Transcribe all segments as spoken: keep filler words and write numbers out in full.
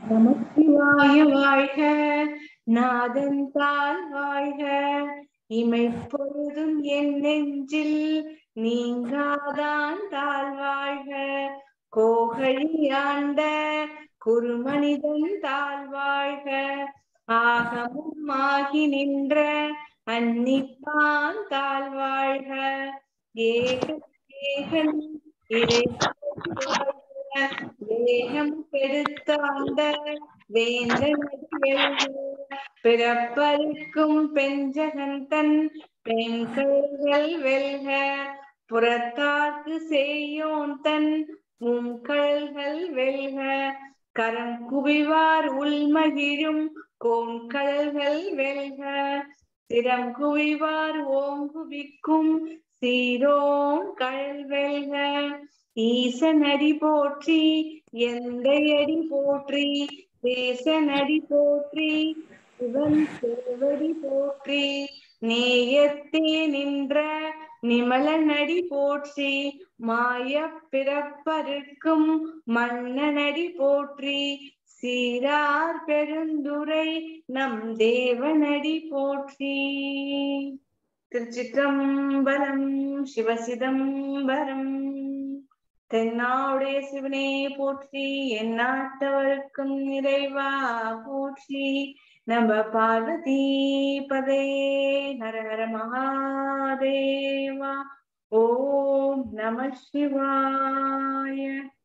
நமச்சிவாய வாழ்க, நாதன் தாள் வாழ்க, இமைப்பொழுதும் என் நெஞ்சில் நீங்காதான் தாழ் வாழ்க. கோகழி ஆண்ட குருமனிதன் தாழ் வாழ்க, ஆகமும் ஆகி நின்ற அன்னிப்பான் தாழ் வாழ்க. ஏகன் ஏகன் இறை வேகம் கெடுத்த அந்த வேந்தனடியல்க, பிறப்பருக்கும் பெஞ்சகன் தன் பெண்கள்கள் வெல்க, புறத்தார்க்கு செய்யோன் தன் உம்கள்கள் வெல்க, கரம் குவிவார் உள்மகிழும் கோண்கள்கள் வெல்க, திறம் குவிவார் ஓங்குவிக்கும் சீரோன் கழல் வெல்க. ஈசனடி போற்றி எந்தையடி போற்றி, தேசனடி போற்றி சிவன் திருவடி போற்றி, நேயத்தே நின்ற நிமலனடி போற்றி, மாய பிறப்பருக்கும் மன்னனடி போற்றி, சீரார் பெருந்துரை நம் தேவனடி போற்றி. திருச்சிற்றம்பலம். சிவசிதம்பரம். தென்னாவுடைய சிவனே போற்றி, எந்நாட்டவர்க்கும் இறைவா போற்றி, நம்ம பார்வதி பதே ஹரஹர மகாதேவா. ஓம் நம சிவாய.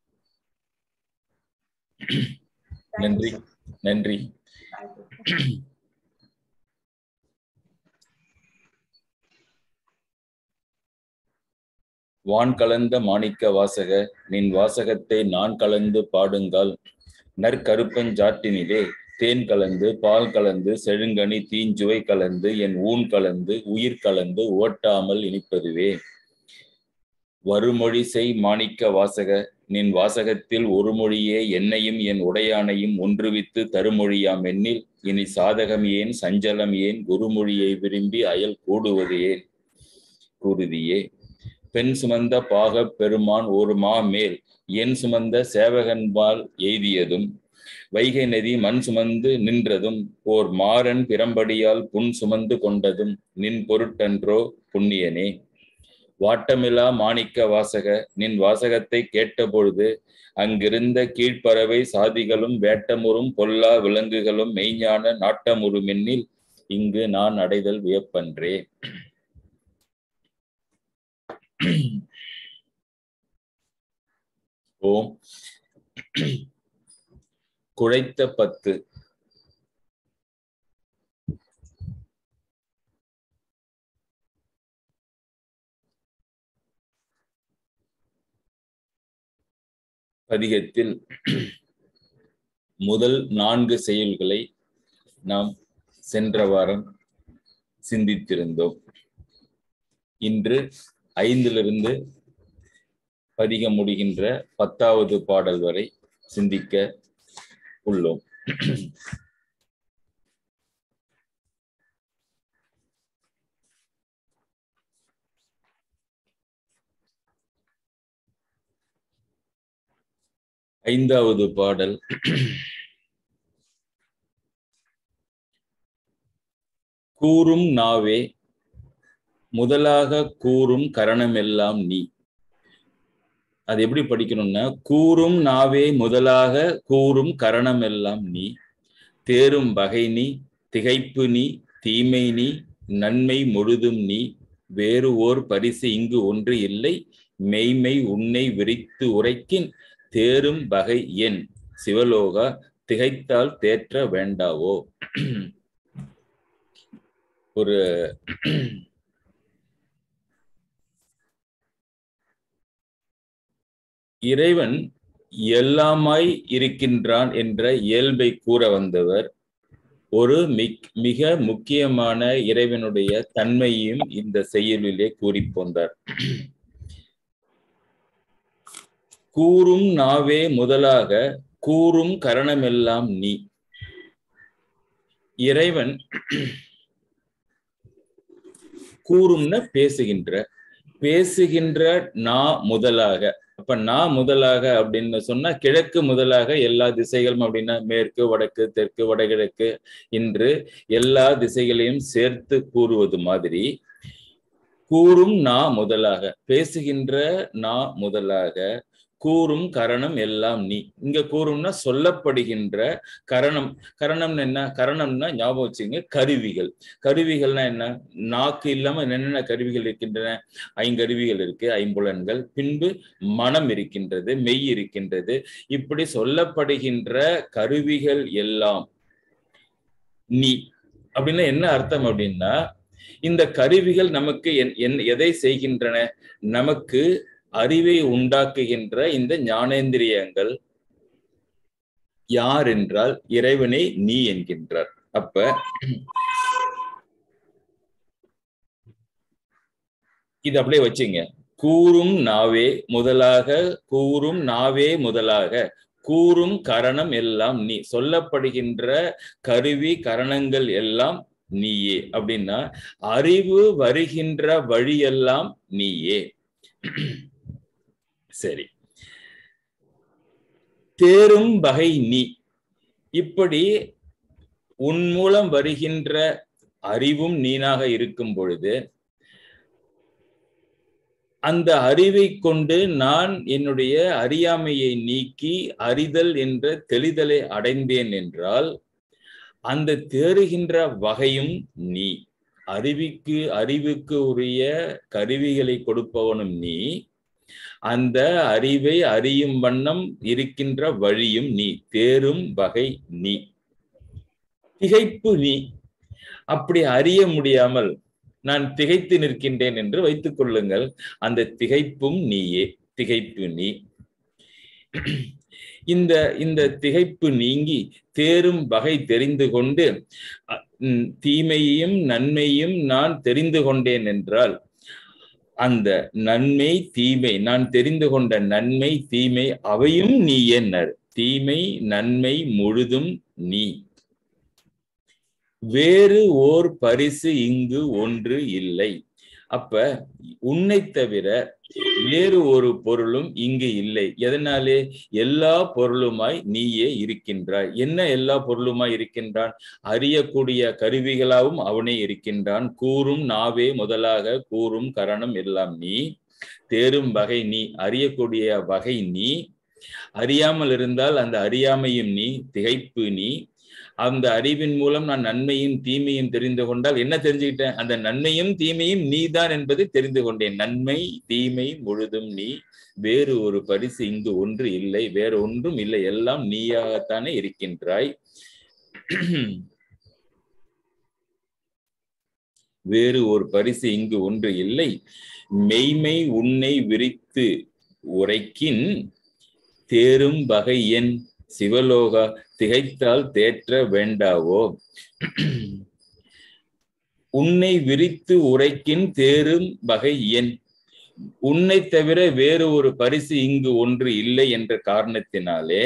நன்றி நன்றி. வான் கலந்த மாணிக்க வாசக, நின் வாசகத்தை நான் கலந்து பாடுங்கால், நற்கருப்பஞ்சாற்றினிலே தேன் கலந்து பால் கலந்து செழுங்கனி தீஞ்சுவை கலந்து என் ஊன் கலந்து உயிர் கலந்து ஓட்டாமல் இனிப்பதுவே. வருமொழி செய் மாணிக்க வாசக, நின் வாசகத்தில் ஒரு மொழியே என்னையும் என் உடையானையும் ஒன்றுவித்து தருமொழியாம் எண்ணில், இனி சாதகம் ஏன் சஞ்சலம் ஏன் குருமொழியை விரும்பி அயல் கூடுவது ஏன் கூறுதியே. பெண் சுமந்த பாக பெருமான் ஒரு மா மேல் என் சுமந்த சேவகன்பால் எய்தியதும், வைகை நதி மண் சுமந்து நின்றதும், ஓர் மாறன் பிறம்படியால் புன் சுமந்து கொண்டதும் நின் பொருட்டன்றோ புண்ணியனே. வாட்டமிலா மாணிக்க வாசக, நின் வாசகத்தை கேட்டபொழுது அங்கிருந்த கீழ்ப்பறவை சாதிகளும் வேட்டமுறும் பொல்லா விலங்குகளும் மெய்ஞான நாட்டமுறுமென்னில் இங்கு நான் அடைதல் வியப்பன்றே. ஓம். குழைத்த பத்து. பதிகத்தில் முதல் நான்கு செயல்களை நாம் சென்ற வாரம் சிந்தித்திருந்தோம். இன்று ஐந்திலிருந்து பதிகம் முடிகின்ற பத்தாவது பாடல் வரை சிந்திக்க உள்ளோம். ஐந்தாவது பாடல் கூறும் நாவே முதலாக கூறும் கரணமெல்லாம் நீ. அது எப்படி படிக்கணும்னா, கூறும் நாவே முதலாக கூறும் கரணமெல்லாம் நீ, தேரும் வகை நீ, திகைப்பு நீ, தீமை நீ, நன்மை முழுதும் நீ, வேறு ஓர் பரிசு இங்கு ஒன்று இல்லை, மெய்மை உன்னை விரித்து உரைக்கின், தேரும் வகை என் சிவலோகா, திகைத்தால் தேற்ற வேண்டாவோ. ஒரு இறைவன் எல்லாமாய் இருக்கின்றான் என்ற இயல்பை கூற வந்தவர் ஒரு மிக முக்கியமான இறைவனுடைய தன்மையும் இந்த செயலிலே கூறி போந்தார். கூறும் நாவே முதலாக கூறும் கரணமெல்லாம் நீ. இறைவன் கூறும்ன பேசுகின்ற, பேசுகின்ற நா முதலாக. அப்ப நான் முதலாக அப்படின்னு சொன்னா கிழக்கு முதலாக எல்லா திசைகளும் அப்படின்னா மேற்கு வடக்கு தெற்கு வடகிழக்கு என்று எல்லா திசைகளையும் சேர்த்து கூறுவது மாதிரி கூறும் நான் முதலாக, பேசுகின்ற நான் முதலாக, கூறும் கரணம் எல்லாம் நீ. இங்க கூறும்னா சொல்லப்படுகின்ற, கரணம் கரணம் என்ன, கரணம்னா ஞாபகம் வச்சுங்க கருவிகள். கருவிகள்னா என்ன, நாக்கு இல்லாம என்னென்ன கருவிகள் இருக்கின்றன, ஐங்கருவிகள் இருக்கு, ஐம்புலன்கள், பின்பு மனம் இருக்கின்றது, மெய் இருக்கின்றது. இப்படி சொல்லப்படுகின்ற கருவிகள் எல்லாம் நீ. அப்படின்னா என்ன அர்த்தம் அப்படின்னா, இந்த கருவிகள் நமக்கு என் எதை செய்கின்றன, நமக்கு அறிவை உண்டாக்குகின்ற இந்த ஞானேந்திரியங்கள் யார் என்றால் இறைவனை நீ என்கின்றார். அப்ப இது அப்படியே வச்சுங்க. கூறும் நாவே முதலாக, கூறும் நாவே முதலாக, கூறும் கரணம் எல்லாம் நீ. சொல்லப்படுகின்ற கருவி கரணங்கள் எல்லாம் நீயே. அப்படின்னா அறிவு வருகின்ற வழியெல்லாம் நீயே. சரி, தேரும் வகை நீ. இப்படி உன் மூலம் வருகின்ற அறிவும் நீனாக இருக்கும் பொழுது அந்த அறிவை கொண்டு நான் என்னுடைய அறியாமையை நீக்கி அறிதல் என்ற தெளிதலை அடைந்தேன் என்றால் அந்த தேறுகின்ற வகையும் நீ. அறிவிக்கு அறிவுக்கு உரிய கருவிகளை கொடுப்பவனும் நீ, அந்த அறிவை அறியும் வண்ணம் இருக்கின்ற வழியும் நீ. தேரும் வகை நீ. திகைப்பு நீ. அப்படி அறிய முடியாமல் நான் திகைத்து நிற்கின்றேன் என்று வைத்துக் கொள்ளுங்கள், அந்த திகைப்பும் நீயே. திகைப்பு நீ. இந்த இந்த திகைப்பு நீங்கி தேரும் வகை தெரிந்து கொண்டு தீமையையும் நன்மையும் நான் தெரிந்து கொண்டேன் என்றால் அந்த நன்மை தீமை, நான் தெரிந்து கொண்ட நன்மை தீமை அவையும் நீ. என்ன தீமை நன்மை முழுதும் நீ. வேறு ஓர் பரிசு இங்கு ஒன்று இல்லை. அப்ப உன்னை தவிர வேறு ஒரு பொருளும் இங்கு இல்லை. எதனாலே? எல்லா பொருளுமாய் நீயே இருக்கின்றாய். என்ன எல்லா பொருளுமாய் இருக்கின்றான்? அறியக்கூடிய கருவிகளாகவும் அவனே இருக்கின்றான். கூறும் நாவே முதலாக, கூறும் கரணம் எல்லாம் நீ. தேரும் வகை நீ. அறியக்கூடிய வகை நீ. அறியாமல் இருந்தால் அந்த அறியாமையும் நீ. திகைப்பு நீ. அந்த அறிவின் மூலம் நான் நன்மையும் தீமையும் தெரிந்து கொண்டால் என்ன தெரிஞ்சுக்கிட்டேன்? அந்த நன்மையும் தீமையும் நீதான் என்பதை தெரிந்து கொண்டேன். நன்மை தீமை முழுதும் நீ. வேறு ஒரு பரிசு இங்கு ஒன்று இல்லை. வேறு ஒன்றும் இல்லை. எல்லாம் நீயாகத்தானே இருக்கின்றாய். வேறு ஒரு பரிசு இங்கு ஒன்று இல்லை. மெய்மை உன்னை விரித்து உரைக்கின் தேரும் வகை என் சிவலோகா. திகைத்தால் தேற்ற வேண்டாவோ. உன்னை விரித்து உரைக்கின் தேரும் வகை என். உன்னை தவிர வேறு ஒரு பரிசு இங்கு ஒன்று இல்லை என்ற காரணத்தினாலே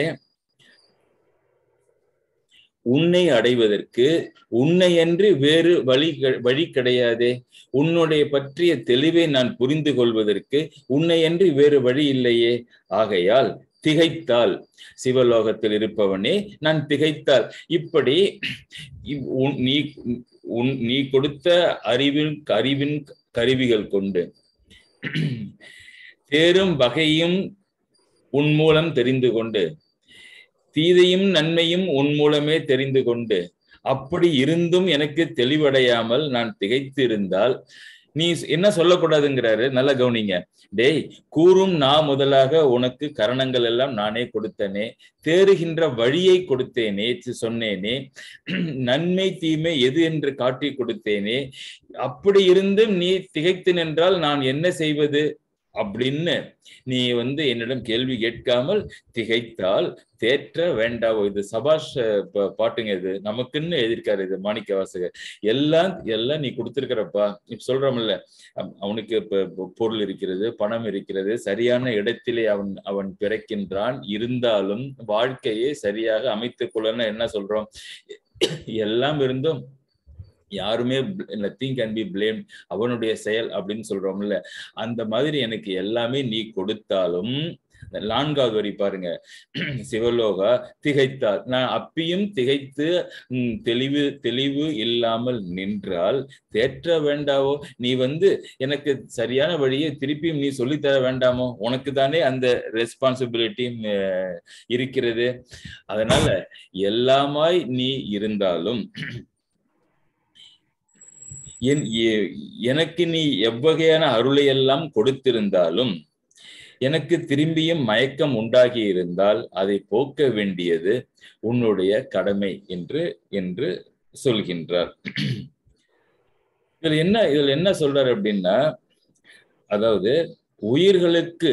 உன்னை அடைவதற்கு உன்னை அன்றி வேறு வழி வழி கிடையாதே. உன்னுடைய பற்றிய தெளிவை நான் புரிந்து கொள்வதற்கு உன்னை அன்றி வேறு வழி இல்லையே. ஆகையால் திகைத்தால், சிவலோகத்தில் இருப்பவனே நான் திகைத்தால், இப்படி நீ உன் நீ கொடுத்த அறிவின் அறிவின் கருவிகள் கொண்டு தேரும் வகையும் உன் மூலம் தெரிந்து கொண்டு தீதையும் நன்மையும் உன் மூலமே தெரிந்து கொண்டு அப்படி இருந்தும் எனக்கு தெளிவடையாமல் நான் திகைத்து இருந்தால் நீ என்ன சொல்லக்கூடாதுங்கிறாரு. நல்ல கவனிங்க. டேய், கூறும் நான் முதலாக உனக்கு கரணங்கள் எல்லாம் நானே கொடுத்தனே, தேறுகின்ற வழியை கொடுத்தேனே, சொன்னேனே, நன்மை தீமை எது என்று காட்டி கொடுத்தேனே, அப்படி இருந்தும் நீ திகைத்து நின்றால் நான் என்ன செய்வது அப்படின்னு நீ வந்து என்னிடம் கேள்வி கேட்காமல் திகைத்தால் தேற்ற வேண்டாவோ. இது சபாஷ் பாட்டுங்க. இது நமக்குன்னு எழுதியிருக்காரு இது மாணிக்க வாசகர். எல்லாம் எல்லாம் நீ கொடுத்திருக்கிறப்பா. இப்ப சொல்றோம்ல, அவனுக்கு இப்ப பொருள் இருக்கிறது, பணம் இருக்கிறது, சரியான இடத்திலே அவன் அவன் பிறக்கின்றான். இருந்தாலும் வாழ்க்கையை சரியாக அமைத்துக் கொள்ளன்னு என்ன சொல்றோம்? எல்லாம் இருந்தும் யாருமே nothing can be blamed, அவனுடைய செயல் அப்படின்னு சொல்றோம்ல. அந்த மாதிரி எனக்கு எல்லாமே நீ கொடுத்தாலும் நான்காவது வரி பாருங்க, சிவலோகா திகைத்தால். நான் அப்பியும் திகைத்து தெளிவு தெளிவு இல்லாமல் நின்றால் தேற்ற வேண்டாவோ? நீ வந்து எனக்கு சரியான வழியை திருப்பியும் நீ சொல்லித்தர வேண்டாமோ? உனக்கு தானே அந்த ரெஸ்பான்சிபிலிட்டி இருக்கிறது. அதனால எல்லாமாய் நீ இருந்தாலும் என் எனக்கு நீ எவ்வகையான அருளை எல்லாம் கொடுத்திருந்தாலும் எனக்கு திரும்பியும் மயக்கம் உண்டாகி இருந்தால் அதை போக்க வேண்டியது உன்னுடைய கடமை என்று என்று சொல்கின்றார். இதுல என்ன இதுல என்ன சொல்றாரு அப்படின்னா, அதாவது உயிர்களுக்கு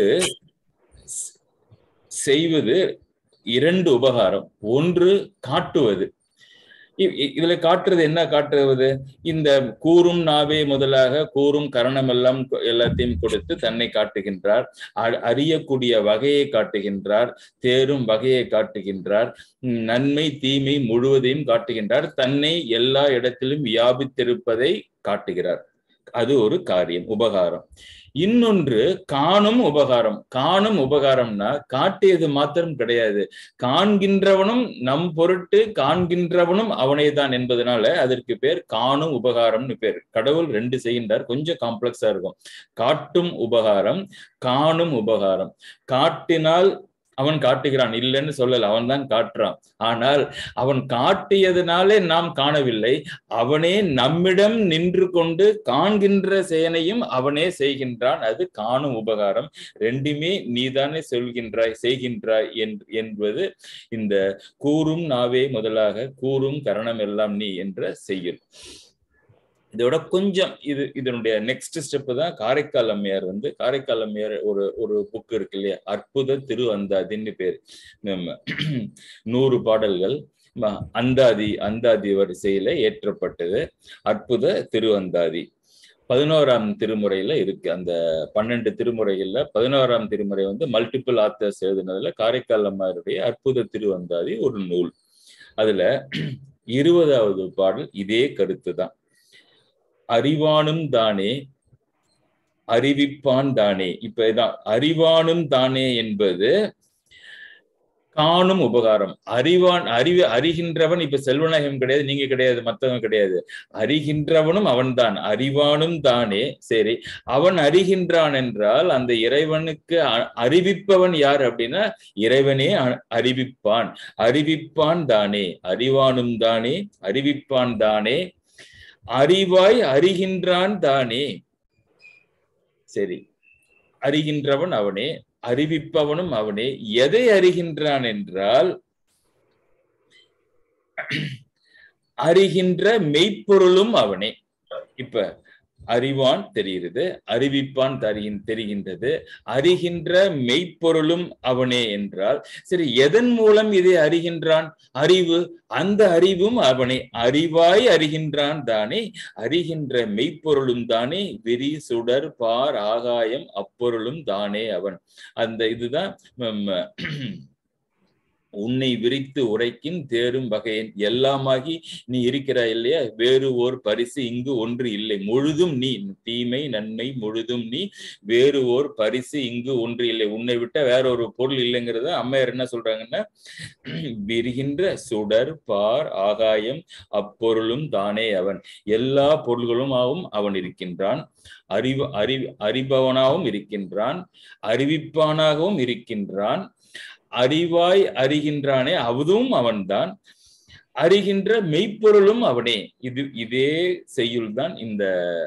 செய்வது இரண்டு உபகாரம். ஒன்று காட்டுவது. இதுல காட்டுறது என்ன காட்டுவது? இந்த கூறும் நாவே முதலாக கூறும் கரணம் எல்லாம் எல்லாத்தையும் கொடுத்து தன்னை காட்டுகின்றார். அறியக்கூடிய வகையை காட்டுகின்றார். தேரும் வகையை காட்டுகின்றார். நன்மை தீமை முழுவதையும் காட்டுகின்றார். தன்னை எல்லா இடத்திலும் வியாபித்திருப்பதை காட்டுகிறார். அது ஒரு காரியம், உபகாரம். இன்னொன்று காணும் உபகாரம். காணும் உபகாரம்னா காட்டியது மாத்திரம் கிடையாது, காண்கின்றவனும் நம் பொருட்டு காண்கின்றவனும் அவனே தான் என்பதனால அதற்கு பேர் காணும் உபகாரம்னு பேர். கடவுள் ரெண்டு செய்கின்றார், கொஞ்சம் காம்ப்ளெக்ஸா இருக்கும். காட்டும் உபகாரம், காணும் உபகாரம். காட்டினால் அவன் காட்டுகிறான், இல்லைன்னு சொல்லல, அவன் தான் காட்டுறான். ஆனால் அவன் காட்டியதுனாலே நாம் காணவில்லை, அவனே நம்மிடம் நின்று கொண்டு காண்கின்ற செயலையும் அவனே செய்கின்றான். அது காணும் உபகாரம். ரெண்டுமே நீதானே சொல்கின்றாய் செய்கின்றாய் என்பது இந்த கூறும் நாவே முதலாக கூறும் கரணம் எல்லாம் நீ என்ற செய்யுள். இதோட கொஞ்சம் இது இதனுடைய நெக்ஸ்ட் ஸ்டெப் தான் காரைக்கால் அம்மையார் வந்து காரைக்கால் அம்மையார் ஒரு ஒரு புக் இருக்கு இல்லையா, அற்புத திரு அந்தாதின்னு பேர். நம்ம நூறு பாடல்கள் அந்தாதி அந்தாதி வரிசையில ஏற்றப்பட்டது. அற்புத திரு அந்தாதி பதினோராம் திருமுறையில இருக்கு. அந்த பன்னெண்டு திருமுறைகள்ல பதினோராம் திருமுறை வந்து மல்டிபிள் ஆத்தர்ஸ் எழுதுனதுல காரைக்கால் அம்மையாருடைய அற்புத திரு அந்தாதி ஒரு நூல். அதுல இருபதாவது பாடல் இதே கருத்து தான். அறிவானும் தானே அறிவிப்பான் தானே. இப்ப இதான் அறிவானும் தானே என்பது காணும் உபகாரம். அறிவான் அறிவு அறிகின்றவன் இப்ப செல்வநாயகம் கிடையாது, நீங்க கிடையாது, மத்தவங்க கிடையாது. அறிகின்றவனும் அவன்தான், அறிவானும் தானே. சரி, அவன் அறிகின்றான் என்றால் அந்த இறைவனுக்கு அறிவிப்பவன் யார் அப்படின்னா இறைவனே அறிவிப்பான். அறிவிப்பான் தானே, அறிவானும் தானே அறிவிப்பான் தானே, அறிவாய் அறிகின்றான் தானே. சரி, அறிகின்றவன் அவனே, அறிவிப்பவனும் அவனே. எதை அறிகின்றான் என்றால் அறிகின்ற மெய்ப்பொருளும் அவனே. இப்ப அறிவான் தெரிகிறது, அறிவிப்பான் தரியின் தெரிகின்றது, அறிகின்ற மெய்ப்பொருளும் அவனே என்றால் சரி, எதன் மூலம் இதை அறிகின்றான்? அறிவு. அந்த அறிவும் அவனே. அறிவாய் அறிகின்றான் தானே, அறிகின்ற மெய்ப்பொருளும் தானே, விரி சுடர் பார் ஆகாயம் அப்பொருளும் தானே அவன். அந்த இதுதான் உன்னை விரித்து உரைக்கின் தேரும் வகையன். எல்லாமாகி நீ இருக்கிறாய் இல்லையா, வேறு ஓர் பரிசு இங்கு ஒன்று இல்லை, முழுதும் நீ. தீமை நன்மை முழுதும் நீ, வேறு ஓர் பரிசு இங்கு ஒன்று இல்லை. உன்னை விட்ட வேற ஒரு பொருள் இல்லைங்கிறத அம்மையார் என்ன சொல்றாங்கன்னா, விரிகின்ற சுடர் பார் ஆகாயம் அப்பொருளும் தானே அவன். எல்லா பொருள்களுமாகவும் அவன் இருக்கின்றான். அறிவு அறி அறிபவனாகவும் இருக்கின்றான், அறிவிப்பானாகவும் இருக்கின்றான். அறிவாய் அறிகின்றானே, அதுவும் அவன்தான். அறிகின்ற மெய்ப்பொருளும் அவனே. இது இதே செய்யுள் தான் இந்த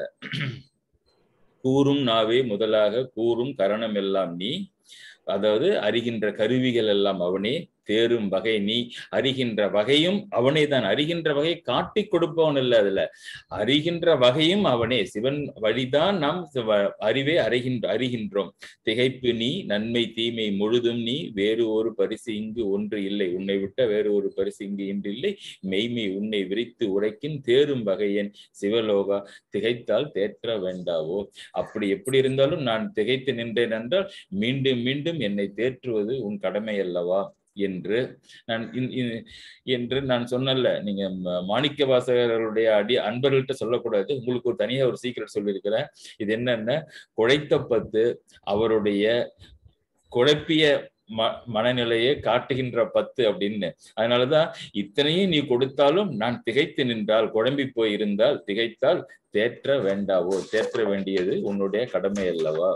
கூறும் நாவே முதலாக கூறும் கரணம் எல்லாம் நீ. அதாவது அறிகின்ற கருவிகள் எல்லாம் அவனே, தேரும் வகை நீ. அறிகின்ற வகையும் அவனே தான். அறிகின்ற வகை காட்டி கொடுப்பவன் இல்லை, அதுல அறிகின்ற வகையும் அவனே. சிவன் வழிதான் நாம் அறிவை அறிகின்ற அறிகின்றோம். திகைப்பு நீ, நன்மை தீமை முழுதும் நீ, வேறு ஒரு பரிசு இங்கு ஒன்று இல்லை, உன்னை விட்ட வேறு ஒரு பரிசு இங்கு இன்று இல்லை. மெய்மை உன்னை விரித்து உரைக்கின் தேரும் வகையன் சிவலோகா, திகைத்தால் தேற்ற வேண்டாவோ. அப்படி எப்படி இருந்தாலும் நான் திகைத்து நின்றேன் என்றால் மீண்டும் மீண்டும் என்னை தேற்றுவது உன் கடமை அல்லவா என்று நான் என்று நான் சொன்னல. நீங்க மாணிக்க வாசகர்களுடைய அடி அன்பர்கள்ட்ட சொல்லக்கூடாது, உங்களுக்கு ஒரு தனியா ஒரு சீக்கிரம் சொல்லியிருக்கிறேன். இது என்னன்னா, குழைத்த பத்து அவருடைய குழப்பிய ம மனநிலையை காட்டுகின்ற பத்து அப்படின்னு. அதனாலதான் இத்தனையும் நீ கொடுத்தாலும் நான் திகைத்து நின்றால், குழம்பி போய் இருந்தால், திகைத்தால் தேற்ற வேண்டாவோ, தேற்ற வேண்டியது உன்னுடைய கடமை அல்லவா.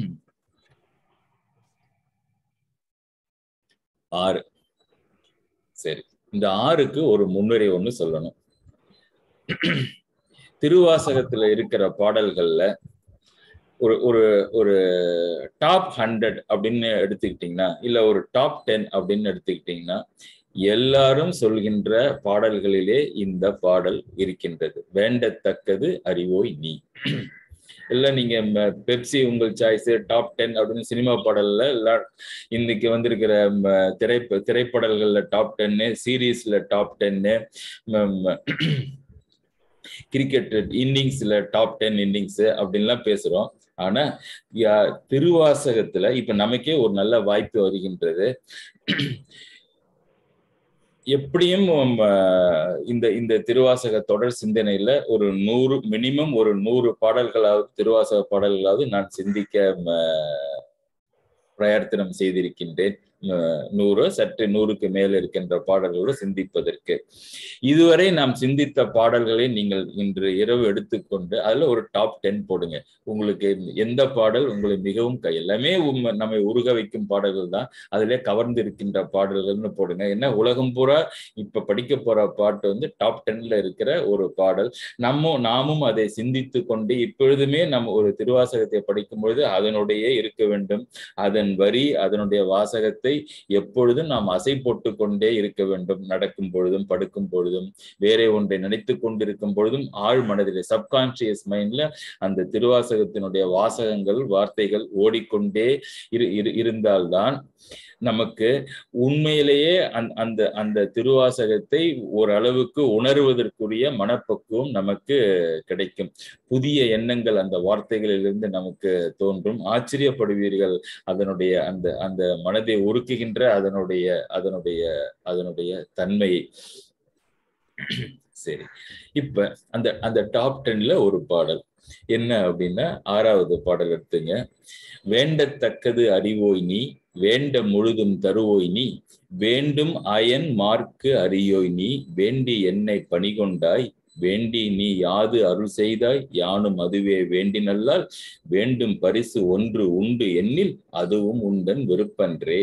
ஆறு. சரி, இந்த ஆறுக்கு ஒரு முன்னுரை ஒண்ணு சொல்லணும். திருவாசகத்துல இருக்கிற பாடல்கள்ல ஒரு ஒரு ஒரு டாப் ஹண்ட்ரட் அப்படின்னு எடுத்துக்கிட்டீங்கன்னா, இல்ல ஒரு டாப் டென் அப்படின்னு எடுத்துக்கிட்டீங்கன்னா, எல்லாரும் சொல்கின்ற பாடல்களிலே இந்த பாடல் இருக்கின்றது. வேண்டத்தக்கது அறிவோய் நீ. இல்ல நீங்க பெப்சி உங்கள் சாய்ஸ் டாப் டென் அப்படின்னு சினிமா பாடல்ல இல்ல இன்னைக்கு வந்திருக்கிற திரை திரைப்பாடல்கள்ல டாப் டென்னு, சீரீஸ்ல டாப் டென்னு, கிரிக்கெட் இன்னிங்ஸ்ல டாப் டென் இன்னிங்ஸ் அப்படின்லாம் பேசுறோம். ஆனா திருவாசகத்துல இப்ப நமக்கே ஒரு நல்ல வாய்ப்பு வருகின்றது. எப்படியும் இந்த இந்த திருவாசக தொடர் சிந்தனையில ஒரு நூறு மினிமம் ஒரு நூறு பாடல்களாவது திருவாசக பாடல்களாவது நான் சிந்திக்க பிரயத்தனம் செய்திருக்கின்றேன். நூறு சற்று நூறுக்கு மேல இருக்கின்ற பாடல்களோடு சிந்திப்பதற்கு. இதுவரை நாம் சிந்தித்த பாடல்களை நீங்கள் இன்று இரவு எடுத்துக்கொண்டு அதுல ஒரு டாப் டென் போடுங்க. உங்களுக்கு எந்த பாடல் உங்களை மிகவும் எல்லாமே நம்மை உருக வைக்கும் பாடல்கள் தான், அதுல கவர்ந்து இருக்கின்ற பாடல்கள்னு போடுங்க. ஏன்னா உலகம் பூரா இப்ப படிக்க போற பாட்டு வந்து டாப் டென்ல இருக்கிற ஒரு பாடல். நம்ம நாமும் அதை சிந்தித்து கொண்டு இப்பொழுதுமே நம்ம ஒரு திருவாசகத்தை படிக்கும் பொழுது அதனுடைய இருக்க வேண்டும். அதன் வரி அதனுடைய வாசகத்தை எப்பொழுதும் நாம் அசை போட்டு கொண்டே இருக்க வேண்டும். நடக்கும் பொழுதும் படுக்கும் பொழுதும் வேறே ஒன்றை நினைத்து கொண்டிருக்கும் பொழுதும் ஆழ் மனதிலே சப்கான்சியஸ் மைண்ட்ல அந்த திருவாசகத்தினுடைய வாசகங்கள் வார்த்தைகள் ஓடிக்கொண்டே இரு இருந்தால்தான் நமக்கு உண்மையிலேயே அந்த அந்த திருவாசகத்தை ஓரளவுக்கு உணர்வதற்குரிய மனப்பக்குவம் நமக்கு கிடைக்கும். புதிய எண்ணங்கள் அந்த வார்த்தைகளிலிருந்து நமக்கு தோன்றும். ஆச்சரியப்படுவீர்கள் அதனுடைய அந்த அந்த மனதை உருக்குகின்ற அதனுடைய அதனுடைய அதனுடைய தன்மையை. சரி, இப்ப அந்த அந்த டாப் டென்ல ஒரு பாடல் என்ன அப்படின்னா, ஆறாவது பாடல் எடுத்துங்க. வேண்டத்தக்கது அறிவோய் நீ, வேண்ட முழுதும் தருவோய் நீ, வேண்டும் அயன் மார்க்கு அறியோய் நீ, வேண்டி என்னை பணிகொண்டாய், வேண்டி நீ யாது அருள் செய்தாய், யானும் அதுவே வேண்டினல்லால், வேண்டும் பரிசு ஒன்று உண்டு எண்ணில் அதுவும் உண்டன் விருப்பன்றே.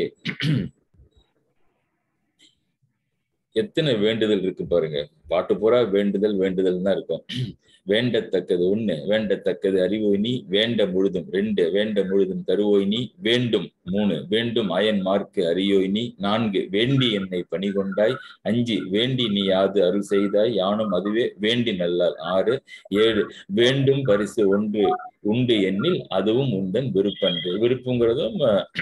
எத்தனை வேண்டுதல் இருக்கு பாருங்க. பாட்டு பூரா வேண்டுதல் வேண்டுதல் தான் இருக்கும். வேண்டத்தக்கது ஒண்ணு, வேண்டத்தக்கது அறிவோய் நீ, வேண்ட முழுதும் ரெண்டு, வேண்ட முழுதும் தருவோய் நீ, வேண்டும் மூணு, வேண்டும் அயன் மார்க்கு அறியோய் நீ, நான்கு, வேண்டி என்னை பணிகொண்டாய், அஞ்சு, வேண்டி நீ யாது அருள் செய்தாய், யானும் அதுவே வேண்டி நல்லால், ஆறு, ஏழு, வேண்டும் பரிசு ஒன்று உண்டு எண்ணில் அதுவும் உண்டன் விருப்பன்று. விருப்பங்கிறதும்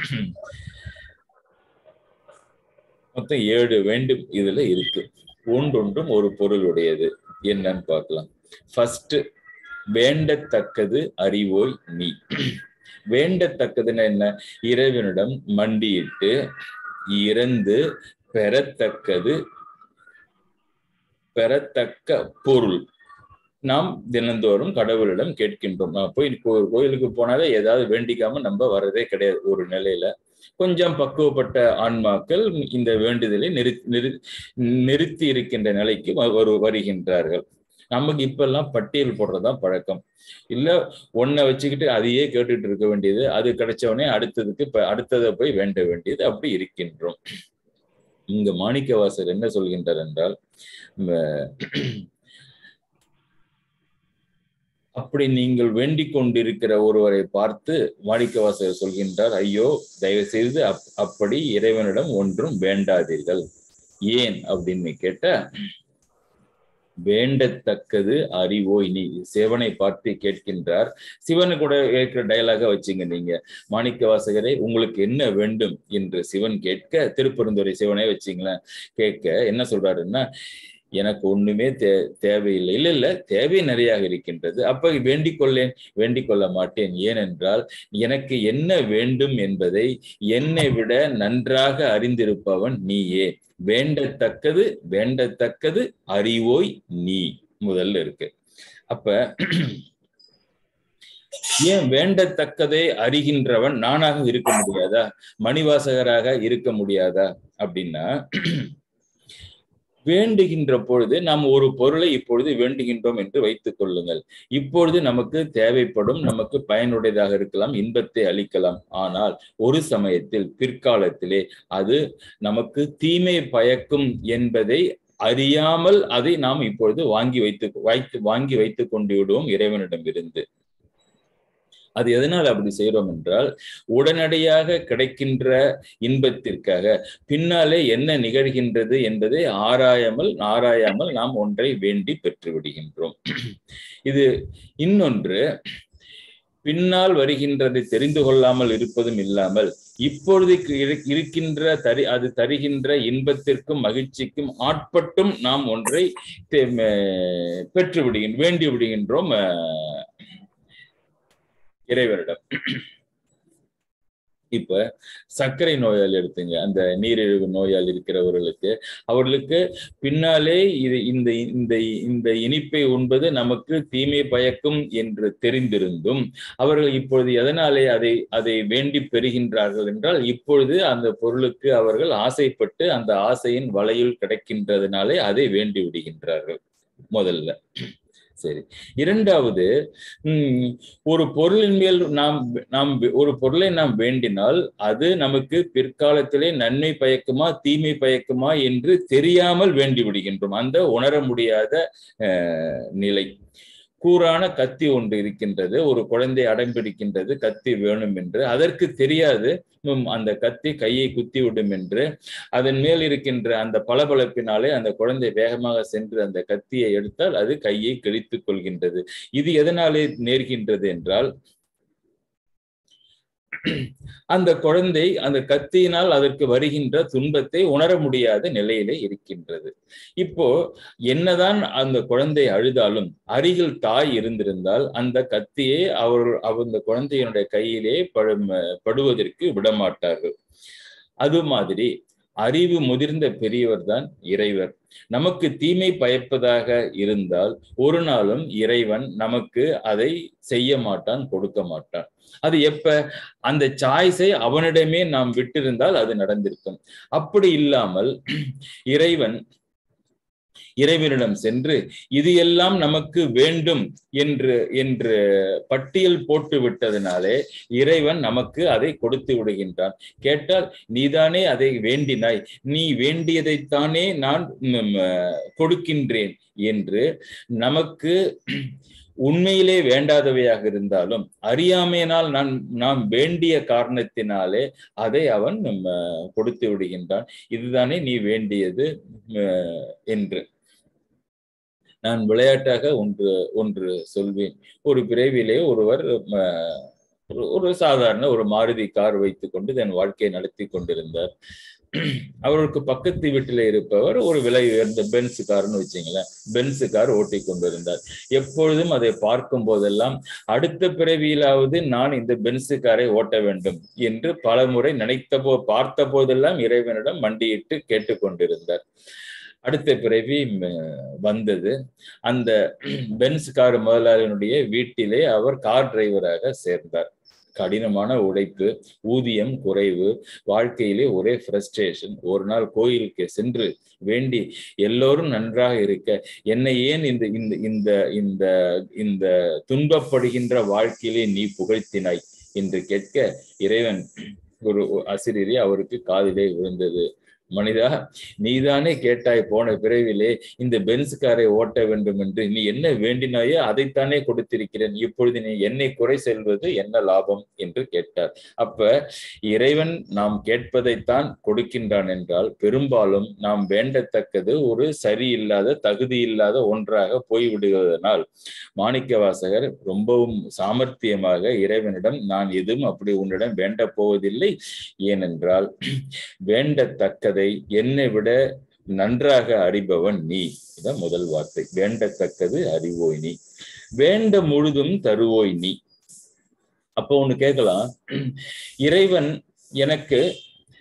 மொத்தம் ஏழு வேண்டும் இதுல இருக்கு. ஒன்றொன்றும் ஒரு பொருளுடையது. என்னன்னு பார்க்கலாம். ஃபர்ஸ்ட், வேண்டத்தக்கது அறிவோய் நீ. வேண்டத்தக்கதுன்னா என்ன? இறைவனிடம் மண்டியிட்டு இறந்து பெறத்தக்கது பெறத்தக்க பொருள் நாம் தினந்தோறும் கடவுளிடம் கேட்கின்றோம். போய் கோயிலுக்கு போனாலே ஏதாவது வேண்டிக்காம நம்ம வர்றதே கிடையாது. ஒரு நிலையில கொஞ்சம் பக்குவப்பட்ட ஆன்மாக்கள் இந்த வேண்டுதலை நிறு நிறு நிறுத்தி இருக்கின்ற நிலைக்கு வரு வருகின்றார்கள். நமக்கு இப்ப எல்லாம் பட்டியல் போடுறதுதான் பழக்கம். இல்ல ஒன்ன வச்சுக்கிட்டு அதையே கேட்டுட்டு இருக்க வேண்டியது, அது கிடைச்சவனே அடுத்ததுக்கு இப்ப அடுத்ததை போய் வேண்ட வேண்டியது, அப்படி இருக்கின்றோம். இங்க மாணிக்கவாசகர் என்ன சொல்கின்றார் என்றால், அப்படி நீங்கள் வேண்டிக் கொண்டிருக்கிற ஒருவரை பார்த்து மாணிக்கவாசகர் சொல்கின்றார், ஐயோ தயவு செய்து அப் அப்படி இறைவனிடம் ஒன்றும் வேண்டாதீர்கள். ஏன் அப்படின்னு கேட்ட, வேண்டத்தக்கது அறிவோய் நீ. சிவனை பார்த்து கேட்கின்றார். சிவனு கூட கேட்கிற டயலாக வச்சுங்க நீங்க. மாணிக்கவாசகரை உங்களுக்கு என்ன வேண்டும் என்று சிவன் கேட்க, திருப்பெருந்துறை சிவனே வச்சிங்களேன் கேட்க என்ன சொல்றாருன்னா, எனக்கு ஒண்ணுமே தே தேவையில்லை. இல்ல இல்ல தேவை நிறையாக இருக்கின்றது. அப்ப வேண்டிக் கொள்ளேன், வேண்டிக் கொள்ள மாட்டேன். ஏனென்றால் எனக்கு என்ன வேண்டும் என்பதை என்னை விட நன்றாக அறிந்திருப்பவன் நீயே. வேண்டத்தக்கது வேண்டத்தக்கது அறிவோய் நீ முதல்ல இருக்கு. அப்ப ஏன் வேண்டத்தக்கதை அறிகின்றவன் நானாக இருக்க முடியாதா, மணிவாசகராக இருக்க முடியாதா அப்படின்னா, வேண்டுகின்ற பொழுது நாம் ஒரு பொருளை இப்பொழுது வேண்டுகின்றோம் என்று வைத்துக் கொள்ளுங்கள். இப்பொழுது நமக்கு தேவைப்படும், நமக்கு பயனுடையதாக இருக்கலாம், இன்பத்தை அளிக்கலாம். ஆனால் ஒரு சமயத்தில் பிற்காலத்திலே அது நமக்கு தீமை பயக்கும் என்பதை அறியாமல் அதை நாம் இப்பொழுது வாங்கி வைத்து வைத்து வாங்கி வைத்துக் கொண்டு விடுவோம் இறைவனிடமிருந்து. அது எதனால் அப்படி செய்கிறோம் என்றால், உடனடியாக கிடைக்கின்ற இன்பத்திற்காக பின்னாலே என்ன நிகழ்கின்றது என்பதை ஆராயாமல் ஆராயாமல் நாம் ஒன்றை வேண்டி பெற்று விடுகின்றோம். இது இன்னொன்று, பின்னால் வருகின்றதை தெரிந்து கொள்ளாமல் இருப்பதும் இல்லாமல் இப்பொழுது இருக்கின்ற தரி அது தருகின்ற இன்பத்திற்கும் மகிழ்ச்சிக்கும் ஆட்பட்டும் நாம் ஒன்றை பெற்று விடுகின்ற வேண்டி விடுகின்றோம் இறைவனிடம். இப்ப சர்க்கரை நோயால் எடுத்துங்க, அந்த நீரிழிவு நோயால் இருக்கிறவர்களுக்கு, அவர்களுக்கு பின்னாலே இது இந்த இந்த இந்த இனிப்பை உண்பது நமக்கு தீமை பயக்கும் என்று தெரிந்திருந்தும் அவர்கள் இப்பொழுது எதனாலே அதை அதை வேண்டி பெறுகின்றார்கள் என்றால், இப்பொழுது அந்த பொருளுக்கு அவர்கள் ஆசைப்பட்டு அந்த ஆசையின் வலையில் கிடைக்கின்றதுனாலே அதை வேண்டி விடுகின்றார்கள் முதல்ல. சரி, இரண்டாவது, உம் ஒரு பொருளின் மேல் நாம் நாம் ஒரு பொருளை நாம் வேண்டினால் அது நமக்கு பிற்காலத்திலே நன்மை பயக்குமா தீமை பயக்குமா என்று தெரியாமல் வேண்டி விடுகின்றோம். அந்த உணர முடியாத அஹ் நிலை. கூரான கத்தி ஒன்று இருக்கின்றது, ஒரு குழந்தை அடம்பிடிக்கின்றது, கத்தி வேணும் என்று. அதற்கு தெரியாது அந்த கத்தி கையை குத்தி விடும் என்று. அதன் மேல் இருக்கின்ற அந்த பளபளப்பினாலே அந்த குழந்தை வேகமாக சென்று அந்த கத்தியை எடுத்தால் அது கையை கிழித்துக் கொள்கின்றது. இது எதனாலே நேர்கின்றது என்றால், அந்த குழந்தை அந்த கத்தியினால் அதற்கு வருகின்ற துன்பத்தை உணர முடியாத நிலையிலே இருக்கின்றது. இப்போ என்னதான் அந்த குழந்தை அழுதாலும் அருகில் தாய் இருந்திருந்தால் அந்த கத்தியை அவர் அந்த குழந்தையினுடைய கையிலே படு படுவதற்கு விடமாட்டார்கள். அது மாதிரி அறிவு முதிர்ந்த பெரியவர் தான் இறைவர். நமக்கு தீமை பயப்பதாக இருந்தால் ஒரு நாளும் இறைவன் நமக்கு அதை செய்ய மாட்டான், கொடுக்க மாட்டான். அது எப்ப? அந்த சாய்ஸை அவனிடமே நாம் விட்டிருந்தால் அது நடந்திருக்கும். அப்படி இல்லாமல் இறைவன் இறைவனிடம் சென்று இது எல்லாம் நமக்கு வேண்டும் என்று என்று பட்டியல் போட்டு விட்டதனாலே இறைவன் நமக்கு அதை கொடுத்து விடுகின்றான். கேட்டால், நீதானே அதை வேண்டினாய், நீ வேண்டியதைத்தானே நான் கொடுக்கின்றேன் என்று நமக்கு உண்மையிலே வேண்டாதவையாக இருந்தாலும் அறியாமையினால் நான் நாம் வேண்டிய காரணத்தினாலே அதை அவன் கொடுத்து விடுகின்றான். இதுதானே நீ வேண்டியது என்று. நான் விளையாட்டாக ஒன்று ஒன்று சொல்வேன். ஒரு பிறவிலே ஒருவர் ஒரு சாதாரண ஒரு மாருதி கார் வைத்துக் கொண்டு தன் வாழ்க்கையை நடத்தி கொண்டிருந்தார். அவருக்கு பக்கத்து வீட்டில இருப்பவர் ஒரு விலை உயர்ந்த பென்ஸ் கார்னு வச்சுங்களேன், பென்ஸ் கார் ஓட்டி கொண்டிருந்தார். எப்பொழுதும் அதை பார்க்கும் போதெல்லாம் அடுத்த பிறவியிலாவது நான் இந்த பென்ஸ் காரை ஓட்ட வேண்டும் என்று பல முறை நினைத்த போ பார்த்த போதெல்லாம் இறைவனிடம் மண்டியிட்டு கேட்டுக்கொண்டிருந்தார். அடுத்த பிறவி வந்தது. அந்த பென்ஸ் கார் முதலாளியினுடைய வீட்டிலே அவர் கார் டிரைவராக சேர்ந்தார். கடினமான உழைப்பு, ஊதியம் குறைவு, வாழ்க்கையிலே ஒரே ஃப்ரஸ்ட்ரேஷன். ஒரு நாள் கோயிலுக்கு சென்று வேண்டி, எல்லோரும் நன்றாக இருக்க என்னை ஏன் இந்த இந்த இந்த இந்த இந்த துன்பப்படுகின்ற வாழ்க்கையிலே நீ புகழ்த்தினாய் என்று கேட்க, இறைவன் ஒரு ஆசிரியரே அவருக்கு காதிலே விழுந்தது. மனிதா, நீதானே கேட்டாய் போன பிறவிலே இந்த பென்ஸ் காரை ஓட்ட வேண்டும் என்று, நீ என்ன வேண்டினாயோ அதைத்தானே கொடுத்திருக்கிறேன், இப்பொழுது நீ என்னை குறை செல்வது என்ன லாபம் என்று கேட்டார். அப்ப இறைவன் நாம் கேட்பதைத்தான் கொடுக்கின்றான் என்றால் பெரும்பாலும் நாம் வேண்டத்தக்கது ஒரு சரியில்லாத தகுதி இல்லாத ஒன்றாக போய்விடுவதனால் மாணிக்க வாசகர் ரொம்பவும் சாமர்த்தியமாக இறைவனிடம், நான் எதுவும் அப்படி உன்னிடம் வேண்ட போவதில்லை, ஏனென்றால் வேண்டத்தக்கதை என்னை விட நன்றாக அறிபவன் நீ. இதான் முதல் வார்த்தை. வேண்டத்தக்கது அறிவோய் நீ, வேண்ட முழுதும் தருவோய் நீ. அப்போ ஒண்ணு கேட்கலாம், இறைவன் எனக்கு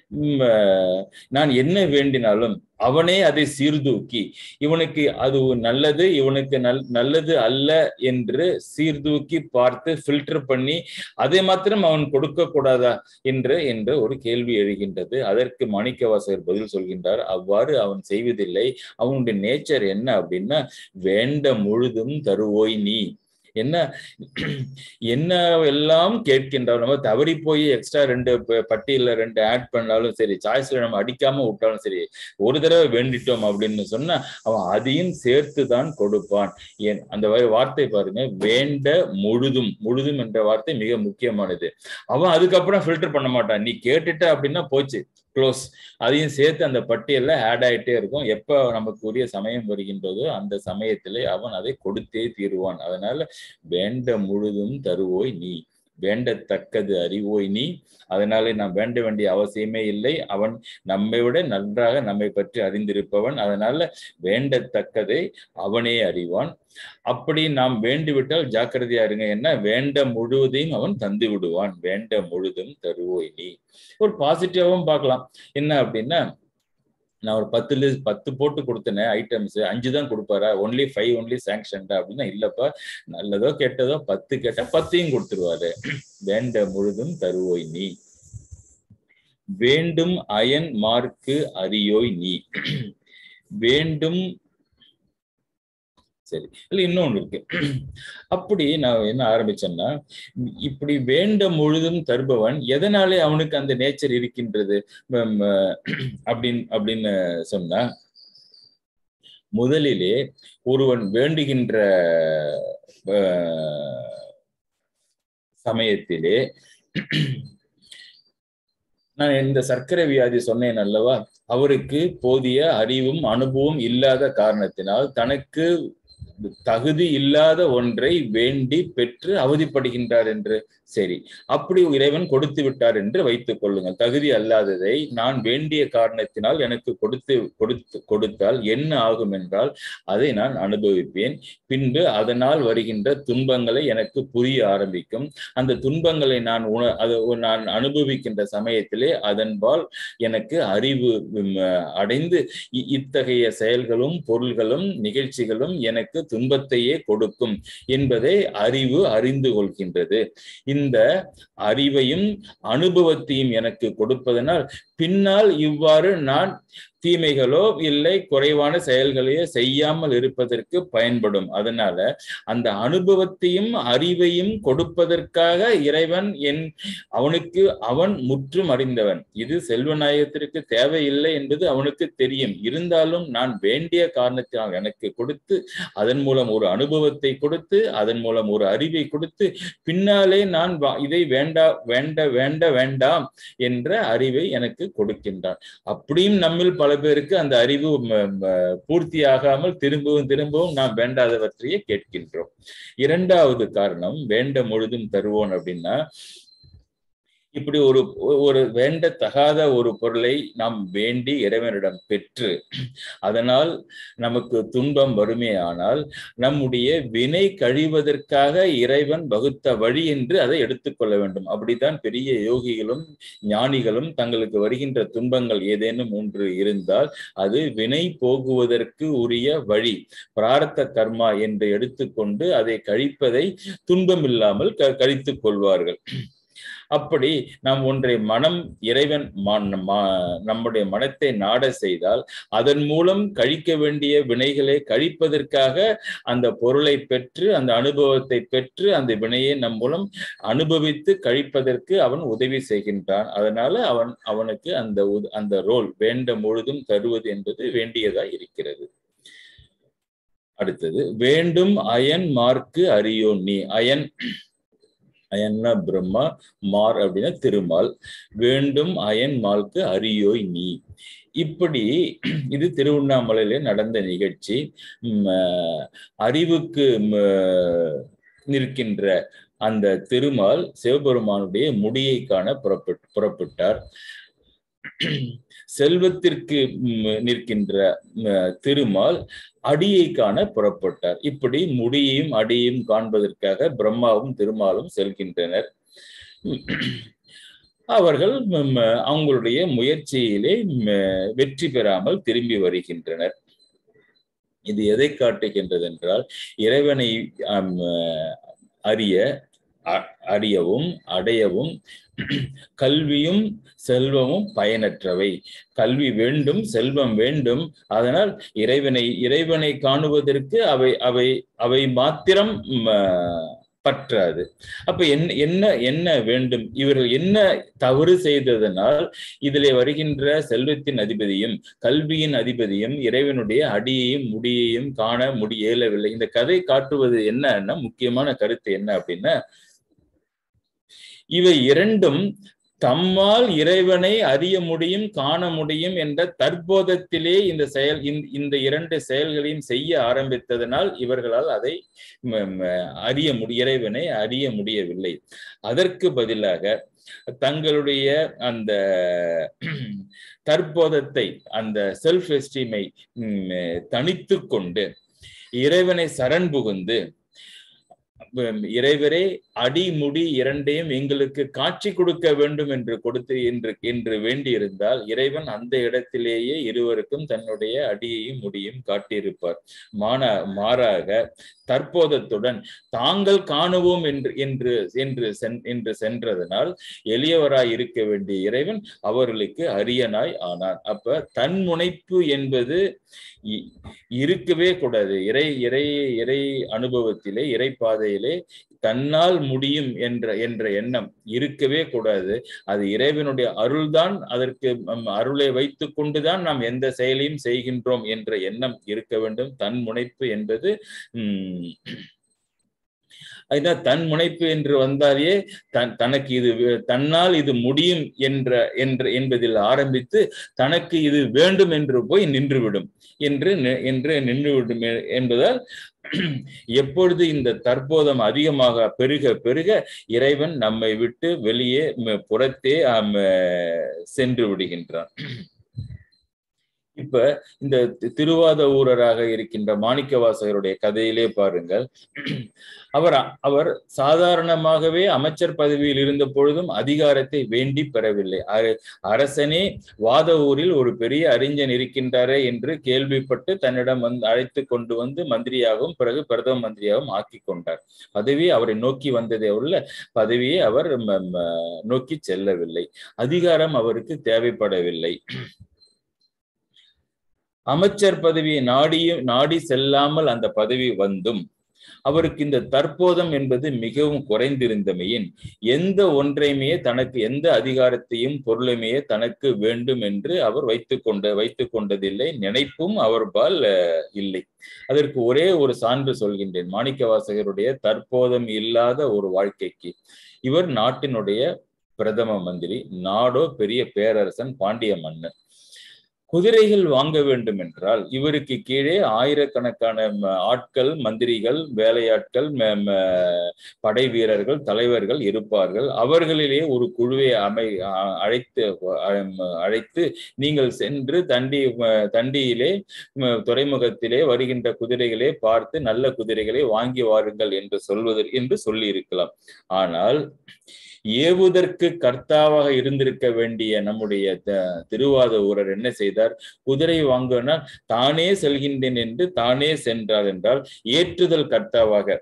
நான் என்ன வேண்டினாலும் அவனே அதை சீர்தூக்கி இவனுக்கு அது நல்லது இவனுக்கு நல் நல்லது அல்ல என்று சீர்தூக்கி பார்த்து ஃபில்டர் பண்ணி அதை மாத்திரம் அவன் கொடுக்க கூடாதா என்று என்ற ஒரு கேள்வி எழுகின்றது. அதற்கு மாணிக்கவாசகர் பதில் சொல்கின்றார், அவ்வாறு அவன் செய்வதில்லை. அவனுடைய நேச்சர் என்ன அப்படின்னா, வேண்ட முழுதும் தருவோய் நீ. என்ன என்ன எல்லாம் கேட்கின்றான். நம்ம தவறி போய் எக்ஸ்ட்ரா ரெண்டு பட்டியல ரெண்டு ஆட் பண்ணாலும் சரி, சாய்ஸ்ல நம்ம அடிக்காம விட்டாலும் சரி, ஒரு தடவை வேண்டிட்டோம் அப்படின்னு சொன்னா அவன் அதையும் சேர்த்து தான் கொடுப்பான். ஏன் அந்த வார்த்தை பாருங்க, வேண்ட முழுதும். முழுதும் என்ற வார்த்தை மிக முக்கியமானது. அவன் அதுக்கப்புறம் ஃபில்டர் பண்ண மாட்டான். நீ கேட்டுட்ட அப்படின்னா போச்சு, க்ளோஸ். அதையும் சேர்த்து அந்த பட்டியல்ல ஆட் ஆயிட்டே இருக்கும். எப்ப நமக்கு உரிய சமயம் வருகின்றதோ அந்த சமயத்திலே அவன் அதை கொடுத்தே தீருவான். அதனால வேண்ட முழுதும் தருவோய் நீ, வேண்டத்தக்கது அறிவோய் நீ. அதனாலே நாம் வேண்ட வேண்டிய அவசியமே இல்லை. அவன் நம்மை விட நன்றாக நம்மை பற்றி அறிந்திருப்பவன். அதனால வேண்டத்தக்கதை அவனே அறிவான். அப்படி நாம் வேண்டிவிட்டால் ஜாக்கிரதையா இருங்க, என்ன வேண்ட முழுவதையும் அவன் தந்து விடுவான். வேண்ட முழுதும் தருவோய் நீ. ஒரு பாசிட்டிவாவும் பார்க்கலாம். என்ன அப்படின்னா, நான் ஒரு பத்துல பத்து போட்டு கொடுத்தேனே ஐட்டம்ஸ், அஞ்சு தான் கொடுப்பாரா, ஒன்லி ஃபைவ் ஒன்லி சாங்ஷன்டா அப்படின்னா, இல்லப்பா நல்லதோ கெட்டதோ பத்து கேட்டா பத்தையும் கொடுத்துருவாரு. வேண்ட முழுதும் தருவோய் நீ. வேண்டும் அயன் மார்க்கு அறியோய் நீ. வேண்டும் சரி இல்ல இன்னொன்னு இருக்கு. அப்படி நான் என்ன ஆரம்பிச்சேன்னா, இப்படி வேண்ட முழுதும் தருபவன் எதனாலே அவனுக்கு அந்த நேச்சர் இருக்கின்றது அப்படின்னு அப்படின்னு சொன்னா, முதலிலே ஒருவன் வேண்டுகின்ற சமயத்திலே, நான் இந்த சர்க்கரை வியாதி சொன்னேன் அல்லவா, அவருக்கு போதிய அறிவும் அனுபவம் இல்லாத காரணத்தினால் தனக்கு தகுதி இல்லாத ஒன்றை வேண்டி பெற்று அவதிப்படுகின்றார் என்று. சரி, அப்படி இறைவன் கொடுத்து விட்டார் என்று வைத்துக் கொள்ளுங்கள். தகுதி அல்லாததை நான் வேண்டிய காரணத்தினால் எனக்கு கொடுத்து கொடுத்து கொடுத்தால் என்ன ஆகும் என்றால், அதை நான் அனுபவிப்பேன். பின்பு அதனால் வருகின்ற துன்பங்களை எனக்கு புரிய ஆரம்பிக்கும். அந்த துன்பங்களை நான் உண அது நான் அனுபவிக்கின்ற சமயத்திலே அதன்பால் எனக்கு அறிவு அடைந்து இத்தகைய செயல்களும் பொருள்களும் நிகழ்ச்சிகளும் எனக்கு துன்பத்தையே கொடுக்கும் என்பதை அறிவு அறிந்து கொள்கின்றது. இந்த அறிவையும் அனுபவத்தையும் எனக்கு கொடுப்பதனால் பின்னால் இவ்வாறு நான் தீமைகளோ இல்லை குறைவான செயல்களையோ செய்யாமல் இருப்பதற்கு பயன்படும். அதனால அந்த அனுபவத்தையும் அறிவையும் கொடுப்பதற்காக இறைவன் என் அவனுக்கு அவன் முற்றும் அறிந்தவன். இது செல்வநாயகத்திற்கு தேவையில்லை என்பது அவனுக்கு தெரியும். இருந்தாலும் நான் வேண்டிய காரணத்தினால் எனக்கு கொடுத்து அதன் மூலம் ஒரு அனுபவத்தை கொடுத்து அதன் மூலம் ஒரு அறிவை கொடுத்து பின்னாலே நான் இதை வேண்டா வேண்ட வேண்ட வேண்டாம் என்ற அறிவை எனக்கு கொடுக்கின்றான். அப்படியும் நம்மில் பல பேருக்கு அந்த அறிவு பூர்த்தியாகாமல் திரும்பவும் திரும்பவும் நாம் வேண்டாதவற்றையே கேட்கின்றோம். இரண்டாவது காரணம் வேண்ட முழுதும் தருவோன் அப்படின்னா, இப்படி ஒரு ஒரு வேண்டத்தகாத ஒரு பொருளை நாம் வேண்டி இறைவனிடம் பெற்று அதனால் நமக்கு துன்பம் வருமே ஆனால் நம்முடைய வினை கழிவதற்காக இறைவன் வகுத்த வழி என்று அதை எடுத்துக்கொள்ள வேண்டும். அப்படித்தான் பெரிய யோகிகளும் ஞானிகளும் தங்களுக்கு வருகின்ற துன்பங்கள் ஏதேனும் ஒன்று இருந்தால் அது வினை போகுவதற்கு உரிய வழி, பிராரத்த கர்மா என்று எடுத்துக்கொண்டு அதை கழிப்பதை துன்பம் இல்லாமல் க கழித்துக் கொள்வார்கள். அப்படி நாம் ஒன்றை மனம் இறைவன் நம்முடைய மனத்தை நாட செய்தால் அதன் மூலம் கழிக்க வேண்டிய வினைகளை கழிப்பதற்காக அந்த பொருளை பெற்று அந்த அனுபவத்தை பெற்று அந்த வினையை நம் மூலம் அனுபவித்து கழிப்பதற்கு அவன் உதவி செய்கின்றான். அதனால அவன் அவனுக்கு அந்த அந்த ரோல் வேண்ட முழுதும் தருவது என்பது வேண்டியதா இருக்கிறது. அடுத்தது வேண்டும் அயன் மார்க்கு அறியோன் நீ. அயன் அயன்னா பிரம்மா, மார் அப்படின்னா திருமால். வேண்டும் அயன் மால்க்கு அறியோய் நீ. இப்படி இது திருவண்ணாமலையில நடந்த நிகழ்ச்சி. அறிவுக்கு நிற்கின்ற அந்த திருமால் சிவபெருமானுடைய முடியை காண புறப்பட்டு புறப்பட்டார். செல்வத்திற்கு நிற்கின்ற திருமால் அடியை காண புறப்பட்டார். இப்படி முடியையும் அடியையும் காண்பதற்காக பிரம்மாவும் திருமாலும் செல்கின்றனர். அவர்கள் அவங்களுடைய முயற்சியிலே வெற்றி பெறாமல் திரும்பி வருகின்றனர். இது எதை காட்டுகின்றது என்றால், இறைவனை அறிய அறியவும் அடையவும் கல்வியும் செல்வமும் பயனற்றவை. கல்வி வேண்டும், செல்வம் வேண்டும், அதனால் இறைவனை இறைவனை காணுவதற்கு அவை அவை அவை மாத்திரம் பற்றாது. அப்ப என்ன என்ன என்ன வேண்டும்? இவர்கள் என்ன தவறு செய்ததனால் இதிலே வருகின்ற செல்வத்தின் அதிபதியும் கல்வியின் அதிபதியும் இறைவனுடைய அடியையும் முடியையும் காண முடியவில்லை. இந்த கதை காட்டுவது என்னன்னா, முக்கியமான கருத்து என்ன அப்படின்னா, இவை இரண்டும் தம்மால் இறைவனை அறிய முடியும், காண முடியும் என்ற தற்போதத்திலே இந்த செயல் இந்த இரண்டு செயல்களையும் செய்ய ஆரம்பித்ததனால் இவர்களால் அதை அறிய முடிய இறைவனை அறிய முடியவில்லை. அதற்கு பதிலாக தங்களுடைய அந்த தற்போதத்தை, அந்த செல்ஃப் எஸ்டீமை தனித்து கொண்டு இறைவனை சரண் புகுந்து, இறைவரே அடிமுடி இரண்டையும் எங்களுக்கு காட்சி கொடுக்க வேண்டும் என்று கொடுத்து என்று என்று வேண்டியிருந்தால் இறைவன் அந்த இடத்திலேயே இருவருக்கும் தன்னுடைய அடியையும் முடியும் காட்டியிருப்பார். மானா மாறாக தற்போதத்துடன் தாங்கள் காணுவோம் என்று என்று என்று என்று சென்றதனால் எளியவராய் இருக்க வேண்டிய இறைவன் அவர்களுக்கு அரியனாய் ஆனார். அப்ப தன்முனைப்பு என்பது இருக்கவே கூடாது. இறை இறை இறை அனுபவத்திலே, இறை பாதையிலே தன்னால் முடியும் என்ற என்ற எண்ணம் இருக்கவே கூடாது. அது இறைவனுடைய அருள்தான். அதற்கு அருளை வைத்து கொண்டுதான் நாம் எந்த செயலையும் செய்கின்றோம் என்ற எண்ணம் இருக்க வேண்டும். தன் முனைப்பு என்பது உம் அதுதான் தன் முனைப்பு என்று வந்தாலே தன் தனக்கு இது தன்னால் இது முடியும் என்ற என்ற என்பதில் ஆரம்பித்து தனக்கு இது வேண்டும் என்று போய் நின்றுவிடும் என்று என்று நின்றுவிடும் என்பதால் எப்பொழுது இந்த தற்போதம் அதிகமாக பெருக பெருக இறைவன் நம்மை விட்டு வெளியே புறத்தே சென்று விடுகின்றான். இப்ப இந்த திருவாத ஊரராக இருக்கின்ற மாணிக்கவாசகருடைய கதையிலே பாருங்கள், அவர் அவர் சாதாரணமாகவே அமைச்சர் பதவியில் இருந்த பொழுதும் அதிகாரத்தை வேண்டி பெறவில்லை. அரசனே வாத ஊரில் ஒரு பெரிய அறிஞன் இருக்கின்றாரே என்று கேள்விப்பட்டு தன்னிடம் வந்து அழைத்து கொண்டு வந்து மந்திரியாகவும் பிறகு பிரதம மந்திரியாகவும் ஆக்கி கொண்டார். பதவி அவரை நோக்கி வந்ததே உள்ள பதவியை அவர் நோக்கி செல்லவில்லை. அதிகாரம் அவருக்கு தேவைப்படவில்லை. அமைச்சர் பதவியை நாடியும் நாடி செல்லாமல் அந்த பதவி வந்தும் அவருக்கு இந்த தற்போதம் என்பது மிகவும் குறைந்திருந்தமையின் எந்த ஒன்றையுமே தனக்கு எந்த அதிகாரத்தையும் பொருளையுமே தனக்கு வேண்டும் என்று அவர் வைத்துக் கொண்ட வைத்துக் கொண்டதில்லை. நினைப்பும் அவர்பால் இல்லை. அதற்கு ஒரே ஒரு சான்று சொல்கின்றேன். மாணிக்கவாசகருடைய தற்போதம் இல்லாத ஒரு வாழ்க்கைக்கு இவர் நாட்டினுடைய பிரதம மந்திரி, நாடோ பெரிய பேரரசன், பாண்டிய மன்னன். குதிரைகள் வாங்க வேண்டும் என்றால் இவருக்கு கீழே ஆயிரக்கணக்கான ஆட்கள், மந்திரிகள், வேலையாட்கள், படை வீரர்கள், தலைவர்கள் இருப்பார்கள். அவர்களிலே ஒரு குழுவை அமை அழைத்து அழைத்து நீங்கள் சென்று தண்டி தண்டியிலே துறைமுகத்திலே வருகின்ற குதிரைகளே பார்த்து நல்ல குதிரைகளை வாங்கி வாருங்கள் என்று சொல்வதற்கு என்று சொல்லி இருக்கலாம். ஆனால் ஏவுதற்கு கர்த்தாவாக இருந்திருக்க வேண்டிய நம்முடைய திருவாத ஊரர் என்ன செய்தார்? குதிரை வாங்கினால் தானே செல்கின்றேன் என்று தானே சென்றார் என்றால் ஏற்றுதல் கர்த்தாவாக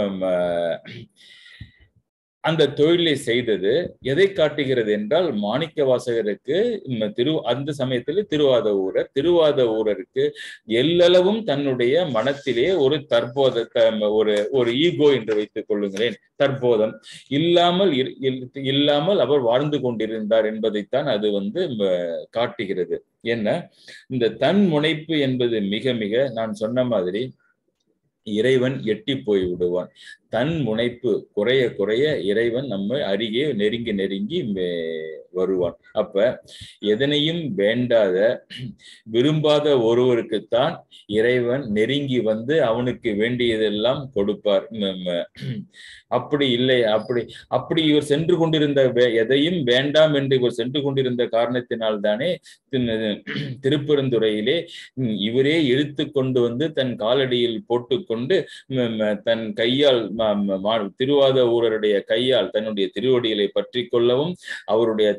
அந்த தொழிலை செய்தது எதை காட்டுகிறது என்றால், மாணிக்கவாசகருக்கு திரு அந்த சமயத்தில் திருவாத ஊரர் திருவாத ஊரருக்கு எல்லளவும் தன்னுடைய மனத்திலே ஒரு தற்போத ஒரு ஒரு ஈகோ என்று வைத்துக் கொள்ளுங்களேன், தற்போதம் இல்லாமல் இல்லாமல் அவர் வாழ்ந்து கொண்டிருந்தார் என்பதைத்தான் அது வந்து காட்டுகிறது. என்ன, இந்த தன் முனைப்பு என்பது மிக மிக நான் சொன்ன மாதிரி இறைவன் எட்டி போய் விடுவான். தன் முனைப்பு குறைய குறைய இறைவன் நம்ம அருகே நெருங்கி நெருங்கி வருவான். அப்ப எதனையும் வேண்டாத விரும்பாத ஒருவருக்குத்தான் இறைவன் நெருங்கி வந்து அவனுக்கு வேண்டியதெல்லாம் கொடுப்பார். அப்படி இல்லை, அப்படி அப்படி இவர் சென்று கொண்டிருந்த எதையும் வேண்டாம் என்று இவர் சென்று கொண்டிருந்த காரணத்தினால் தானே திருப்பெருந்துறையிலே இவரே இழுத்து கொண்டு வந்து தன் காலடியில் போட்டுக்கொண்டு தன் கையால் திருவாத ஊரருடைய கையால் தன்னுடைய திருவடிகளை பற்றி கொள்ளவும் அவருடைய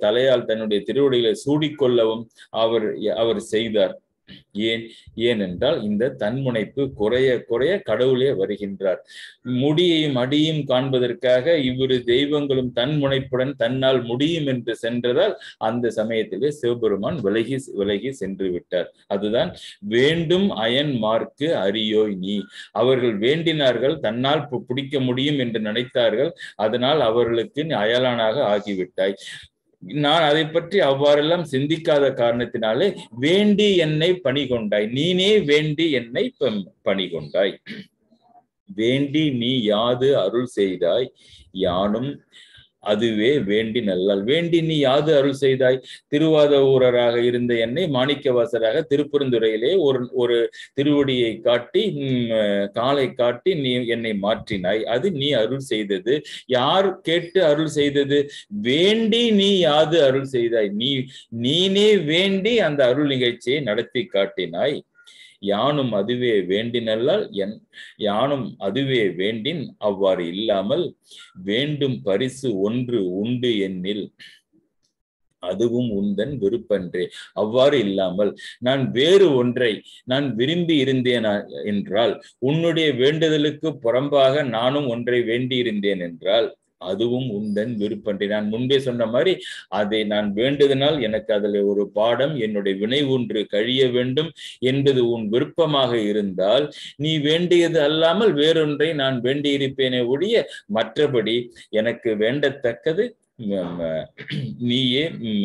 தலையால் தன்னுடைய திருவடிகளை சூடிக்கொள்ளவும் அவர் அவர் செய்தார். ஏன் ஏனென்றால் இந்த தன்முனைப்பு குறைய குறைய கடவுளே வருகின்றார். முடியையும் அடியும் காண்பதற்காக இவ்விரு தெய்வங்களும் தன்முனைப்புடன் தன்னால் முடியும் என்று சென்றதால் அந்த சமயத்திலே சிவபெருமான் விலகி விலகி சென்று விட்டார். அதுதான் வேண்டும் அயன் மார்க்கு அறியோய் நீ. அவர்கள் வேண்டினார்கள், தன்னால் பிடிக்க முடியும் என்று நினைத்தார்கள், அதனால் அவர்களுக்கு அயலானாக ஆகிவிட்டாய். நான் அதை பற்றி அவ்வாறெல்லாம் சிந்திக்காத காரணத்தினாலே வேண்டி என்னை பணி கொண்டாய், நீனே வேண்டி என்னை பணி கொண்டாய். வேண்டி நீ யாது அருள் செய்தாய் யானும் அதுவே வேண்டி நல்லால். வேண்டி நீ யாது அருள் செய்தாய். திருவாத ஊரராக இருந்த என்னை மாணிக்கவாசராக திருப்பெருந்துறையிலே ஒரு ஒரு திருவடியை காட்டி காலை காட்டி நீ என்னை மாற்றினாய். அது நீ அருள் செய்தது. யார் கேட்டு அருள் செய்தது? வேண்டி நீ யாது அருள் செய்தாய். நீ நீனே வேண்டி அந்த அருள் நிகழ்ச்சியை நடத்தி காட்டினாய். யானும் அதுவே வேண்டினல்லால் என் யானும் அதுவே வேண்டின் அவ்வாறு இல்லாமல் வேண்டும் பரிசு ஒன்று உண்டு என்னில் அதுவும் உந்தன் விருப்பன்றே. அவ்வாறு இல்லாமல் நான் வேறு ஒன்றை நான் விரும்பி இருந்தேன் என்றால், உன்னுடைய வேண்டுதலுக்கு புறம்பாக நானும் ஒன்றை வேண்டி இருந்தேன் என்றால் அதுவும் உந்தன் விருப்பன்றே. நான் முன்பே சொன்ன மாதிரி அதை நான் வேண்டுதனால் எனக்கு அதில் ஒரு பாடம், என்னுடைய வினை ஒன்று கழிய வேண்டும் என்பது உன் விருப்பமாக இருந்தால் நீ வேண்டியது அல்லாமல் வேறொன்றை நான் வேண்டியிருப்பேனே ஒழிய மற்றபடி எனக்கு வேண்டத்தக்கது நீயே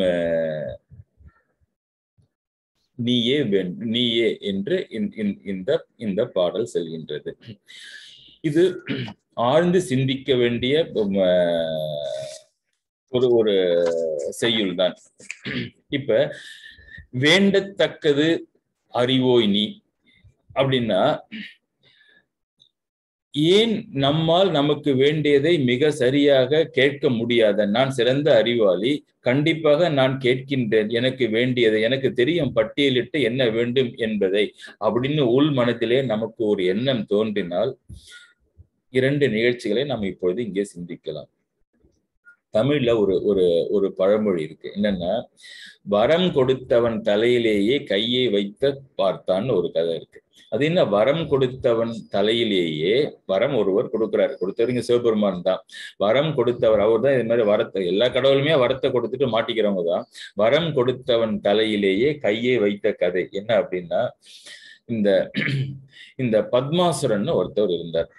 நீயே நீயே என்று இந்த இந்த பாடல் செல்கின்றது. இது ஆழ்ந்து சிந்திக்க வேண்டிய ஒரு ஒரு செய்யுள் தான். இப்ப வேண்டத்தக்கது அறிவோய் நீ அப்படின்னா, ஏன் நம்மால் நமக்கு வேண்டியதை மிக சரியாக கேட்க முடியாத நான் சிறந்த அறிவாளி, கண்டிப்பாக நான் கேட்கின்றேன் எனக்கு வேண்டியதை, எனக்கு தெரியும் பட்டியலிட்டு என்ன வேண்டும் என்பதை அப்படின்னு உள் மனத்திலே நமக்கு ஒரு எண்ணம் தோன்றினால் இரண்டு நிகழ்ச்சிகளை நாம் இப்பொழுது இங்கே சிந்திக்கலாம். தமிழ்ல ஒரு ஒரு ஒரு பழமொழி இருக்கு. என்னன்னா, வரம் கொடுத்தவன் தலையிலேயே கையை வைத்த பார்த்தான்னு ஒரு கதை இருக்கு. அது என்ன, வரம் கொடுத்தவன் தலையிலேயே வரம் ஒருவர் கொடுக்கிறாரு, கொடுத்தவங்க சிவபெருமான் தான். வரம் கொடுத்தவர் அவர் தான். இது மாதிரி வரத்தை எல்லா கடவுளுமே வரத்தை கொடுத்துட்டு மாட்டிக்கிறவங்க தான். வரம் கொடுத்தவன் தலையிலேயே கையை வைத்த கதை என்ன அப்படின்னா, இந்த இந்த பத்மாசுரன் ஒருத்தவர் இருந்தார்.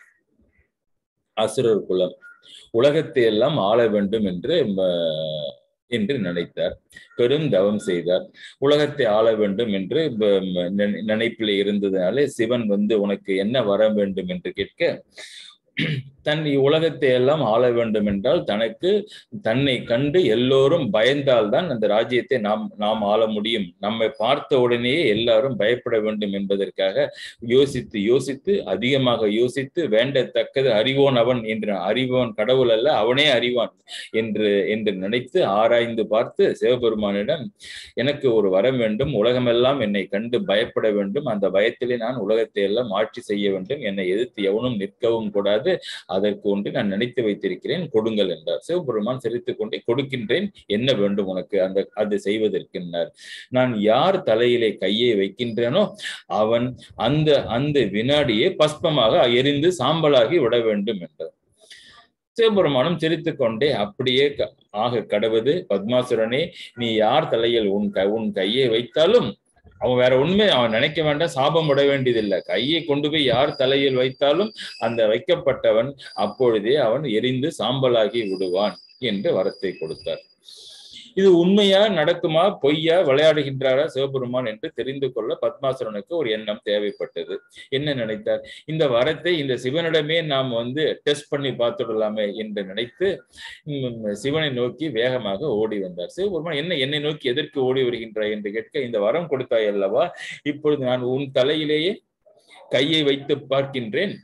அசுரர் குலம், உலகத்தை எல்லாம் ஆள வேண்டும் என்று என்று நினைத்தார். பெரும் தவம் செய்தார். உலகத்தை ஆள வேண்டும் என்று நினைப்பில் இருந்ததுனாலே சிவன் வந்து உனக்கு என்ன வர வேண்டும் என்று கேட்க, தன் உலகத்தை எல்லாம் ஆள வேண்டும் என்றால் தனக்கு தன்னை கண்டு எல்லோரும் பயந்தால்தான் அந்த ராஜ்யத்தை நாம் நாம் ஆள முடியும், நம்மை பார்த்த உடனேயே எல்லாரும் பயப்பட வேண்டும் என்பதற்காக யோசித்து யோசித்து அதிகமாக யோசித்து வேண்டத்தக்கது அறிவோன் அவன் என்று, அறிவோன் கடவுள் அல்ல அவனே அறிவான் என்று என்று நினைத்து ஆராய்ந்து பார்த்து சிவபெருமானிடம் எனக்கு ஒரு வரம் வேண்டும், உலகமெல்லாம் என்னை கண்டு பயப்பட வேண்டும், அந்த பயத்திலே நான் உலகத்தை எல்லாம் ஆட்சி செய்ய வேண்டும், என்னை எதிர்த்து எவனும் நிற்கவும் கூடாது, அதற்கு ஒன்று நான் நினைத்து வைத்திருக்கிறேன், கொடுங்கள் என்றார். சிவபெருமான் சிரித்துக் கொண்டே கொடுக்கின்றேன், என்ன வேண்டும் உனக்கு அந்த அது செய்வதற்கின்றார். நான் யார் தலையிலே கையை வைக்கின்றேனோ அவன் அந்த அந்த வினாடியே பஸ்பமாக எரிந்து சாம்பலாகி விட வேண்டும் என்றார். சிவபெருமானும் சிரித்துக் கொண்டே அப்படியே ஆக கடவுது, பத்மாசுரனே நீ யார் தலையில் உன் க உன் கையை வைத்தாலும் அவன் வேற உண்மை அவன் நினைக்க வேண்டாம், சாபம் விட வேண்டியதில்லை, கையை கொண்டு போய் யார் தலையில் வைத்தாலும் அந்த வைக்கப்பட்டவன் அப்பொழுதே அவன் எரிந்து சாம்பலாகி விடுவான் என்று வரத்தை கொடுத்தார். இது உண்மையா நடக்குமா பொய்யா விளையாடுகின்றாரா சிவபெருமான் என்று தெரிந்து கொள்ள பத்மாசுரனுக்கு ஒரு எண்ணம் தேவைப்பட்டது. என்ன நினைத்தார், இந்த வரத்தை இந்த சிவனிடமே நாம் வந்து டெஸ்ட் பண்ணி பார்த்துடலாமே என்று நினைத்து சிவனை நோக்கி வேகமாக ஓடி வந்தார். சிவபெருமான் என்ன என்னை நோக்கி எதற்கு ஓடி வருகின்றாய் என்று கேட்க, இந்த வரம் கொடுத்தாய் அல்லவா, இப்பொழுது நான் உன் தலையிலேயே கையை வைத்து பார்க்கின்றேன்,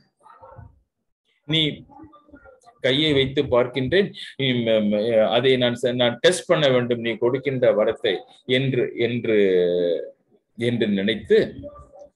நீ கையை வைத்து பார்க்கின்றேன், அதை நான் நான் டெஸ்ட் பண்ண வேண்டும் நீ கொடுக்கின்ற வரத்தை என்று என்று என்று நினைத்து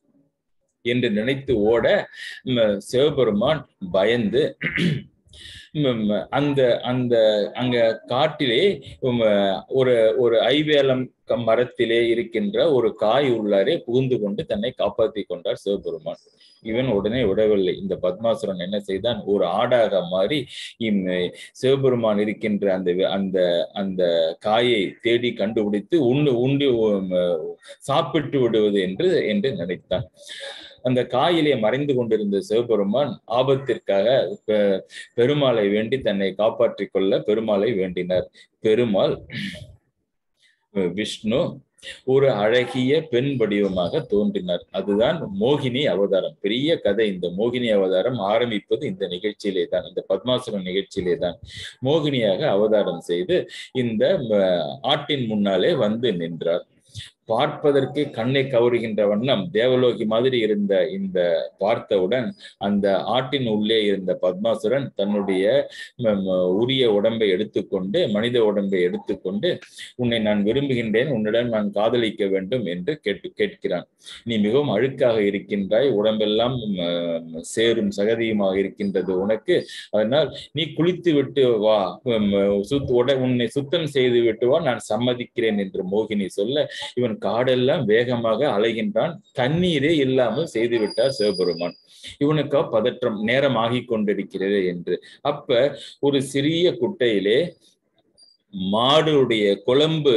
என்று நினைத்து ஓட சிவபெருமான் பயந்து அந்த அந்த அங்க காட்டிலே ஒரு ஒரு ஐவேலம் மரத்திலே இருக்கின்ற ஒரு காய் உள்ளாரே புகுந்து கொண்டு தன்னை காப்பாற்றி கொண்டார் சிவபெருமான். இவன் உடனே விடவில்லை. இந்த பத்மாசுரன் என்ன செய்தான், ஒரு ஆடாக மாறி சிவபெருமான் இருக்கின்ற அந்த அந்த அந்த காயை தேடி கண்டுபிடித்து உண்டு உண்டு சாப்பிட்டு விடுவது என்று என்று நினைத்தான். அந்த காயிலே மறைந்து கொண்டிருந்த சிவபெருமான் ஆபத்திற்காக பெருமாளை வேண்டி தன்னை காப்பாற்றிக் கொள்ள பெருமாளை வேண்டினார். பெருமாள் விஷ்ணு ஒரு அழகிய பெண் வடிவமாக தோன்றினார். அதுதான் மோகினி அவதாரம். பெரிய கதை. இந்த மோகினி அவதாரம் ஆரம்பிப்பது இந்த நிகழ்ச்சியிலே தான், இந்த பத்மாசுரன் நிகழ்ச்சியிலே தான். மோகினியாக அவதாரம் செய்து இந்த ஆட்டின் முன்னாலே வந்து நின்றார். பார்ப்பதற்கு கண்ணை கவருகின்ற வண்ணம் தேவலோகி மாதிரி இருந்த இந்த பார்த்தவுடன் அந்த ஆட்டின் உள்ளே இருந்த பத்மாசுரன் தன்னுடைய உரிய உடம்பை எடுத்துக்கொண்டு, மனித உடம்பை எடுத்துக்கொண்டு, உன்னை நான் விரும்புகின்றேன், உன்னிடம் நான் காதலிக்க வேண்டும் என்று கேட்டு கேட்கிறான். நீ மிகவும் அழுக்காக இருக்கின்றாய், உடம்பெல்லாம் சேரும் சகதியுமாக இருக்கின்றது உனக்கு, அதனால் நீ குளித்து விட்டு வா, உன்னை சுத்தம் செய்து விட்டு வா, நான் சம்மதிக்கிறேன் என்று மோகினி சொல்ல இவன் காடெல்லாம் வேகமாக அலைகின்றான். தண்ணீரே இல்லாமல் செய்து விட்டார் சிவபெருமான். இவனுக்கா பதற்றம், நேரம் ஆகி கொண்டிருக்கிறது என்று. அப்ப ஒரு சிறிய குட்டையிலே மாடுடைய குழம்பு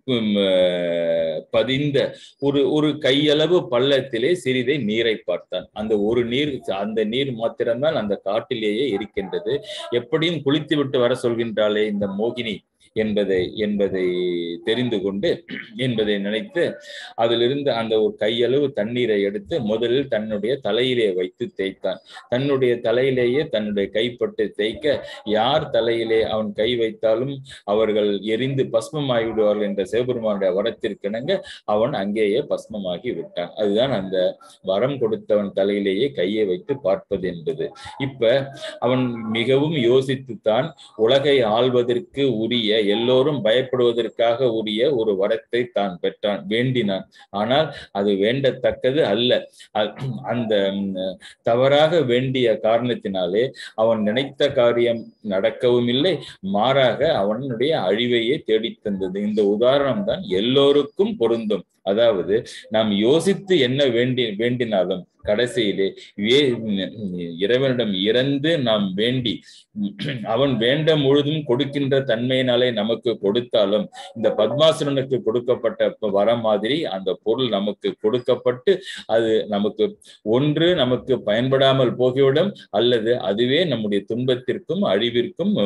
பதிந்த ஒரு ஒரு கையளவு பள்ளத்திலே சிறிதை நீரை பார்த்தான். அந்த ஒரு நீர், அந்த நீர் மாத்திரம்தான் அந்த காட்டிலேயே இருக்கின்றது. எப்படியும் குளித்து விட்டு வர சொல்கின்றாளே இந்த மோகினி என்பதை என்பதை தெரிந்து கொண்டு என்பதை நினைத்து அதிலிருந்து அந்த ஒரு கையளவு தண்ணீரை எடுத்து முதலில் தன்னுடைய தலையிலே வைத்து தேய்த்தான். தன்னுடைய தலையிலேயே தன்னுடைய கைப்பட்டு தேய்க்க, யார் தலையிலே அவன் கை வைத்தாலும் அவர்கள் எரிந்து பஸ்மமாகி விடுவார்கள் என்ற சிவபெருமானுடைய வரத்திற்கிணங்க அவன் அங்கேயே பஸ்மமாகி விட்டான். அதுதான் அந்த வரம் கொடுத்தவன் தலையிலேயே கையை வைத்து பார்ப்பது என்பது. இப்ப அவன் மிகவும் யோசித்துத்தான் உலகை ஆள்வதற்கு உரிய, எல்லோரும் பயப்படுவதற்காக உரிய ஒரு வரத்தை தான் பெற்றான், வேண்டினான். ஆனால் அது வேண்டத்தக்கது அல்ல. அந்த தவறாக வேண்டிய காரணத்தினாலே அவன் நினைத்த காரியம் நடக்கவும் இல்லை, மாறாக அவனுடைய அழிவையே தேடித் தந்தது. இந்த உதாரணம் தான் எல்லோருக்கும் பொருந்தும். அதாவது நாம் யோசித்து என்ன வேண்டி வேண்டினாலும் கடைசியிலே வே இறைவனிடம் இறந்து நாம் வேண்டி அவன் வேண்ட முழுதும் கொடுக்கின்ற தன்மையினாலே நமக்கு கொடுத்தாலும் இந்த பத்மாசுரனுக்கு கொடுக்கப்பட்ட வரம் மாதிரி அந்த பொருள் நமக்கு கொடுக்கப்பட்டு அது நமக்கு ஒன்று நமக்கு பயன்படாமல் போகிவிடும், அல்லது அதுவே நம்முடைய துன்பத்திற்கும் அழிவிற்கும்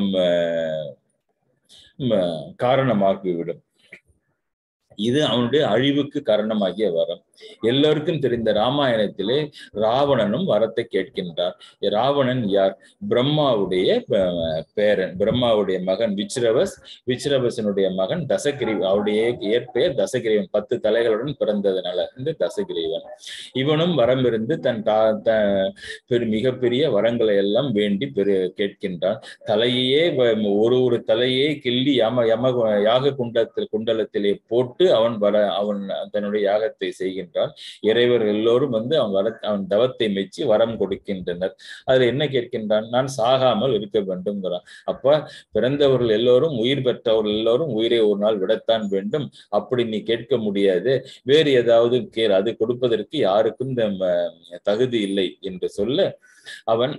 காரணமாகிவிடும். இது அவனுடைய அழிவுக்கு காரணமாகிய வரம். எல்லோருக்கும் தெரிந்த ராமாயணத்திலே ராவணனும் வரத்தை கேட்கின்றார். ராவணன் யார்? பிரம்மாவுடைய பேரன், பிரம்மாவுடைய மகன் விச்ரவஸ். விச்ரவசனுடைய மகன் தசகிரீவன். அவருடைய இயற்பெயர் தசகிரீவன், பத்து தலைகளுடன் பிறந்ததுனால இந்த தசகிரீவன். இவனும் வரம் இருந்து தன் பெரு மிகப்பெரிய வரங்களை எல்லாம் வேண்டி பெரு கேட்கின்றான். தலையே ஒரு ஒரு தலையே கிள்ளி யம யம யாக குண்டத்தில் குண்டலத்திலே போட்டு அவன் வர அவன் தன்னுடைய யாகத்தை செய்கின்றான். இறைவர் எல்லோரும் வந்து அவன் வர அவன் தவத்தை மெச்சி வரம் கொடுக்கின்றனர். அதுல என்ன கேட்கின்றான்? நான் சாகாமல் இருக்க வேண்டும்ங்கிறான். அப்ப பிறந்தவர்கள் எல்லோரும், உயிர் பெற்றவர்கள் எல்லோரும் உயிரை ஒரு நாள் விடத்தான் வேண்டும். அப்படி நீ கேட்க முடியாது, வேறு ஏதாவது கேள், அது கொடுப்பதற்கு யாருக்கும் தகுதி இல்லை என்று சொல்ல அவன்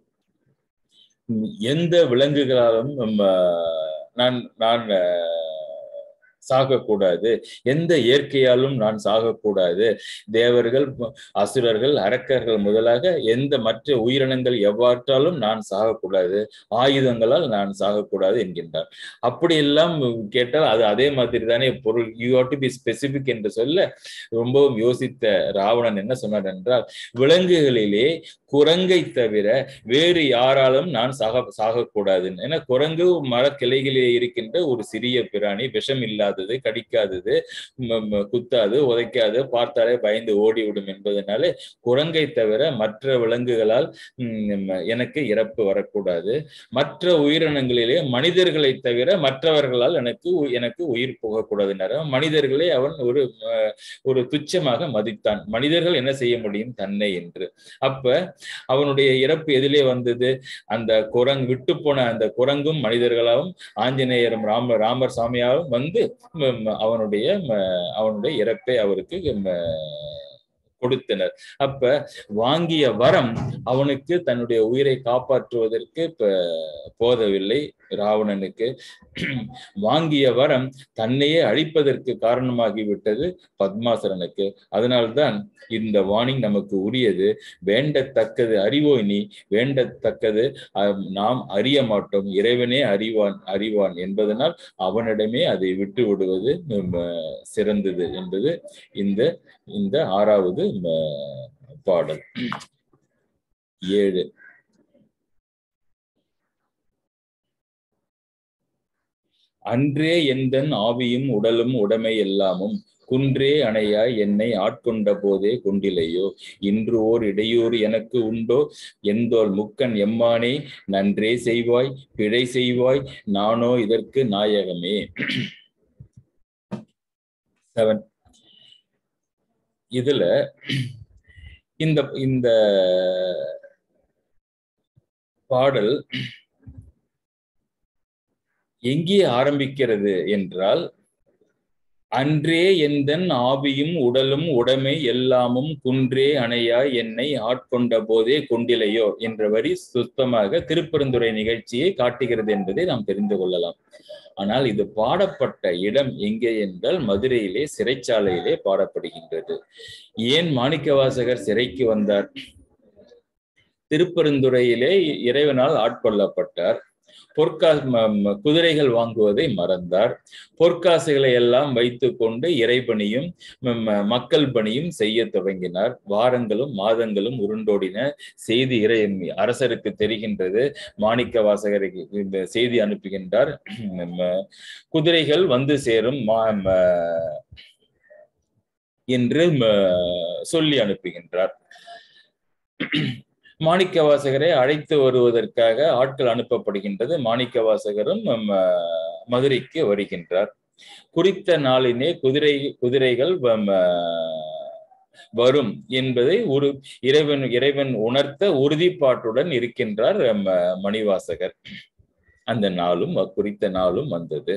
எந்த விலங்குகளாலும் நான் நான் சாகக்கூடாது, எந்த இயற்கையாலும் நான் சாகக்கூடாது, தேவர்கள், அசுரர்கள், அரக்கர்கள் முதலாக எந்த மற்ற உயிரினங்கள் எவ்வாற்றாலும் நான் சாகக்கூடாது, ஆயுதங்களால் நான் சாகக்கூடாது என்கின்றார். அப்படியெல்லாம் கேட்டால் அது அதே மாதிரி தானே பொருள். You have to be specific என்று சொல்ல ரொம்பவும் யோசித்த ராவணன் என்ன சொன்னார் என்றால், விலங்குகளிலே குரங்கை தவிர வேறு யாராலும் நான் சாக சாகக்கூடாதுன்னு. ஏன்னா குரங்கு மரக்கிளைகளிலே இருக்கின்ற ஒரு சிறிய பிராணி, விஷம் இல்லாத பண்ணாதது, கடிக்காதது, குத்தாது, உதைக்காது, பார்த்தாலே பயந்து ஓடிவிடும் என்பதனாலே குரங்கை தவிர மற்ற விலங்குகளால் எனக்கு இறப்பு வரக்கூடாது. மற்ற உயிரினங்களிலே மனிதர்களை தவிர மற்றவர்களால் எனக்கு எனக்கு உயிர் போகக்கூடாதுன்னாரு. மனிதர்களை அவன் ஒரு ஒரு துச்சமாக மதித்தான். மனிதர்கள் என்ன செய்ய முடியும் தன்னை என்று. அப்ப அவனுடைய இறப்பு எதிலே வந்தது? அந்த குரங்கு விட்டு போன அந்த குரங்கும் மனிதர்களாகவும் ஆஞ்சநேயரும் ராம ராமர் சாமியாகவும் வந்து அவனுடைய அவனுடைய இறப்பை அவருக்கு கொடுத்தனர். அப்ப வாங்கிய வரம் அவனுக்கு தன்னுடைய உயிரை காப்பாற்றுவதற்கு போதவில்லை. ராவணனுக்கு வாங்கிய வரம் தன்னையே அழிப்பதற்கு காரணமாகிவிட்டது பத்மாசுரனுக்கு. அதனால்தான் இந்த வார்னிங் நமக்கு உரியது. வேண்டத்தக்கது அறிவோய் நீ, வேண்டத்தக்கது நாம் அறிய மாட்டோம், இறைவனே அறிவான் அறிவான் என்பதனால் அவனிடமே அதை விட்டு விடுவது சிறந்தது என்பது இந்த இந்த ஆறாவது பாடல். ஏழு. அன்றே எந்தன் ஆவியும் உடலும் உடைமை எல்லாமும் குன்றே அணையாய் என்னை ஆட்கொண்ட போதே கொண்டிலையோ, இன்று ஓர் இடையூறு எனக்கு உண்டோ, எந்தோல் முக்கன் எம்மானே நன்றே செய்வாய் பிழை செய்வாய் நானோ இதற்கு நாயகமே. செவன். இதுல இந்த இந்த பாடல் எங்கே ஆரம்பிக்கிறது என்றால், அன்றே எந்தன் ஆவியும் உடலும் உடைமை எல்லாமும் குன்றே அணையாய் என்னை ஆட்கொண்ட போதே கொண்டிலையோ என்ற வரி சுத்தமாக திருப்பெருந்துறை நிகழ்ச்சியை காட்டுகிறது என்பதை நாம் தெரிந்து கொள்ளலாம். ஆனால் இது பாடப்பட்ட இடம் எங்கே என்றால் மதுரையிலே சிறைச்சாலையிலே பாடப்படுகின்றது. ஏன் மாணிக்கவாசகர் சிறைக்கு வந்தார்? திருப்பெருந்துறையிலே இறைவனால் ஆட்கொள்ளப்பட்டார். பொற்கா குதிரைகள் வாங்குவதை மறந்தார். பொற்காசுகளை எல்லாம் வைத்து கொண்டு இறைபணியும் மக்கள் பணியும் செய்ய துவங்கினார். வாரங்களும் மாதங்களும் உருண்டோடின. செய்தி இறை அரசருக்கு தெரிகின்றது. மாணிக்க வாசகருக்கு இந்த செய்தி அனுப்புகின்றார். குதிரைகள் வந்து சேரும் என்று சொல்லி அனுப்புகின்றார். மாணிக்க வாசகரை அழைத்து வருவதற்காக ஆட்கள் அனுப்பப்படுகின்றது. மாணிக்க வாசகரும் மதுரைக்கு வருகின்றார். குறித்த நாளினே குதிரை குதிரைகள் வரும் என்பதை ஒரு இறைவன் இறைவன் உணர்த்த உறுதிப்பாட்டுடன் இருக்கின்றார் மணிவாசகர். அந்த நாளும் குறித்த நாளும் வந்தது.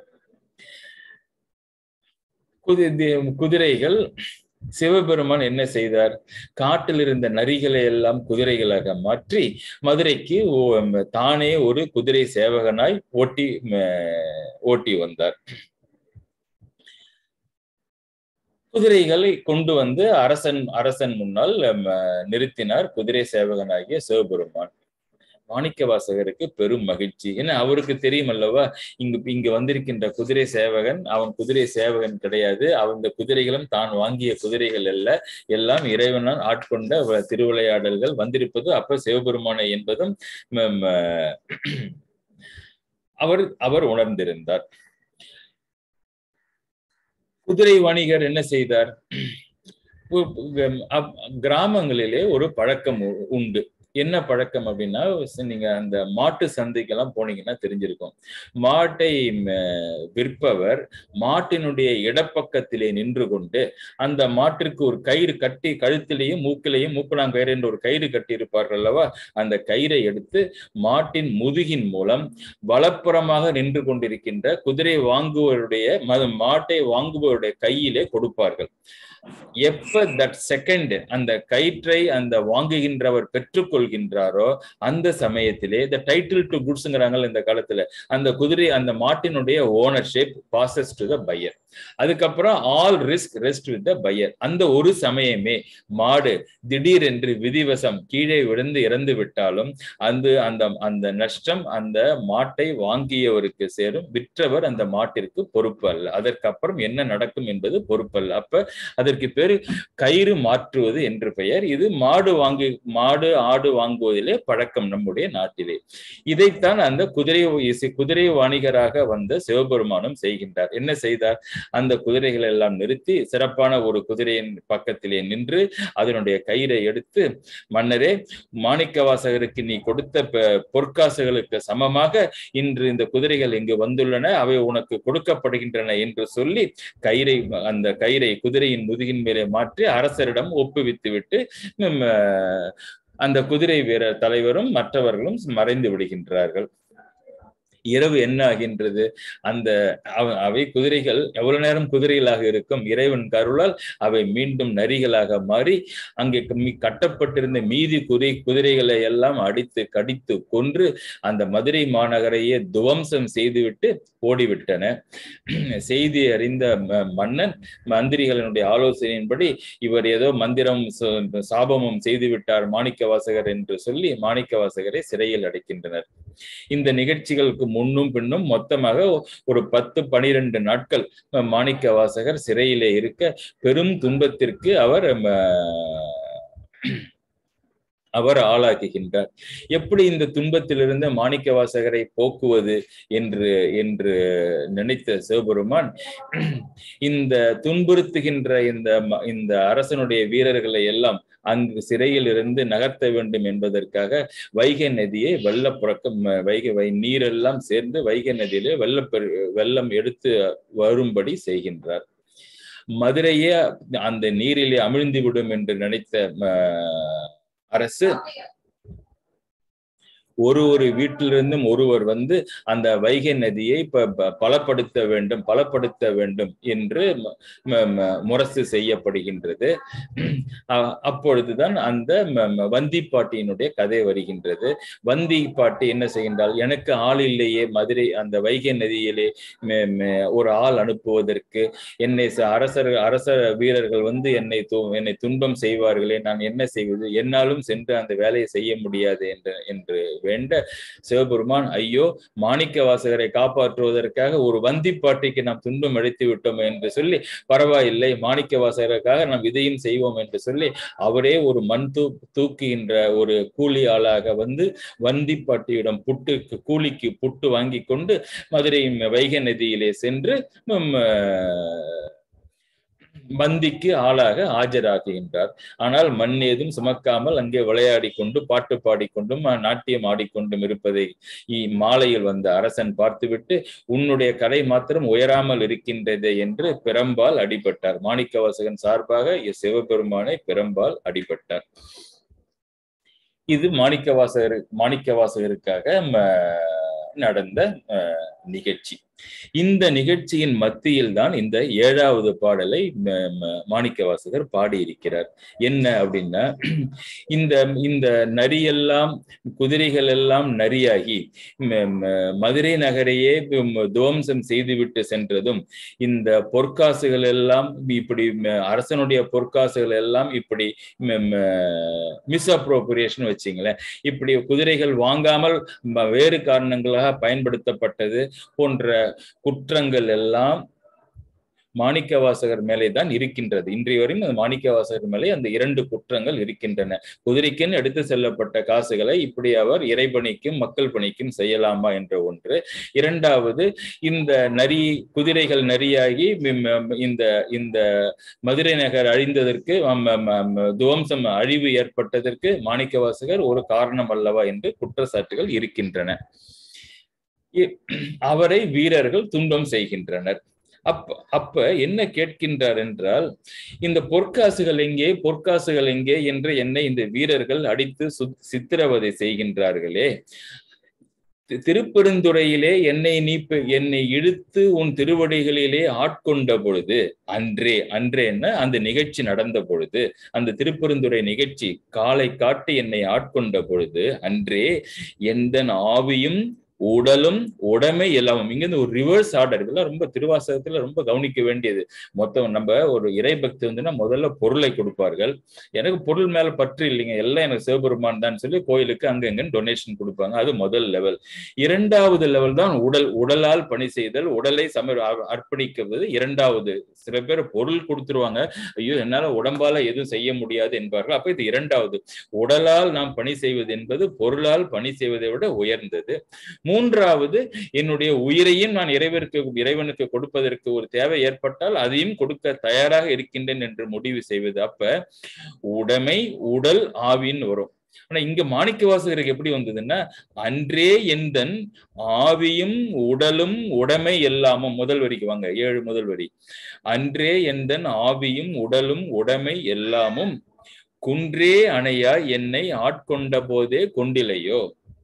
குதிரைகள் சிவபெருமான் என்ன செய்தார்? காட்டில் இருந்த நரிகளை எல்லாம் குதிரைகளாக மாற்றி மதுரைக்கு தானே ஒரு குதிரை சேவகனாய் ஓட்டி ஓட்டி வந்தார். குதிரைகளை கொண்டு வந்து அரசன் அரசன் முன்னால் நிறுத்தினார் குதிரை சேவகனாகிய சிவபெருமான். மாணிக்க வாசகருக்கு பெரும் மகிழ்ச்சி. ஏன்னா அவருக்கு தெரியும் அல்லவா, இங்கு இங்கு வந்திருக்கின்ற குதிரை சேவகன் அவன் குதிரை சேவகன் கிடையாது. அவங்க குதிரைகளும் தான் வாங்கிய குதிரைகள் அல்ல, எல்லாம் இறைவனால் ஆட்கொண்ட திருவிளையாடல்கள் வந்திருப்பது அப்ப சிவபெருமானை என்பதும் அவர் அவர் உணர்ந்திருந்தார். குதிரை வணிகர் என்ன செய்தார்? கிராமங்களிலே ஒரு பழக்கம் உண்டு. என்ன பழக்கம் அப்படின்னா, நீங்க அந்த மாட்டு சந்தைக்கெல்லாம் போனீங்கன்னா தெரிஞ்சிருக்கும். மாட்டை விற்பவர் மாட்டினுடைய இடப்பக்கத்திலே நின்று கொண்டு அந்த மாட்டிற்கு ஒரு கயிறு கட்டி கழுத்திலேயும் மூக்கிலையும் மூக்கணாங்கயிறு என்ற ஒரு கயிறு கட்டி இருப்பார்கள் அல்லவா, அந்த கயிறை எடுத்து மாட்டின் முதுகின் மூலம் வலப்புறமாக நின்று கொண்டிருக்கின்ற குதிரை வாங்குவருடைய மாட்டை வாங்குபவருடைய கையிலே கொடுப்பார்கள். எப்ப தட் செகண்ட் அந்த கயிற்றை அந்த வாங்குகின்றவர் பெற்றுக்கொள்கின்றாரோ அந்த சமயத்திலே த டைட்டில் டு குட்ஸ்ங்கிறாங்க இந்த காலத்துல, அந்த குதிரை அந்த மாட்டினுடைய ownership passes to the buyer. அதுக்கப்புறம் all risk rest with the buyer. அந்த ஒரு சமயமே மாடு திடீரென்று விதிவசம் கீழே விழுந்து இறந்து விட்டாலும் அந்த அந்த அந்த நஷ்டம் அந்த மாட்டை வாங்கியவருக்கு சேரும். விற்றவர் அந்த மாட்டிற்கு பொறுப்பு அல்ல. அதற்கப்புறம் என்ன நடக்கும் என்பது பொறுப்பு அல்ல. அப்ப அதற்கு பேரு கயிறு மாற்றுவது என்று பெயர். இது மாடு வாங்கி மாடு ஆடு வாங்குவதிலே பழக்கம் நம்முடைய நாட்டிலே. இதைத்தான் அந்த குதிரை குதிரை வாணிகராக வந்த சிவபெருமானும் செய்கின்றார். என்ன செய்தார்? அந்த குதிரைகளை எல்லாம் நிறுத்தி சிறப்பான ஒரு குதிரையின் பக்கத்திலே நின்று அதனுடைய கயிறை எடுத்து, மன்னரே, மாணிக்கவாசகருக்கு நீ கொடுத்த பொற்காசுகளுக்கு சமமாக இன்று இந்த குதிரைகள் இங்கு வந்துள்ளன, அவை உனக்கு கொடுக்கப்படுகின்றன என்று சொல்லி கயிறை அந்த கயிறை குதிரையின் முதுகின் மேலே மாற்றி அரசரிடம் ஒப்புவித்து விட்டு அந்த குதிரை வீரர் தலைவரும் மற்றவர்களும் மறைந்து விடுகின்றார்கள். இரவு என்ன ஆகின்றது? அந்த அவை குதிரைகள் எவ்வளவு நேரம் குதிரைகளாக இருக்கும்? இறைவன் கருளால் அவை மீண்டும் நரிகளாக மாறி அங்கே கட்டப்பட்டிருந்த மீதி குதிரை குதிரைகளை எல்லாம் அடித்து கடித்து கொன்று அந்த மதுரை மாநகரையே துவம்சம் செய்துவிட்டு ஓடிவிட்டன. செய்தி அறிந்த மன்னன் மந்திரிகளினுடைய ஆலோசனையின்படி இவர் ஏதோ மந்திரம் சாபமும் செய்து விட்டார் மாணிக்கவாசகர் என்று சொல்லி மாணிக்கவாசகரை சிறையில் அடைக்கின்றனர். இந்த நிகழ்ச்சிகளுக்கு முன்னும் பின்னும் மொத்தமாக ஒரு பத்து பனிரெண்டு நாட்கள் மாணிக்கவாசகர் சிறையிலே இருக்க பெரும் துன்பத்திற்கு அவர் அவர் ஆளாக்குகின்றார். எப்படி இந்த துன்பத்திலிருந்து மாணிக்கவாசகரை போக்குவது என்று என்று நினைத்த சிவபெருமான் இந்த துன்புறுத்துகின்ற இந்த இந்த அரசனுடைய வீரர்களை எல்லாம் அங்கு சிறையில் இருந்து நகர்த்த வேண்டும் என்பதற்காக வைகை நதியை வெள்ளப்புறக்கம் வைகை வை நீரெல்லாம் சேர்ந்து வைகை நதியிலே வெள்ளப்பெரு வெள்ளம் எடுத்து வரும்படி செய்கின்றார். மதுரையே அந்த நீரிலே அமிழ்ந்து விடும் என்று நினைத்த அரசு ஒரு ஒரு வீட்டிலிருந்தும் ஒருவர் வந்து அந்த வைகை நதியை பலப்படுத்த வேண்டும் பலப்படுத்த வேண்டும் என்று முரசு செய்யப்படுகின்றது. அப்பொழுதுதான் அந்த வந்திப்பாட்டியினுடைய கதை வருகின்றது. வந்திப்பாட்டி என்ன செய்கின்றால், எனக்கு ஆள் இல்லையே மதுரை அந்த வைகை நதியிலே ஒரு ஆள் அனுப்புவதற்கு, என்னை அரசர் அரச வீரர்கள் வந்து என்னை என்னை துன்பம் செய்வார்களே, நான் என்ன செய்வது, என்னாலும் சென்று அந்த வேலையை செய்ய முடியாது என்று என்று வேண்ட சிவபெருமான், ஐயோ, மாணிக்கவாசகரை காப்பாற்றுவதற்காக ஒரு வந்திப்பாட்டிக்கு நாம் துன்பம் அளித்து விட்டோம் என்று சொல்லி, பரவாயில்லை, மாணிக்கவாசகருக்காக நாம் இதையும் செய்வோம் என்று சொல்லி அவரே ஒரு மண் தூ தூக்குகின்ற ஒரு கூலி ஆளாக வந்து வந்திப்பாட்டியிடம் புட்டு கூலிக்கு புட்டு வாங்கி கொண்டு மதுரை வைகை நதியிலே சென்று வந்திக்கு ஆளாக ஆஜராகுகின்றார். ஆனால் மண் ஏதும் சுமக்காமல் அங்கே விளையாடி கொண்டு பாட்டு பாடிக்கொண்டும் நாட்டியம் ஆடிக்கொண்டும் இருப்பதை மாலையில் வந்த அரசன் பார்த்துவிட்டு, உன்னுடைய கரை மாத்திரம் உயராமல் இருக்கின்றது என்று பிரம்பால் அடிபட்டார். மாணிக்கவாசகன் சார்பாக சிவபெருமானை பிரம்பால் அடிபட்டார். இது மாணிக்கவாசகர் மாணிக்கவாசகருக்காக நடந்த நிகழ்ச்சி. இந்த நிகழ்ச்சியின் மத்தியில் தான் இந்த ஏழாவது பாடலை மாணிக்கவாசகர் பாடியிருக்கிறார். என்ன அப்படின்னா, இந்த இந்த நரியெல்லாம் குதிரைகள் எல்லாம் நரியாகி மதுரை நகரையே துவம்சம் செய்துவிட்டு சென்றதும், இந்த பொற்காசுகள் எல்லாம் இப்படி அரசனுடைய பொற்காசுகள் எல்லாம் இப்படி மிஸ்அப்ரோப்ரியேஷன் வச்சுங்களேன், இப்படி குதிரைகள் வாங்காமல் வேறு காரணங்களாக பயன்படுத்தப்பட்டது போன்ற குற்றங்கள் எல்லாம் மாணிக்கவாசகர் மேலே தான் இருக்கின்றது. இன்றைய வரையும் அந்த மாணிக்கவாசகர் மேலே அந்த இரண்டு குற்றங்கள் இருக்கின்றன. குதிரைக்குன்னு எடுத்து செல்லப்பட்ட காசுகளை இப்படி அவர் இறைபணிக்கும் மக்கள் பணிக்கும் செய்யலாமா என்ற ஒன்று. இரண்டாவது, இந்த நரி குதிரைகள் நரியாகி இந்த இந்த மதுரை நகர் அழிந்ததற்கு துவம்சம் அழிவு ஏற்பட்டதற்கு மாணிக்கவாசகர் ஒரு காரணம் அல்லவா என்று குற்றச்சாட்டுகள் இருக்கின்றன. அவரை வீரர்கள் துன்பம் செய்கின்றனர். அப்ப அப்ப என்ன கேட்கின்றார் என்றால், இந்த பொற்காசுகள் எங்கே பொற்காசுகள் எங்கே என்று என்னை இந்த வீரர்கள் அடித்து சித்திரவதை செய்கின்றார்களே, திருப்பெருந்துறையிலே என்னை நீப்ப என்னை இழுத்து உன் திருவடிகளிலே ஆட்கொண்ட பொழுது, அன்றே அன்றேன்னா அந்த நிகழ்ச்சி நடந்த பொழுது, அந்த திருப்பெருந்துறை நிகழ்ச்சி காலை காட்டி என்னை ஆட்கொண்ட பொழுது அன்றே எந்த ஆவியும் உடலும் உடைமை எல்லாமும். இங்க இருந்து ஒரு ரிவர்ஸ் ஆர்டர். இதெல்லாம் ரொம்ப திருவாசகத்துல ரொம்ப கவனிக்க வேண்டியது. மொத்தம் நம்ம ஒரு இறைபக்தி வந்துன்னா முதல்ல பொருளை கொடுப்பார்கள். எனக்கு பொருள் மேல பற்று இல்லைங்க, எல்லாம் எனக்கு சிவபெருமான் தான் சொல்லி கோயிலுக்கு அங்கங்க டொனேஷன் கொடுப்பாங்க. அது முதல் லெவல். இரண்டாவது லெவல் தான் உடல். உடலால் பணி செய்தல், உடலை சம அர்ப்பணிக்கிறது இரண்டாவது. சில பேர் பொருள் கொடுத்துருவாங்க, ஐயோ என்னால உடம்பால எதுவும் செய்ய முடியாது என்பார்கள். அப்ப இது இரண்டாவது. உடலால் நாம் பணி செய்வது என்பது பொருளால் பணி செய்வதை விட உயர்ந்தது. மூன்றாவது, என்னுடைய உயிரையும் நான் இறைவனுக்கு இறைவனுக்கு கொடுப்பதற்கு ஒரு தேவை ஏற்பட்டால் அதையும் கொடுக்க தயாராக இருக்கின்றேன் என்று முடிவு செய்வது. அப்ப உடைமை, உடல், ஆவின்னு வரும். ஆனா இங்க மாணிக்கவாசகருக்கு எப்படி வந்ததுன்னா, அன்றே எந்தன் ஆவியும் உடலும் உடைமை எல்லாமும். முதல் வரிக்கு வாங்க, ஏழு முதல் வரி. அன்றே எந்தன் ஆவியும் உடலும் உடைமை எல்லாமும் குன்றே அணையா என்னை ஆட்கொண்ட போதே கொண்டிலையோ.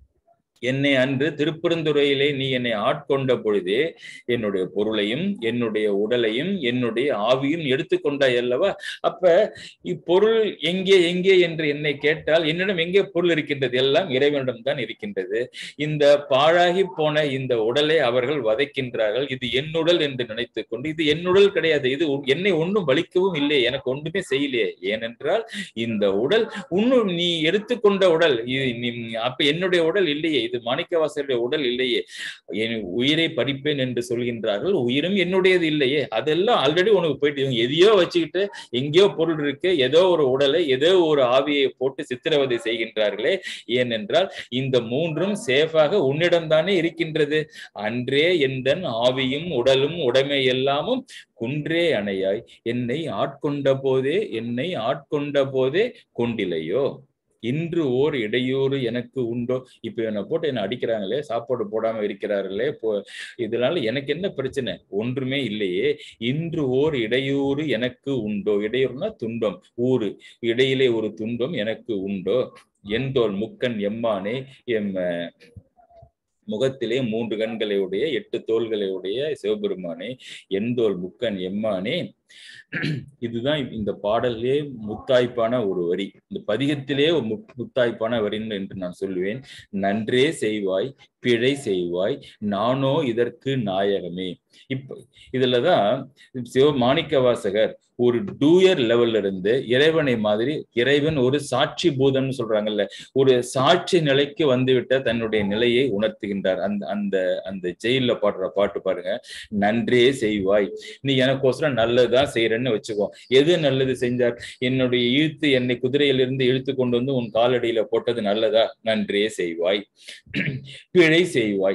என்னை அன்று திருப்பெருந்துறையிலே நீ என்னை ஆட்கொண்ட பொழுதே என்னுடைய பொருளையும் என்னுடைய உடலையும் என்னுடைய ஆவியும் எடுத்துக்கொண்டாய் அல்லவா. அப்ப இப்பொருள் எங்கே எங்கே என்று என்னை கேட்டால் என்னிடம் எங்கே பொருள் இருக்கின்றது? எல்லாம் இறைவனிடம் தான் இருக்கின்றது. இந்த பாழாகி போன இந்த உடலை அவர்கள் வதைக்கின்றார்கள். இது என்னுடல் என்று நினைத்துக் கொண்டு, இது என்னுடல் கிடையாது, இது என்னை ஒன்றும் வலிக்கவும் இல்லை, எனக்கு ஒன்றுமே செய்யலையே. ஏனென்றால் இந்த உடல் இன்னும் நீ எடுத்துக்கொண்ட உடல், அப்ப என்னுடைய உடல் இல்லையே, இது மாணிக்கவாசகருடைய உடல் இல்லையே. என் உயிரை பறிப்பேன் என்று சொல்கின்றார்கள், உயிரும் என்னுடையது இல்லையே. அதெல்லாம் ஆல்ரெடி உனக்கு போயிட்டு எதையோ வச்சுக்கிட்டு எங்கேயோ பொருள் இருக்கு, ஏதோ ஒரு உடலை ஏதோ ஒரு ஆவியை போட்டு சித்திரவதை செய்கின்றார்களே. ஏனென்றால் இந்த மூன்றும் சேஃபாக உன்னிடம்தானே இருக்கின்றது. அன்றே எந்தன் ஆவியும் உடலும் உடைமை எல்லாமும் குன்றே அணையாய் என்னை ஆட்கொண்ட போதே என்னை ஆட்கொண்ட போதே கொண்டிலையோ. இன்று ஓர் இடையூறு எனக்கு உண்டோ. இப்ப என்னை போட்டு என்ன அடிக்கிறாங்களே, சாப்பாடு போடாம இருக்கிறார்களே, இதனால எனக்கு என்ன பிரச்சனை? ஒன்றுமே இல்லையே. இன்று ஓர் இடையூறு எனக்கு உண்டோ. இடையூறுனா துன்பம், ஊறு, இடையிலே ஒரு துன்பம் எனக்கு உண்டோ. எந்தோல் முக்கன் எம்மானே, எம் முகத்திலே மூன்று கண்களை உடைய எட்டு தோள்களை உடைய சிவபெருமானே, எந்தோல் முக்கன் எம்மானே. இதுதான் இந்த பாடலே முத்தாய்ப்பான ஒரு வரி. இந்த பதிகத்திலே ஒரு முத்தாய்ப்பான வரி என்று நான் சொல்லுவேன். நன்றே செய்வாய் பிழை செய்வாய் நானோ இதற்கு நாயகமே. இப்ப இதுலதான் சிவ மாணிக்கவாசகர் ஒரு டூயர் லெவல்ல இருந்து இறைவனை மாதிரி, இறைவன் ஒரு சாட்சி பூதம்னு சொல்றாங்கல்ல, ஒரு சாட்சி நிலைக்கு வந்துவிட்ட தன்னுடைய நிலையை உணர்த்துகின்றார். அந்த அந்த அந்த ஜெயில பாடுற பாட்டு பாருங்க. நன்றே செய்வாய், நீ எனக்கோசரம் நல்லதுதான் செய்யறேன்னு வச்சுக்கோ. எது நல்லது செஞ்சார்? என்னுடைய இழுத்து என்னை குதிரையிலிருந்து இழுத்து கொண்டு வந்து உன் காலடியில போட்டது நல்லதா? நன்றே செய்வாய். பிழை செய்வாய்,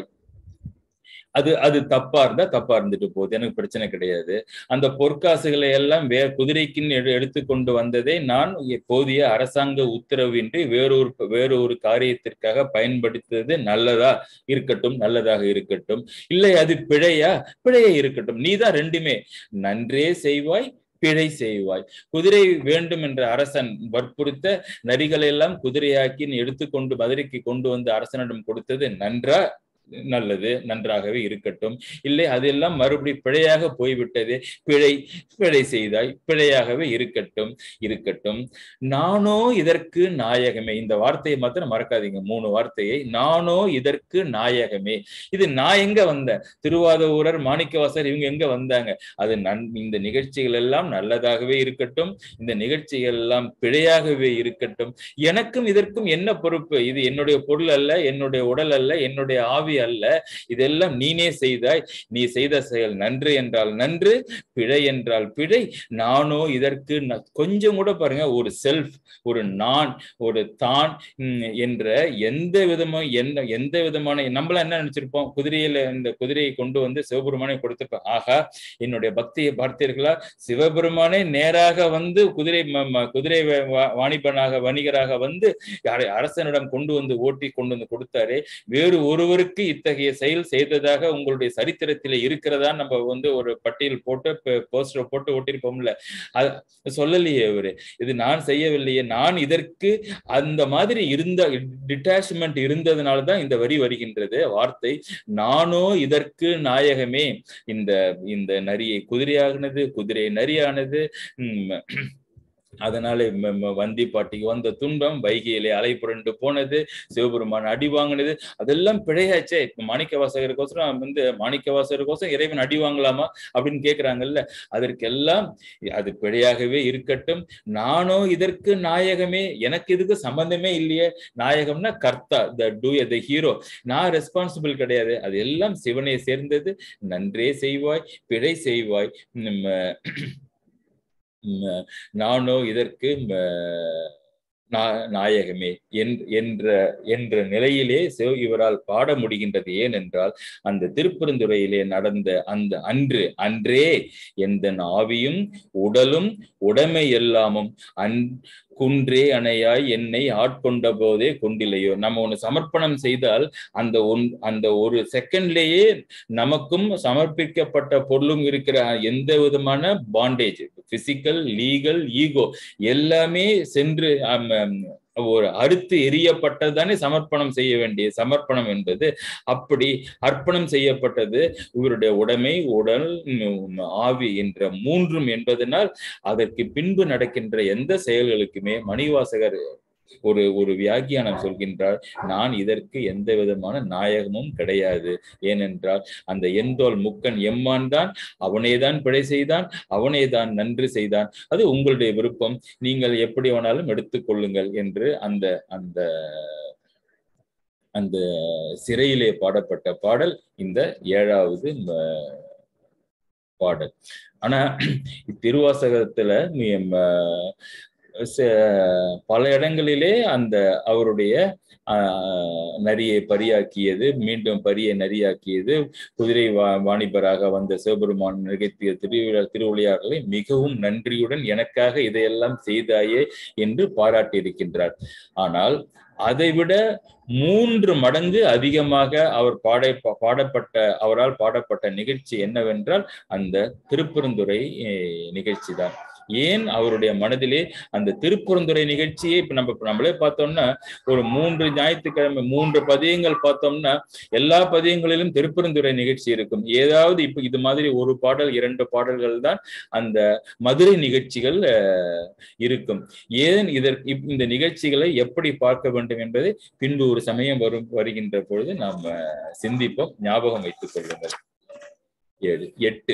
அது அது தப்பா இருந்தா தப்பா இருந்துட்டு போகுது, எனக்கு பிரச்சனை கிடையாது. அந்த பொற்காசுகளை எல்லாம் வே குதிரைக்குன்னு எடுத்துக்கொண்டு வந்ததை நான் போதிய அரசாங்க உத்தரவின்றி வேறொரு வேறொரு காரியத்திற்காக பயன்படுத்துவது நல்லதா இருக்கட்டும், நல்லதாக இருக்கட்டும். இல்லை அது பிழையா? பிழையா இருக்கட்டும். நீதான் ரெண்டுமே. நன்றே செய்வாய் பிழை செய்வாய். குதிரை வேண்டும் என்ற அரசன் வற்புறுத்த நரிகளை எல்லாம் குதிரையாக்கி எடுத்துக்கொண்டு மதுரைக்கு கொண்டு வந்து அரசனிடம் கொடுத்தது நன்றா? நல்லது, நன்றாகவே இருக்கட்டும். இல்லை அதெல்லாம் மறுபடி பிழையாக போய்விட்டது, பிழை பிழை செய்தாய், பிழையாகவே இருக்கட்டும் இருக்கட்டும். நானோ இதற்கு நாயகமே. இந்த வார்த்தையை மாத்திரம் மறக்காதீங்க, மூணு வார்த்தையை. நானோ இதற்கு நாயகமே. இது நான் எங்க வந்தேன்? திருவாதூரர், மாணிக்கவாசகர் இவங்க எங்க வந்தாங்க? அது நன் இந்த நிகழ்ச்சிகள் எல்லாம் நல்லதாகவே இருக்கட்டும், இந்த நிகழ்ச்சிகள் எல்லாம் பிழையாகவே இருக்கட்டும். எனக்கும் இதற்கும் என்ன பொறுப்பு? இது என்னுடைய பொருள் அல்ல, என்னுடைய உடல் அல்ல, என்னுடைய ஆவி அல்ல. இதெல்லாம் நீனே செய்தாய். நீ செய்த செயல் நன்று என்றால் நன்று, பிழை என்றால் பிழை. நானோ இதற்கு கொஞ்சம் கூட பாருங்க, ஒரு செல்ஃப், ஒரு நான், ஒரு தான் என்ற எந்த விதமும் என்ன எந்த விதமான நம்மள என்ன நினைச்சிருப்போம்? குதிரையில இந்த குதிரையை கொண்டு வந்து சிவபெருமானை கொடுத்திருப்போம். ஆகா, என்னுடைய பக்தியை பார்த்தீர்களா? சிவபெருமானே நேராக வந்து குதிரை குதிரை வாணிபனாக வணிகராக வந்து அரசனிடம் கொண்டு வந்து ஓட்டி கொண்டு வந்து கொடுத்தாரே. வேறு ஒருவருக்கு இத்தகைய செயல் செய்ததாக உங்களுடைய சரித்திரத்திலே இருக்கிறதா? நம்ம வந்து ஒரு பட்டியல் போட்டு போஸ்டர் போட்டு ஓட்டிருப்போம்ல, அது சொல்லலையே இவரு. இது நான் செய்யவில்லையே. நான் இதற்கு அந்த மாதிரி இருந்த டிட்டாச்மெண்ட் இருந்ததுனாலதான் இந்த வரி வருகின்றது. வார்த்தை நானோ இதற்கு நாயகமே. இந்த இந்த நரியை குதிரையானது, குதிரை நரியானது, உம் அதனால வந்தி பாட்டிக்கு வந்த துன்பம், வைகையிலே அலை புரண்டு போனது, சிவபெருமான் அடி வாங்கினது, அதெல்லாம் பிழையாச்சே. இப்ப மாணிக்க வாசகருக்கோசரம் வந்து மாணிக்க வாசகருக்கோசரம் இறைவன் அடி வாங்கலாமா அப்படின்னு கேட்கிறாங்கல்ல. அதற்கெல்லாம் அது பிழையாகவே இருக்கட்டும். நானோ இதற்கு நாயகமே, எனக்கு இதுக்கு சம்பந்தமே இல்லையே. நாயகம்னா கர்த்தா, த டூ த ஹீரோ. நான் ரெஸ்பான்சிபிள் கிடையாது. அது எல்லாம் சிவனை சேர்ந்தது. நன்றே செய்வாய், பிழை செய்வாய், நானோ இதற்கு நாயகமே என்ற என்ற நிலையிலே இவரால் பாட முடிகின்றது. ஏனென்றால் அந்த திருப்பெருந்துறையிலே நடந்த அந்த அன்று அன்றே எந்த ஆவியும் உடலும் உடைமை எல்லாமும் அன் குன்றே அணையாய் என்னை ஆட்கொண்ட போதே கொண்டில்லையோ. நம்ம ஒண்ணு சமர்ப்பணம் செய்தால் அந்த ஒன் அந்த ஒரு செகண்ட்லேயே நமக்கும் சமர்ப்பிக்கப்பட்ட பொருளும் இருக்கிற எந்த விதமான பாண்டேஜ், பிசிக்கல், லீகல், ஈகோ எல்லாமே சென்று ஒரு அறுத்து எரியப்பட்டதுதானே சமர்ப்பணம் செய்ய வேண்டிய சமர்ப்பணம் என்பது. அப்படி அர்ப்பணம் செய்யப்பட்டது இவருடைய உடைமை, உடல், ஆவி என்ற மூன்றும் என்பதனால் அதற்கு பின்பு நடக்கின்ற எந்த செயல்களுக்குமே மணிவாசகர் ஒரு ஒரு வியாக்கியானம் சொல்கின்றார். நான் இதற்கு எந்த விதமான நாயகமும் கிடையாது. ஏனென்றால் அந்த எந்தோல் முக்கன் எம்மான் தான், அவனேதான் பிழை செய்தான், அவனேதான் நன்று செய்தான். அது உங்களுடைய விருப்பம், நீங்கள் எப்படி வேணாலும் எடுத்துக்கொள்ளுங்கள் என்று அந்த அந்த அந்த சிறையிலே பாடப்பட்ட பாடல் இந்த ஏழாவது பாடல். ஆனா திருவாசகத்துல பல இடங்களிலே அந்த அவருடைய ஆஹ் நரியை பரியாக்கியது, மீண்டும் பரியை நரியாக்கியது, குதிரை வா வாணிபராக வந்த சிவபெருமான் நிகழ்த்திய திருவிழா திருவிளையாடலை மிகவும் நன்றியுடன் எனக்காக இதையெல்லாம் செய்தாயே என்று பாராட்டியிருக்கின்றார். ஆனால் அதைவிட மூன்று மடங்கு அதிகமாக அவர் பாட பாடப்பட்ட அவரால் பாடப்பட்ட நிகழ்ச்சி என்னவென்றால் அந்த திருப்பெருந்துறை நிகழ்ச்சி தான். ஏன் அவருடைய மனதிலே அந்த திருப்பெருந்துறை நிகழ்ச்சியை இப்ப நம்ம நம்மளே பார்த்தோம்னா ஒரு மூன்று ஞாயிற்றுக்கிழமை மூன்று பதியங்கள் பார்த்தோம்னா எல்லா பதியங்களிலும் திருப்பெருந்துறை நிகழ்ச்சி இருக்கும். ஏதாவது இப்ப இது மாதிரி ஒரு பாடல் இரண்டு பாடல்கள் தான் அந்த மதுரை நிகழ்ச்சிகள் இருக்கும். ஏன் இதற்கு இந்த நிகழ்ச்சிகளை எப்படி பார்க்க வேண்டும் என்பதை பின்பு ஒரு சமயம் வரும் வருகின்ற பொழுது நாம் சிந்திப்போம். ஞாபகம் வைத்துக் கொள்ளுங்கள். ஏழு எட்டு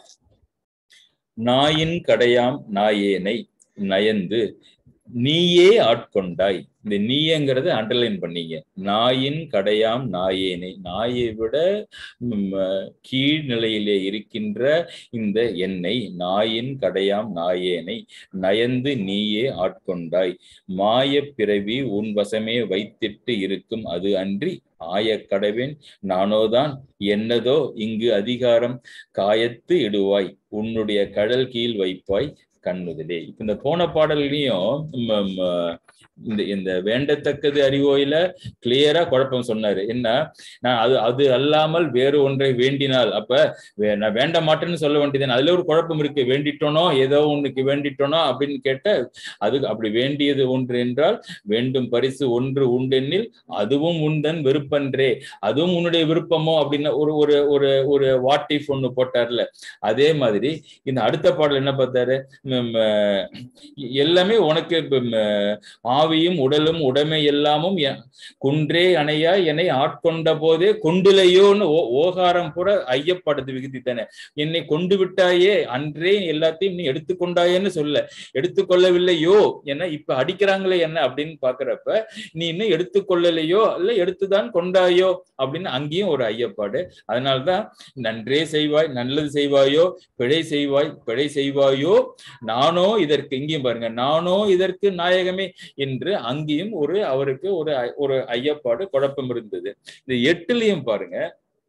நாயின் கடையாம் நாயேனை நயந்து நீயே ஆட்கொண்டாய். இந்த நீயங்கிறத அண்டர்லைன் பண்ணீங்க. நாயின் கடையாம் நாயேனை, நாயை விட கீழ்நிலையிலே இருக்கின்ற இந்த என்னை நாயின் கடையாம் நாயேனை நயந்து நீயே ஆட்கொண்டாய். மாய பிறவி உன் வசமே வைத்திட்டு இருக்கும் அது அன்றி ஆய கடவேன் நானோதான் என்னதோ இங்கு அதிகாரம் காயத்து இடுவாய் உன்னுடைய கடல் கீழ் வைப்பாய் கண்ணுதலே. இப்ப இந்த போன பாடல்லையும் இந்த இந்த வேண்டத்தக்கது அறிவோயில கிளியரா குழப்பம் சொன்னாரு. என்ன, நான் அது அது அல்லாமல் வேறு ஒன்றை வேண்டினால் அப்ப நான் வேண்ட மாட்டேன்னு சொல்ல வேண்டியது. அதுல ஒரு குழப்பம் இருக்கு. வேண்டிட்டோனோ ஏதோ ஒண்ணுக்கு வேண்டிட்டோனோ அப்படின்னு கேட்ட அது அப்படி வேண்டியது ஒன்று என்றால் வேண்டும் பரிசு ஒன்று உண்டெனில் அதுவும் உண்டன் விருப்பன்றே, அதுவும் உன்னுடைய விருப்பமோ அப்படின்னு ஒரு ஒரு ஒரு ஒரு வாட் இஃப் ஒண்ணு போட்டார்ல. அதே மாதிரி இந்த அடுத்த பாடல் என்ன பார்த்தாரு, எல்லாமே உனக்கு ஆவியும் உடலும் உடைமை எல்லாமும் குன்றே அணையா என்னை ஆட்கொண்ட போதே கொண்டுலையோன்னு ஓகாரம் கூட ஐயப்படுது விகுதி தானே. என்னை கொண்டு விட்டாயே அன்றே எல்லாத்தையும் நீ எடுத்துக்கொண்டாயேன்னு சொல்ல, எடுத்துக்கொள்ளவில்லையோ என்ன இப்ப அடிக்கிறாங்களே என்ன அப்படின்னு பாக்குறப்ப நீ இன்னும் எடுத்துக்கொள்ளலையோ இல்ல எடுத்துதான் கொண்டாயோ அப்படின்னு அங்கேயும் ஒரு ஐயப்பாடு. அதனால்தான் நன்றே செய்வாய் நல்லது செய்வாயோ பிழை செய்வாய் பிழை செய்வாயோ நானோ இதற்கு, இங்கேயும் பாருங்க நானோ இதற்கு நாயகமே என்று அங்கேயும் ஒரு அவருக்கு ஒரு ஒரு ஐயப்பாடு குழப்பம் இருந்தது. இந்த எட்டுலையும் பாருங்க,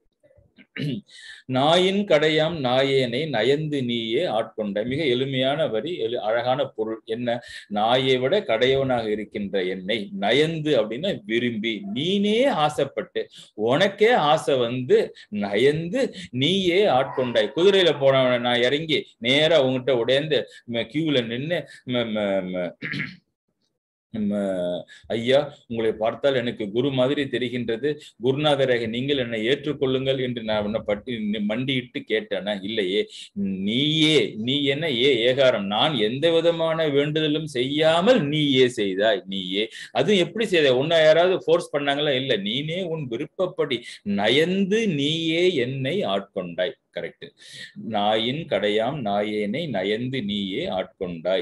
நாயின் கடையாம் நாயேனை நயந்து நீயே ஆட்கொண்ட. மிக எளிமையான வரி, எழு அழகான பொருள். என்ன, நாயை விட கடையவனாக இருக்கின்ற என்னை நயந்து அப்படின்னா விரும்பி, நீனே ஆசைப்பட்டு உனக்கே ஆசை வந்து நயந்து நீயே ஆட்கொண்டாய். குதிரையில போனவன நான் இறங்கி நேரா உங்ககிட்ட உடையந்து கியூல நின்று ஐயா, உங்களை பார்த்தால் எனக்கு குரு மாதிரி தெரிகின்றது, குருநாதராக நீங்கள் என்னை ஏற்றுக்கொள்ளுங்கள் என்று நான் உன்னை பட்டி மண்டியிட்டு கேட்டேனா? இல்லையே. நீயே நீ என்ன ஏ ஏகாரம், நான் எந்த விதமான வேண்டுதலும் செய்யாமல் நீயே செய்தாய். நீயே அது எப்படி செய்த? உன்னை யாராவது ஃபோர்ஸ் பண்ணாங்களா? இல்ல, நீனே உன் விருப்பப்படி நயந்து நீயே என்னை ஆட்கொண்டாய். கரெக்ட். நாயின் கடையாம் நாயேனை நயந்து நீயே ஆட்கொண்டாய்.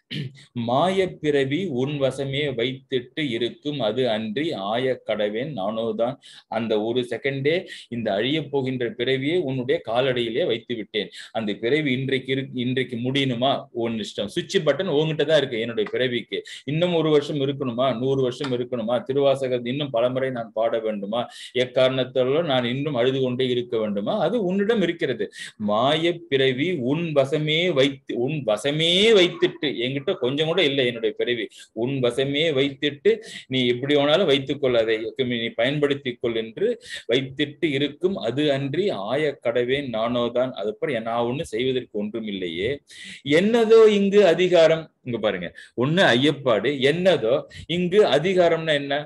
மாயப்பிறவி உன் வசமே வைத்திட்டு இருக்கும், அது அன்றி ஆய கடவேன் நானோதான். அந்த ஒரு செகண்டே இந்த அழிய போகின்ற பிறவியை உன்னுடைய காலடியிலே வைத்து விட்டேன். அந்த பிறவி இன்றைக்கு இரு இன்றைக்கு முடியணுமா? உன் இஷ்டம். சுவிட்ச் பட்டன் உங்ககிட்ட தான் இருக்கு. என்னுடைய பிறவிக்கு இன்னும் ஒரு வருஷம் இருக்கணுமா? நூறு வருஷம் இருக்கணுமா? திருவாசகம் இன்னும் பலமுறை நான் பாட வேண்டுமா? எக்காரணத்தாலோ நான் இன்னும் அழுது கொண்டே இருக்க வேண்டுமா? அது உன்னிடம் இருக்கிறது. மாய பிறவி உன் வசமே வைத்து உன் வசமே வைத்துட்டு, என்கிட்ட கொஞ்சம் கூட இல்லை என்னுடைய பிறவி, உன் வசமே வைத்துட்டு நீ எப்படி வேணாலும் வைத்துக் கொள், அதை நீ பயன்படுத்திக் கொள் என்று வைத்திட்டு இருக்கும், அது அன்றி ஆய கடவேன் நானோதான். அதுக்கப்புறம் நான் ஒண்ணு செய்வதற்கு ஒன்றும் இல்லையே. என்னதோ இங்கு அதிகாரம். இங்க பாருங்க, ஒண்ணு ஐயப்பாடு, என்னதோ இங்கு அதிகாரம்னா என்ன?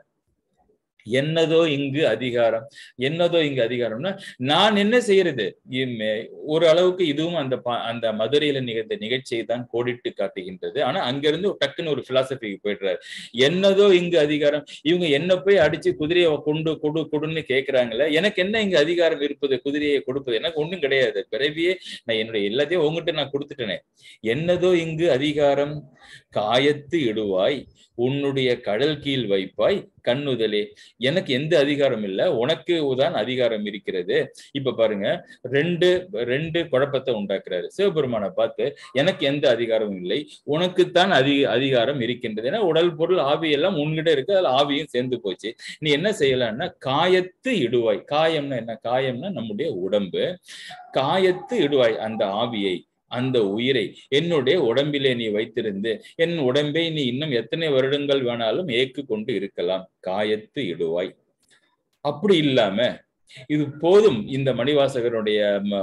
என்னதோ இங்கு அதிகாரம். என்னதோ இங்கு அதிகாரம்னா நான் என்ன செய்யறது? ஒரு அளவுக்கு இதுவும் அந்த அந்த மதுரையில நிகழ்ந்த நிகழ்ச்சியை தான் கோடிட்டு காட்டுகின்றது. ஆனா அங்கிருந்து டக்குன்னு ஒரு பிலாசபிக்கு போயிடுறாரு. என்னதோ இங்கு அதிகாரம். இவங்க என்ன போய் அடிச்சு குதிரையை கொண்டு கொடு கொடுன்னு கேட்கிறாங்களே, எனக்கு என்ன இங்க அதிகாரம் இருப்பது? குதிரையை கொடுப்பது எனக்கு ஒண்ணும் கிடையாது. பிறவியே நான் என்னுடைய எல்லாத்தையும் உங்ககிட்ட நான் கொடுத்துட்டேனே. என்னதோ இங்கு அதிகாரம், காயத்து இடுவாய் உன்னுடைய கடல் கீழ் வைப்பாய் கண்ணுதலே. எனக்கு எந்த அதிகாரம் இல்லை, உனக்கு தான் அதிகாரம் இருக்கிறது. இப்ப பாருங்க, ரெண்டு ரெண்டு குழப்பத்தை உண்டாக்குறாரு சிவபெருமானை பார்த்து. எனக்கு எந்த அதிகாரமும் இல்லை, உனக்குத்தான் அதிக அதிகாரம் இருக்கின்றது. ஏன்னா உடல் பொருள் ஆவி எல்லாம் உன்கிட்ட இருக்கு, அதுல ஆவியும் சேர்ந்து போச்சு. நீ என்ன செய்யலாம்னா காயத்து இடுவாய். காயம்னா என்ன? காயம்னா நம்முடைய உடம்பு. காயத்து இடுவாய் அந்த ஆவியை, அந்த உயிரை என்னுடைய உடம்பிலே நீ வைத்திருந்து என் உடம்பை நீ இன்னும் எத்தனை வருடங்கள் வேணாலும் ஏக்கு கொண்டு இருக்கலாம். காயத்து இடுவாய். அப்படி இல்லாம இது போதும் இந்த மணிவாசகருடைய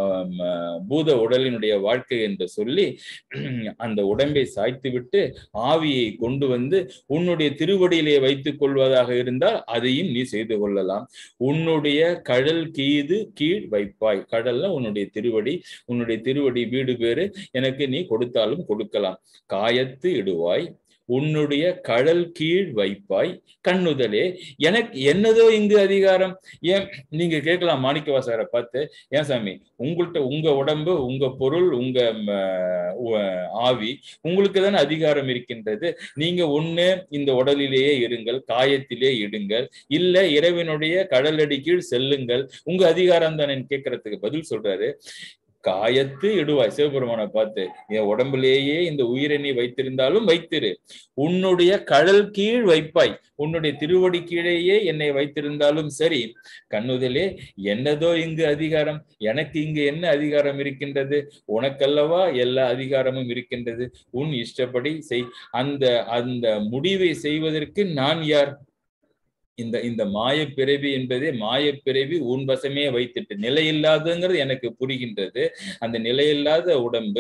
பூத உடலினுடைய வாழ்க்கை என்று சொல்லி அந்த உடம்பை சாய்த்து விட்டு ஆவியை கொண்டு வந்து உன்னுடைய திருவடியிலே வைத்துக் கொள்வதாக இருந்தால் அதையும் நீ செய்து கொள்ளலாம். உன்னுடைய கடல் கீது கீழ் வைப்பாய். கடல்ல உன்னுடைய திருவடி, உன்னுடைய திருவடி வீடு பேரு எனக்கு நீ கொடுத்தாலும் கொடுக்கலாம். காயத்து இடுவாய் உன்னுடைய கடல் கீழ் வைப்பாய் கண்ணுதலே. எனக்கு என்னதோ இங்கு அதிகாரம். ஏன் நீங்க கேட்கலாம் மாணிக்கவாசகரை பார்த்து, ஏன் சாமி உங்கள்கிட்ட உங்க உடம்பு, உங்க பொருள், உங்க ஆவி உங்களுக்கு தானே அதிகாரம் இருக்கின்றது. நீங்க ஒண்ணு இந்த உடலிலேயே இருங்கள், காயத்திலே இடுங்கள், இல்ல இறைவனுடைய கடலடி கீழ் செல்லுங்கள், உங்க அதிகாரம் தானே கேட்கறதுக்கு பதில் சொல்றாரு. காயத்து இடுவாய். சிவபெருமானை பார்த்து, என் உடம்புலேயே இந்த உயிரை நீ வைத்திருந்தாலும் வைத்திரு, உன்னுடைய கடல் கீழ் வைப்பாய், உன்னுடைய திருவடி கீழேயே என்னை வைத்திருந்தாலும் சரி. கண்ணுதலே என்னதோ இங்கு அதிகாரம். எனக்கு இங்கு என்ன அதிகாரம் இருக்கின்றது? உனக்கல்லவா எல்லா அதிகாரமும் இருக்கின்றது. உன் இஷ்டப்படி செய். அந்த அந்த முடிவை செய்வதற்கு நான் யார்? இந்த இந்த மாயப்பிறவி என்பதே மாயப்பிறவி உன் வசமே வைத்துட்டு நிலையில்லாதங்கிறது எனக்கு புரிகின்றது. அந்த நிலையில்லாத உடம்பு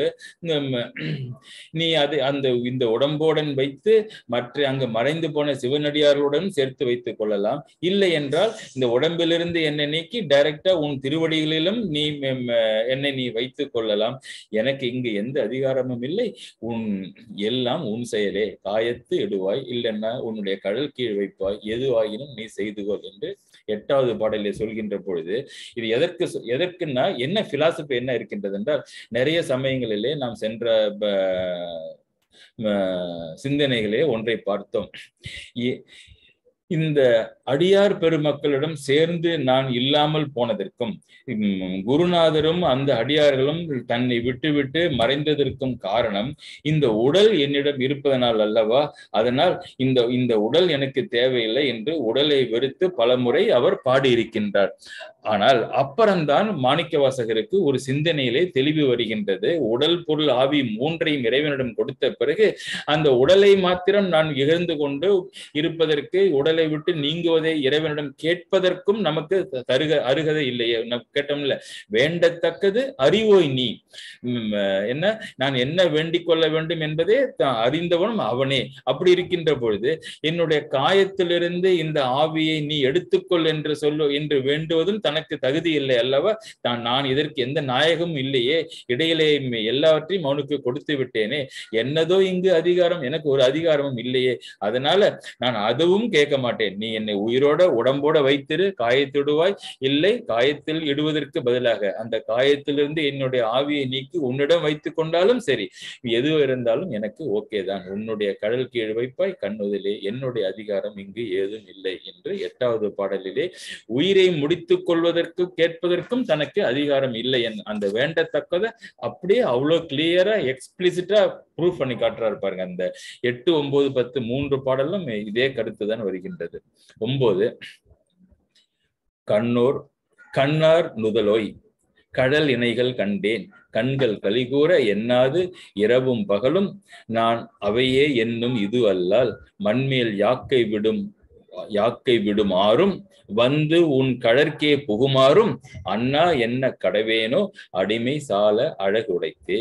நீ அது அந்த இந்த உடம்போடன் வைத்து மற்ற அங்கு மறைந்து போன சிவனடியார்களுடன் சேர்த்து வைத்துக் கொள்ளலாம். இல்லை என்றால் இந்த உடம்பிலிருந்து என்னை நீக்கி டைரக்டா உன் திருவடிகளிலும் நீ என்னை நீ வைத்துக் கொள்ளலாம். எனக்கு இங்கு எந்த அதிகாரமும் இல்லை. உன் எல்லாம் உன் செயலே. காயத்து இடுவாய், இல்லைன்னா உன்னுடைய கடல் கீழ் வைப்பாய், எதுவாயினும் நீ செய்து கொள் என்று எட்டாவது பாடலிலே சொல்கின்ற பொழுது இது எதற்கு எதற்குன்னா என்ன பிலாசபி என்ன இருக்கின்றது என்றால், நிறைய சமயங்களிலே நாம் சென்ற சிந்தனைகளே ஒன்றை பார்த்தோம். இந்த அடியார் பெருமக்களிடம் சேர்ந்து நான் இல்லாமல் போனதற்கும் குருநாதரும் அந்த அடியார்களும் தன்னை விட்டுவிட்டு மறைந்ததற்கும் காரணம் இந்த உடல் என்னிடம் இருப்பதனால் அல்லவா. அதனால் இந்த இந்த உடல் எனக்கு தேவையில்லை என்று உடலை வெறுத்து பல முறை அவர் பாடியிருக்கின்றார். ஆனால் அப்புறம்தான் மாணிக்க வாசகருக்கு ஒரு சிந்தனையிலே தெளிவு வருகின்றது. உடல் பொருள் ஆவி மூன்றையும் இறைவனிடம் கொடுத்த பிறகு அந்த உடலை மாத்திரம் நான் இகழ்ந்து கொண்டு இருப்பதற்கு, உடலை விட்டு நீங்குவதை இறைவனிடம் கேட்பதற்கும் நமக்கு தருக அருகதை இல்லையே. கேட்டோம்ல, வேண்டத்தக்கது அறிவோய் நீ, என்ன நான் என்ன வேண்டிக் கொள்ள வேண்டும் என்பதே அறிந்தவனும் அவனே. அப்படி இருக்கின்ற பொழுது என்னுடைய காயத்திலிருந்து இந்த ஆவியை நீ எடுத்துக்கொள் என்று சொல்லு என்று வேண்டுவதும் தனக்கு தகுதி இல்லை அல்லவா? தான் நான் இதற்கு எந்த நாயகமும் இல்லையே, இடையிலே எல்லாவற்றையும் அவனுக்கு கொடுத்து விட்டேனே, என்னதோ இங்கு அதிகாரம், எனக்கு ஒரு அதிகாரமும் இல்லையே, அதனால நான் அதுவும் கேட்க மாட்டேன். நீ என்னை உயிரோட உடம்போட வைத்திரு, காயத்திடுவாய், இல்லை காயத்தில் இடுவதற்கு பதிலாக அந்த காயத்திலிருந்து என்னுடைய ஆவியை நீக்கி உன்னிடம் வைத்துக் கொண்டாலும் சரி, எது இருந்தாலும் எனக்கு ஓகே தான். உன்னுடைய கடல் கீழ் வைப்பாய் கண்ணுதலே, என்னுடைய அதிகாரம் இங்கு ஏதும் இல்லை என்று எட்டாவது பாடலிலே உயிரை முடித்துக் கொள்வதற்கு கேட்பதற்கும் தனக்கு அதிகாரம் இல்லை. அந்த வேண்டத்தக்கதை அப்படியே அவ்வளவு கிளியரா எக்ஸ்பிளிசிட்டா ப்ரூவ் பண்ணி காட்டுறாரு பாருங்க. அந்த எட்டு ஒன்பது பத்து மூன்று பாடலும் இதே கருத்து தான் வருகின்றது. ஒன்பது, கண்ணோர் கண்ணார் நுதலோய் கடல் இணைகள் கண்டேன், கண்கள் கலிகூற எண்ணாது இரவும் பகலும் நான் அவையே என்னும் இது அல்லால் மண்மேல் யாக்கை விடும் யாக்கை விடுமாறும் வந்து உன் கடற்கே புகுமாறும் அண்ணா என்ன கடவேனோ அடிமை சால அழகுடைத்தே.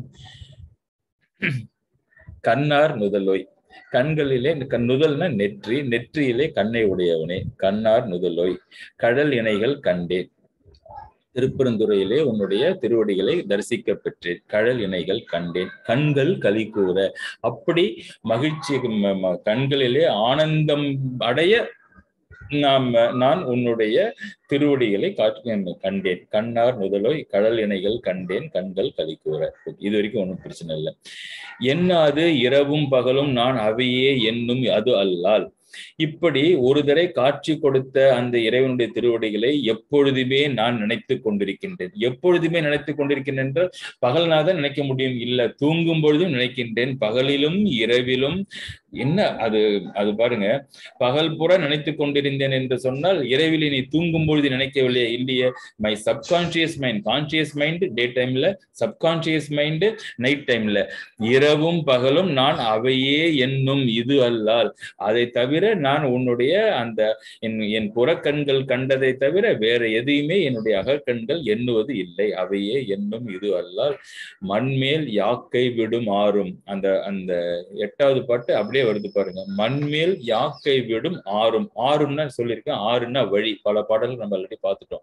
கண்ணார் நுதலோய், கண்களிலே நுதல்னா நெற்றி, நெற்றியிலே கண்ணை உடையவனே, கண்ணார் நுதலோய் கடல் இணைகள் கண்டேன். திருப்பெருந்துறையிலே உன்னுடைய திருவடிகளை தரிசிக்க பெற்றேன், கடல் இணைகள் கண்டேன், கண்கள் களி கூற, அப்படி மகிழ்ச்சி கண்களிலே ஆனந்தம் அடைய நாம் நான் உன்னுடைய திருவடிகளை காற்று கண்டேன். கண்ணார் முதலோய் கடல் இணைகள் கண்டேன், கண்கள் களி கூற. இது வரைக்கும் ஒன்றும் பிரச்சனை இல்லை. என்னாது இரவும் பகலும் நான் அவையே என்னும் அது அல்லால், இப்படி ஒரு தடவை காட்சி கொடுத்த அந்த இறைவனுடைய திருவடிகளை எப்பொழுதுமே நான் நினைத்து கொண்டிருக்கின்றேன். எப்பொழுதுமே நினைத்து கொண்டிருக்கின்றேன் என்றால் பகல்நாதான் நினைக்க முடியும், இல்ல தூங்கும் பொழுதும் நினைக்கின்றேன், பகலிலும் இரவிலும். என்ன அது அது பாருங்க, பகல் புற நினைத்து கொண்டிருந்தேன் என்று சொன்னால் இரவில் நீ தூங்கும் பொழுது நினைக்கவில்லையே, இல்லையே. My subconscious mind, conscious mind day time, subconscious mind night டைம்ல, இரவும் பகலும் நான் அவையே என்னும் இது அல்லால், அதை தவிர நான் உன்னுடைய அந்த என் என் புறக்கண்கள் கண்டதை தவிர வேற எதையுமே என்னுடைய அகக்கண்கள் எண்ணுவது இல்லை, அவையே என்னும் இது அல்லால் மண்மேல் யாக்கை விடும் ஆறும். அந்த அந்த எட்டாவது பாட்டு அப்படியே வருது பாருங்க, மண்மேல் யாக்கை விடும் ஆறும். ஆறுன்னா சொல்லியிருக்கேன், ஆறுன்னா வழி. பல பாடல்கள் நம்ம ஆல்ரெடி பார்த்துட்டோம்.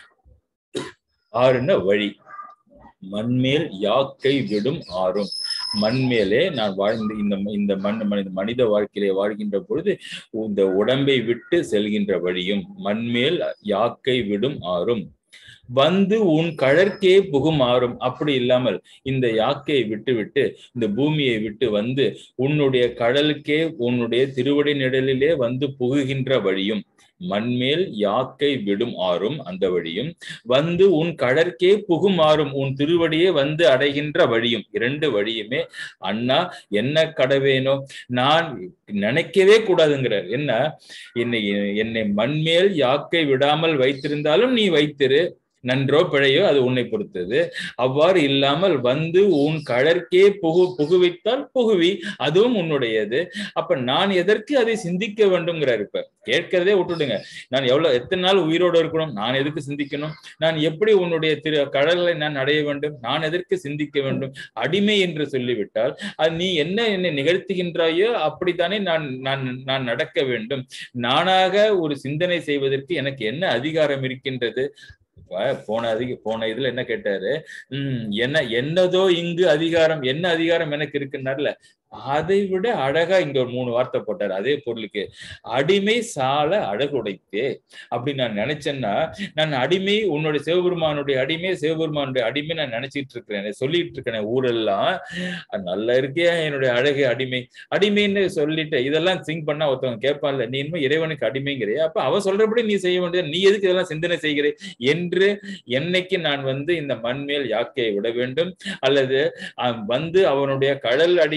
ஆறுன்னா வழி, மண்மேல் யாக்கை விடும் ஆறும். மண்மேலே நான் வாழ்ந்து இந்த இந்த மண் மனித வாழ்க்கையிலே வாழ்கின்ற பொழுது இந்த உடம்பை விட்டு செல்கின்ற வழியும், மண்மேல் யாக்கை விடும் ஆறும் வந்து உன் கடற்கே புகுமாறும். அப்படி இல்லாமல் இந்த யாக்கையை விட்டு விட்டு இந்த பூமியை விட்டு வந்து உன்னுடைய கடலுக்கே உன்னுடைய திருவடி நிழலிலே வந்து புகுகின்ற வழியும், மண்மேல் யாக்கை விடும் ஆறும் அந்த வழியும், வந்து உன் கடற்கே புகுமாறும் உன் திருவடியே வந்து அடைகின்ற வழியும். இரண்டு வழியுமே அண்ணா என்ன கடவேனோ, நான் நினைக்கவே கூடாதுங்கிறார். என்ன, என்னை என்னை மண்மேல் யாக்கை விடாமல் வைத்திருந்தாலும் நீ வைத்திரு, நன்றோ பிழையோ அது உன்னை பொறுத்தது. அவ்வாறு இல்லாமல் வந்து உன் கடற்கே புகு புகுவித்தால் புகுவி, அதுவும் உன்னுடையது. அப்ப நான் எதற்கு அதை சிந்திக்க வேண்டும்ங்கிறார். இப்ப கேட்கிறதே விட்டுடுங்க, நான் எவ்வளவு எத்தனை நாள் உயிரோடு இருக்கணும், நான் எதுக்கு சிந்திக்கணும், நான் எப்படி உன்னுடைய திரு கடலை நான் அடைய வேண்டும், நான் எதற்கு சிந்திக்க வேண்டும். அடிமை என்று சொல்லிவிட்டால் அது நீ என்ன என்னை நிகழ்த்துகின்றாயோ அப்படித்தானே நான் நான் நான் நடக்க வேண்டும். நானாக ஒரு சிந்தனை செய்வதற்கு எனக்கு என்ன அதிகாரம் இருக்கின்றது? போன அதிக போன இதுல என்ன கேட்டாரு, உம் என்ன என்னதோ இங்கு அதிகாரம், என்ன அதிகாரம் எனக்கு இருக்குன்னார்ல, அதை விட அழகா இங்க ஒரு மூணு வார்த்தை போட்டாரு அதே பொருளுக்கு, அடிமை சால அழகுடைத்தே. அப்படி நான் நினைச்சேன்னா, நான் அடிமை, உன்னுடைய சிவபெருமானுடைய அடிமை, சிவபெருமானுடைய அடிமை நான் நினைச்சிட்டு இருக்கிறேன், சொல்லிட்டு இருக்கிறேன் ஊரெல்லாம். நல்லா இருக்கே என்னுடைய அழகு அடிமை அடிமைன்னு சொல்லிட்டு இதெல்லாம் சிங் பண்ணா ஒருத்தவங்க கேட்பான்ல, நீ இன்னும் இறைவனுக்கு அடிமைங்கிறே, அப்ப அவ சொல்றபடி நீ செய்ய வேண்டியது, நீ எதுக்கு இதெல்லாம் சிந்தனை செய்கிறே என்று என்னைக்கு நான் வந்து இந்த மண்மேல் யாக்கையை விட வேண்டும், அல்லது வந்து அவனுடைய கடல் அடிக்கே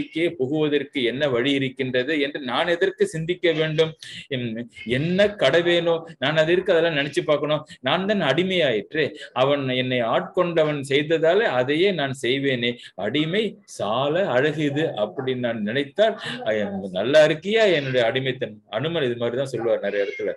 புகுவதற்கு என்ன வழி இருக்கின்றது என்று நான் எதற்கு சிந்திக்க வேண்டும்? என்ன கடவேனோ நான் அதற்கு அதெல்லாம் நினைச்சு பார்க்கணும். நான் தான் அடிமையாயிற்று. அவன் என்னை ஆட்கொண்டவன் செய்ததால அதையே நான் செய்வேனே. அடிமை சால அழகு இது அப்படின்னு நான் நினைத்தால் நல்லா இருக்கியா என்னுடைய அடிமைத்தன். அனுமன் இது மாதிரிதான் சொல்லுவார் நிறைய இடத்துல.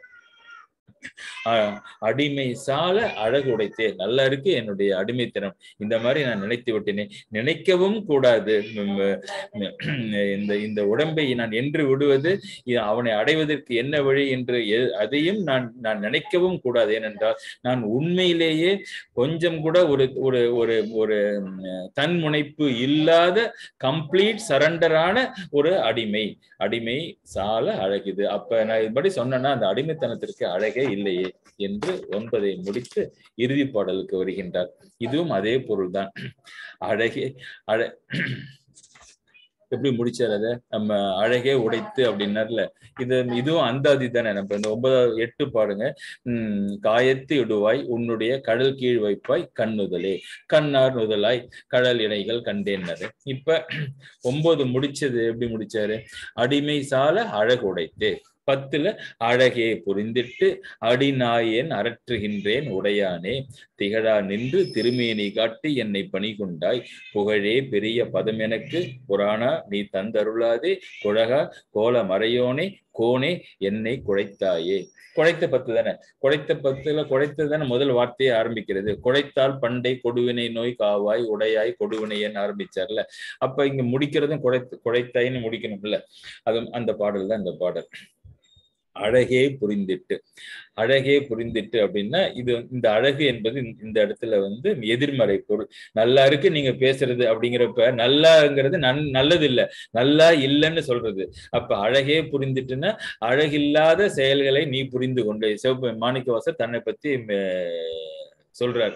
அடிமை சால அழகு உடைத்தே, நல்லா இருக்கு என்னுடைய அடிமைத்தனம், இந்த மாதிரி நான் நினைத்து விட்டேனே. நினைக்கவும் கூடாது. இந்த இந்த உடம்பை நான் என்று விடுவது, அவனை அடைவதற்கு என்ன வழி என்று அதையும் நான் நான் நினைக்கவும் கூடாது. ஏனென்றால் நான் உண்மையிலேயே கொஞ்சம் கூட ஒரு ஒரு ஒரு ஒரு தன்முனைப்பு இல்லாத கம்ப்ளீட் சரண்டரான ஒரு அடிமை. அடிமை சால அழகுது. அப்ப நான் இதுபடி சொன்னேன்னா அந்த அடிமைத்தனத்திற்கு அழகே இல்லையே என்று ஒன்பதை முடித்து இறுதி பாடலுக்கு வருகின்றார். இதுவும் அதே பொருள்தான். அழகே அழ எப்படி முடிச்சார் அதை? நம்ம அழகே உடைத்து அப்படின்னார்ல, இது இதுவும் அந்தாதி தானே. நம்ம இந்த ஒன்பதாவது எட்டு பாடுங்க. உம் காயத்து இடுவாய் உன்னுடைய கடல் கீழ் வைப்பாய் கண்ணுதலே, கண்ணார் நுதலாய் கடல் இணைகள் கண்டேன்னாரு. இப்ப ஒன்பது முடிச்சது எப்படி முடிச்சாரு? அடிமை சால அழகு உடைத்து. பத்துல அழகே புரிந்திட்டு அடிநாயேன் அரற்றுகின்றேன் உடையானே, திகழா நின்று திருமேனி காட்டி என்னை பணி கொண்டாய், புகழே பெரிய பதம் எனக்கு புராணா நீ தந்தருளாதே, குழகா கோல மறையோனே கோனே என்னை குழைத்தாயே. குழைத்த பத்து தானே. குழைத்த பத்துல குழைத்தது தானே முதல் வார்த்தையை ஆரம்பிக்கிறது. குழைத்தால் பண்டை கொடுவினை நோய் காவாய் உடையாய் கொடுவினைன்னு ஆரம்பிச்சார்ல. அப்ப இங்க முடிக்கிறதும் குழைத்து குழைத்தாயின்னு முடிக்கணும்ல. அது அந்த பாடல் தான் இந்த பாடல். அழகே புரிந்திட்டு. அழகே புரிந்திட்டு அப்படின்னா இது இந்த அழகு என்பது இந்த இடத்துல வந்து எதிர்மறை பொருள். நல்லா இருக்கு நீங்க பேசுறது அப்படிங்கிறப்ப நல்லாங்கிறது நன் நல்லது இல்லை, நல்லா இல்லைன்னு சொல்றது. அப்ப அழகே புரிந்துட்டுன்னா அழகில்லாத செயல்களை நீ புரிந்து கொண்டு. சிவப்பு மாணிக்கவாசர் தன்னை பத்தி சொல்றார்.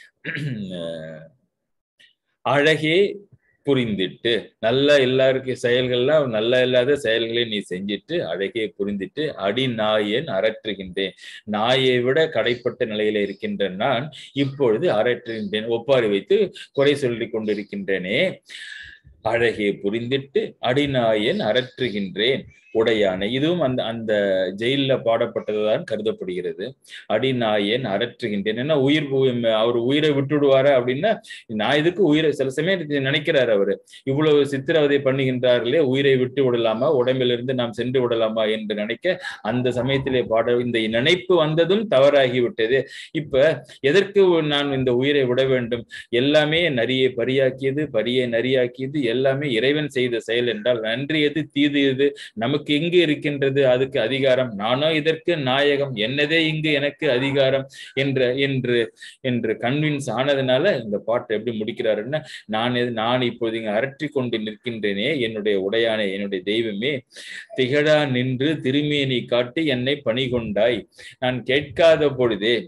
அழகே புரிந்திட்டு, நல்லா எல்லாருக்கு செயல்கள்லாம் நல்லா இல்லாத செயல்களை நீ செஞ்சிட்டு அழகே புரிந்திட்டு அடி நாயேன் அரற்றுகின்றேன். நாயை விட கடைப்பட்ட நிலையில இருக்கின்ற நான் இப்பொழுது அரற்றுகின்றேன், ஒப்பாரி வைத்து குறை சொல்லி கொண்டிருக்கின்றேனே. அழகே புரிந்திட்டு அடிநாயேன் அரற்றுகின்றேன் உடையானை. இதுவும் அந்த அந்த ஜெயில பாடப்பட்டதுதான் கருதப்படுகிறது. அடிநாயேன் அரற்றுகின்றேன். ஏன்னா உயிர் அவர் உயிரை விட்டுடுவாரா அப்படின்னா, நான் இதுக்கு உயிரை சில சமயம் நினைக்கிறார் அவரு, இவ்வளவு சித்திரவதை பண்ணுகின்றார்களே உயிரை விட்டு விடலாமா, உடம்பிலிருந்து நாம் சென்று விடலாமா என்று நினைக்க அந்த சமயத்திலே பாட இந்த நினைப்பு வந்ததும் தவறாகி விட்டது. இப்ப எதற்கு நான் இந்த உயிரை விட வேண்டும்? எல்லாமே நரியை பரியாக்கியது, பரியை நரியாக்கியது, எல்லாமே இறைவன் செய்த செயல் என்றால் நன்றியது தீது எது? நமக்கு எங்கு இருக்கின்றது அதுக்கு அதிகாரம்? நானோ இதற்கு நாயகம், என்னதே இங்கு எனக்கு அதிகாரம் என்ற என்று என்று கன்வின்ஸ் ஆனதுனால இந்த பாட்டு எப்படி முடிக்கிறாருன்னா, நான் நான் இப்போது இங்க அரற்றி கொண்டு நிற்கின்றேனே என்னுடைய உடையானே, என்னுடைய தெய்வமே, திகழா நின்று திருமேனி காட்டி என்னை பணி கொண்டாய். நான் கேட்காத பொழுதே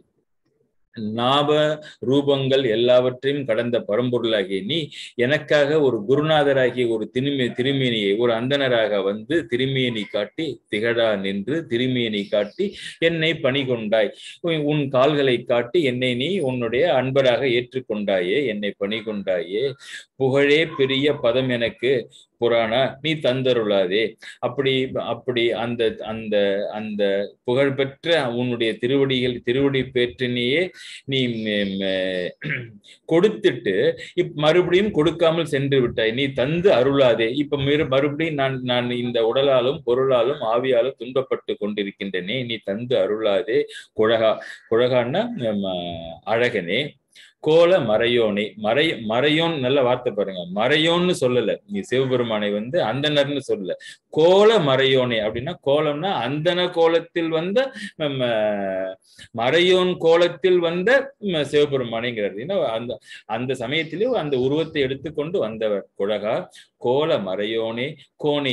நாப ரூபங்கள் எல்லாவற்றையும் கடந்த பரம்பொருளாகிய நீ எனக்காக ஒரு குருநாதராகிய ஒரு திருமே திருமேனியை ஒரு அந்தனராக வந்து திருமேனி காட்டி, திகழா நின்று திருமேனி காட்டி என்னை பணி கொண்டாய். உன் கால்களை காட்டி என்னை நீ உன்னுடைய அன்பராக ஏற்றுக்கொண்டாயே, என்னை பணி கொண்டாயே. புகழே பெரிய பதம் எனக்கு புராணா நீ தந்தருளாதே. அப்படி அப்படி அந்த அந்த அந்த புகழ்பெற்ற உன்னுடைய திருவடிகள் திருவடி பேற்றினையே நீ கொடுத்துட்டு இப் மறுபடியும் கொடுக்காமல் சென்று விட்டாய். நீ தந்து அருளாதே. இப்ப மறுபடியும் நான் நான் இந்த உடலாலும் பொருளாலும் ஆவியாலும் துன்பப்பட்டு கொண்டிருக்கின்றனே, நீ தந்து அருளாதே. குழகா குழகான்னா அழகனே, கோல மறையோனே. மறை மறையோன் நல்ல வார்த்தை பாருங்க. மறையோன்னு சொல்லல, நீ சிவபெருமானை வந்து அந்தனர்னு சொல்லல. கோல மறையோனே அப்படின்னா, கோலம்னா அந்தன கோலத்தில் வந்த மறையோன் கோலத்தில் வந்த சிவபெருமானைங்கிறது. அந்த அந்த சமயத்திலே அந்த உருவத்தை எடுத்துக்கொண்டு வந்தவர் குழகா கோல மறையோனே கோனே.